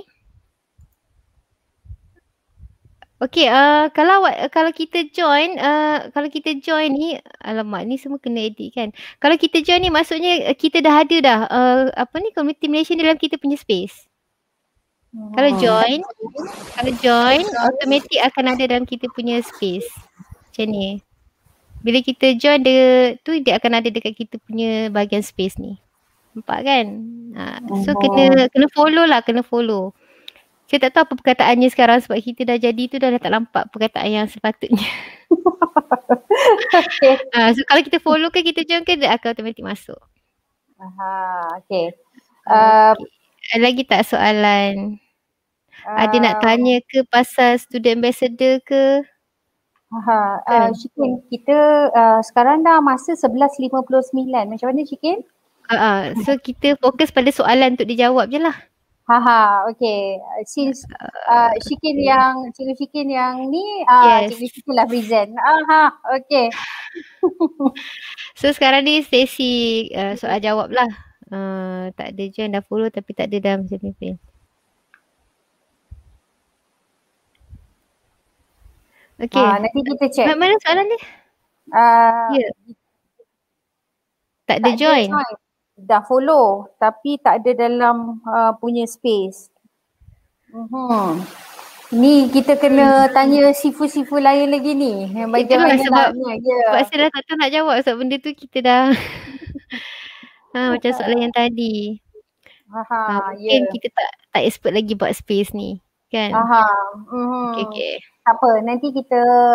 okay, kalau kita join ni, alamak ni semua kena edit kan. Kalau kita join ni maksudnya kita dah ada dah community Malaysia dalam kita punya space. Kalau join automatic akan ada dalam kita punya space. Macam ni. Bila kita join dia akan ada dekat kita punya bahagian space ni. Nampak kan? So kena follow lah, kena follow. Saya tak tahu apa perkataannya sekarang sebab kita dah jadi tu dah tak nampak perkataan yang sepatutnya. So kalau kita follow kan, kita join kan, dia akan automatic masuk. Okay. Lagi tak soalan? Ada nak tanya ke pasal student ambassador ke? Syikin, kita sekarang dah masa 11.59. Macam mana Syikin? So kita fokus pada soalan untuk dijawab je lah. Okay. Since Cikgu Syikin yang ni, yes. Cikgu Syikin lah present. Okay. So sekarang ni sesi soal jawab lah. Tak ada join, dah follow tapi tak ada dalam seminar. Okay. Nanti kita check. Mana soalan ni? Tak ada join. Dah follow tapi tak ada dalam punya space. Ni kita kena tanya sifu-sifu lain lagi ni. Sebab saya dah tak tahu nak jawab sebab benda tu kita dah macam soalan yang tadi. Mungkin kita tak expert lagi buat space ni kan. Okay. Tak apa, nanti kita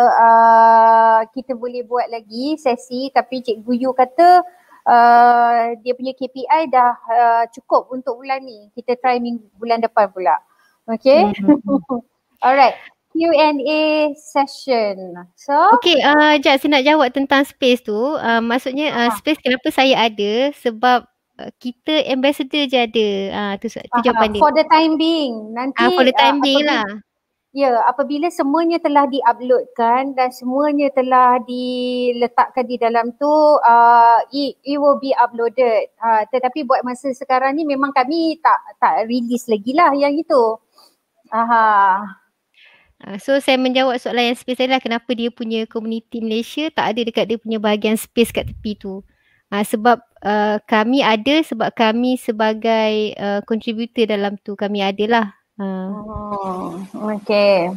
boleh buat lagi sesi, tapi Cikgu Yu kata dia punya KPI dah cukup untuk bulan ni. Kita try bulan depan pula. Okay. Alright. Q&A session. So okay, sekejap saya nak jawab tentang space tu. Maksudnya space kenapa saya ada, sebab kita ambassador je ada. Tu jawapan dia. For the time being. Nanti for the time being lah. Apabila semuanya telah diuploadkan dan semuanya telah diletakkan di dalam tu, it will be uploaded. Tetapi buat masa sekarang ni memang kami tak release lagi lah yang itu. So saya menjawab soalan yang space lah, kenapa dia punya community Malaysia tak ada dekat dia punya bahagian space kat tepi tu. Sebab kami ada, sebab kami sebagai contributor dalam tu, kami ada lah. Okay.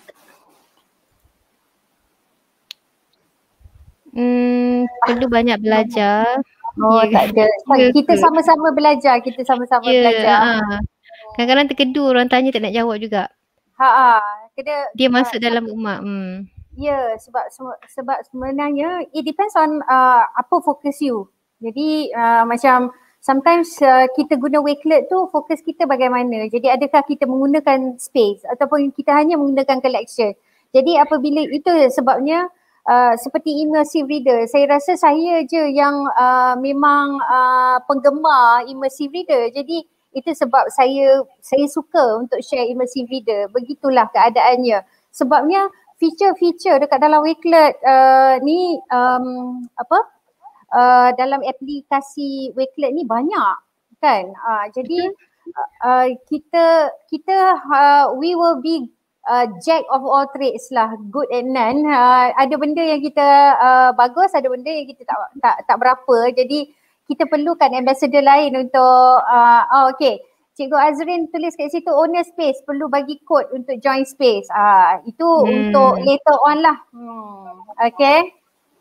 Perlu banyak belajar. Tak ada. Kita sama-sama belajar. Kadang-kadang terkedu, orang tanya tak nak jawab juga. Dia masuk dalam umat. Sebab sebenarnya it depends on apa fokus you. Jadi macam sometimes kita guna Wakelet tu, fokus kita bagaimana. Jadi adakah kita menggunakan space ataupun kita hanya menggunakan collection. Jadi apabila itu sebabnya seperti immersive reader, saya rasa saya je yang memang penggemar immersive reader. Jadi itu sebab saya suka untuk share immersive reader. Begitulah keadaannya. Sebabnya feature-feature dekat dalam Wakelet ni dalam aplikasi Wakelet ni banyak kan. Jadi kita we will be jack of all trades lah, good and none. Ada benda yang kita bagus, ada benda yang kita tak berapa. Jadi kita perlukan ambassador lain untuk okay. Cikgu Azrin tulis kat situ owner space perlu bagi kod untuk join space. Itu untuk later on lah. Okay.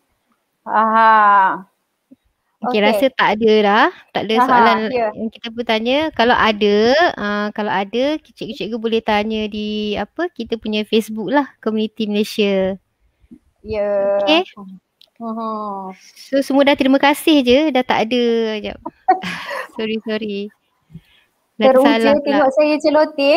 Okay, rasa tak ada dah. Tak ada soalan yang kita bertanya. Kalau ada, cikgu-cikgu boleh tanya di kita punya Facebook lah, Community Malaysia. Okay. So semua dah terima kasih je, dah tak ada. Sekejap. Sorry. Dah Teruja tersalah pula. tengok saya celoteh.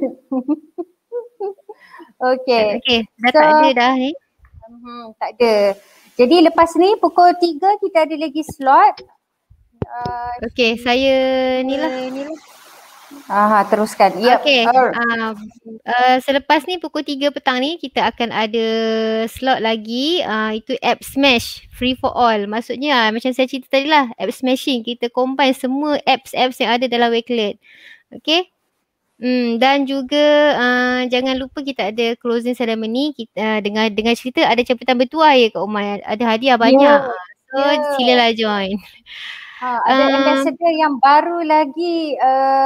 Okay. Okay, dah So, tak ada dah ni. Tak ada. Jadi lepas ni pukul 3 kita ada lagi slot. Okay, saya ni lah. Teruskan. Yep. Okay, selepas ni pukul 3 petang ni kita akan ada slot lagi, itu app smash free for all. Maksudnya macam saya cerita tadi lah, app smashing, kita combine semua apps yang ada dalam Wakelet. Okay. Dan juga jangan lupa kita ada closing ceremony. Kita dengan cerita ada caputan bertuah ya Kak Umar, ada hadiah banyak. So silalah join. Ada ambassador yang baru lagi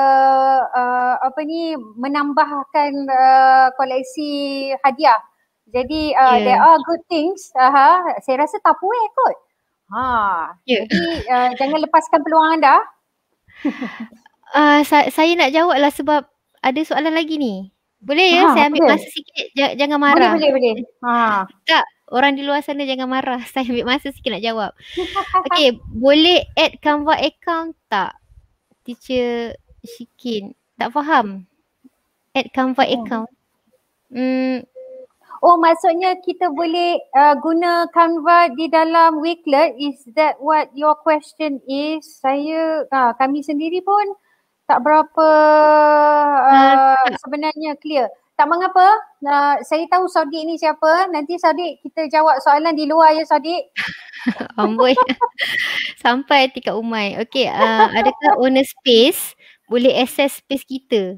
menambahkan koleksi hadiah. Jadi there are good things. Saya rasa Tupperware kot. Jadi jangan lepaskan peluang anda. Saya nak jawab lah sebab ada soalan lagi ni. Boleh ya saya ambil masa sikit, jangan marah. Boleh. Tak, orang di luar sana jangan marah. Saya ambil masa sikit nak jawab. Okay, boleh add Canva account tak? Teacher Shikin. Tak faham. Add Canva account. Maksudnya kita boleh guna Canva di dalam Wakelet. Is that what your question is? Kami sendiri pun tak berapa sebenarnya clear. Tak mengapa. Saya tahu Sodik ni siapa. Nanti Sodik kita jawab soalan di luar ya Sodik. Amboi. Sampai hati Kak Umai. Okay, adakah owner space boleh access space kita?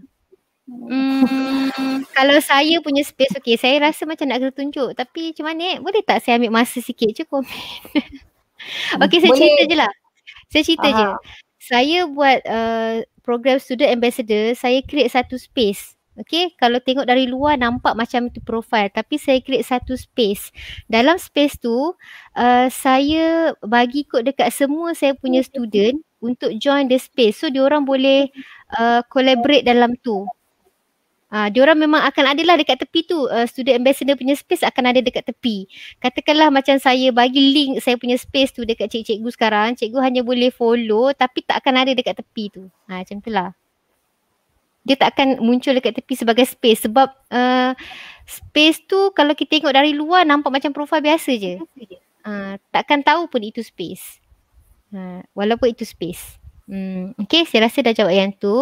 Kalau saya punya space, okay, saya rasa macam nak kena tunjuk. Tapi macam mana boleh tak saya ambil masa sikit je komen? Okay, saya cerita je lah. Saya buat program student ambassador, saya create satu space. Okay, kalau tengok dari luar nampak macam itu profile, tapi saya create satu space. Dalam space tu, saya bagi kod dekat semua saya punya student untuk join the space. So, diorang boleh collaborate dalam tu. Diorang memang akan ada lah dekat tepi tu. Student ambassador punya space akan ada dekat tepi. Katakanlah macam saya bagi link saya punya space tu dekat cikgu sekarang. Cikgu hanya boleh follow tapi tak akan ada dekat tepi tu. Macam tu lah. Dia tak akan muncul dekat tepi sebagai space sebab space tu kalau kita tengok dari luar nampak macam profil biasa je. Takkan tahu pun itu space. Walaupun itu space. Okay, saya rasa dah jawab yang tu.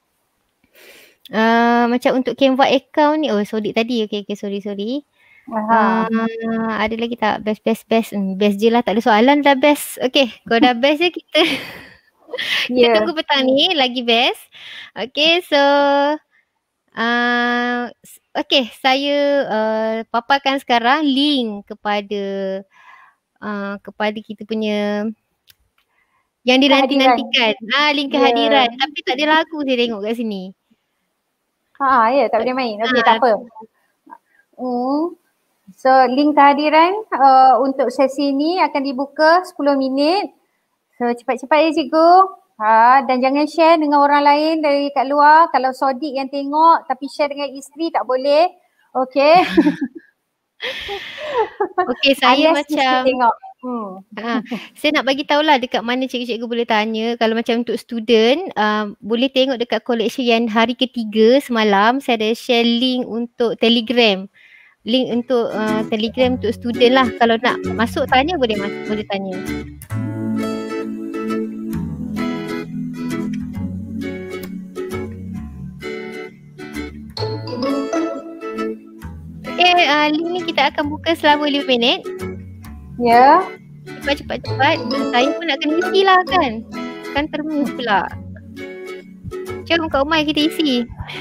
Macam untuk Canva account ni, Sodik tadi. Okay, sorry. Ada lagi tak? Best. Best je lah, tak ada soalan dah best. Okay, kalau dah best je kita kita tunggu petang ni lagi best. Okay, so okay, saya paparkan sekarang link kepada kita punya yang dinanti-nantikan. Link kehadiran. Tapi tak ada lagu saya tengok kat sini. Tak boleh main. Okay, tak apa. So link kehadiran untuk sesi ni akan dibuka 10 minit. So cepat-cepat ya cikgu. Dan jangan share dengan orang lain dari kat luar. Kalau Sodik yang tengok tapi share dengan isteri tak boleh. Okay. Okay, saya macam tengok. Saya nak bagi tahulah dekat mana cikgu-cikgu boleh tanya. Kalau macam untuk student, boleh tengok dekat collection yang hari ketiga semalam. Saya ada share link untuk Telegram. Link untuk Telegram untuk student lah. Kalau nak masuk tanya boleh tanya. Okay, link ni kita akan buka selama 5 minit. Ya. Cepat. Saya pun nak kena isi lah kan. Kan termus pula. Jom Kak Umar kita isi.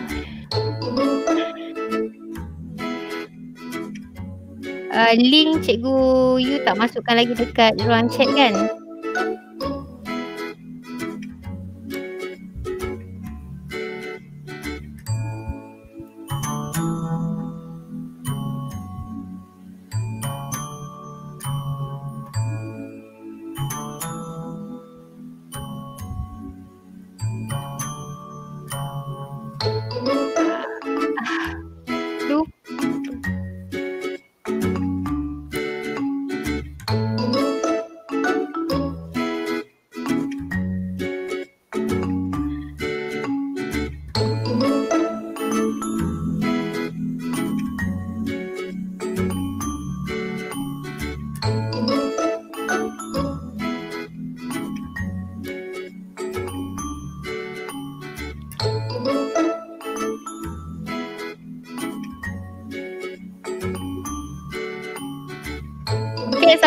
Link cikgu you tak masukkan lagi dekat ruang chat kan?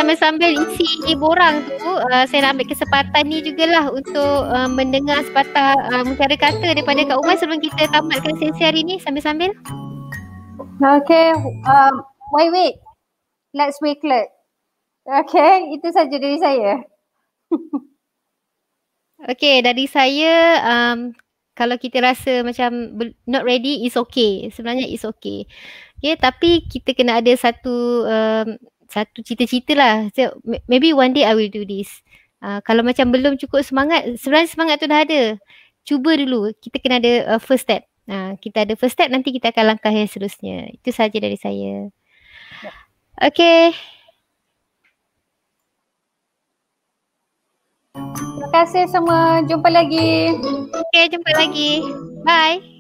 sambil-sambil isi borang tu, saya nak ambil kesempatan ni jugalah untuk mendengar sepatah mutiara kata daripada Kak Umar sebelum kita tamatkan sesi hari ni sambil-sambil. Okay, wait. Let's Wakelet. Okay, itu saja dari saya. Okay, dari saya, kalau kita rasa macam not ready, it's okay. Sebenarnya it's okay. Okay, tapi kita kena ada satu cita-cita lah. So, maybe one day I will do this. Kalau macam belum cukup semangat, sebenarnya semangat tu dah ada. Cuba dulu, kita kena ada first step. Kita ada first step, nanti kita akan langkah yang seterusnya. Itu saja dari saya. Okay. Terima kasih semua. Jumpa lagi. Okay, jumpa lagi. Bye.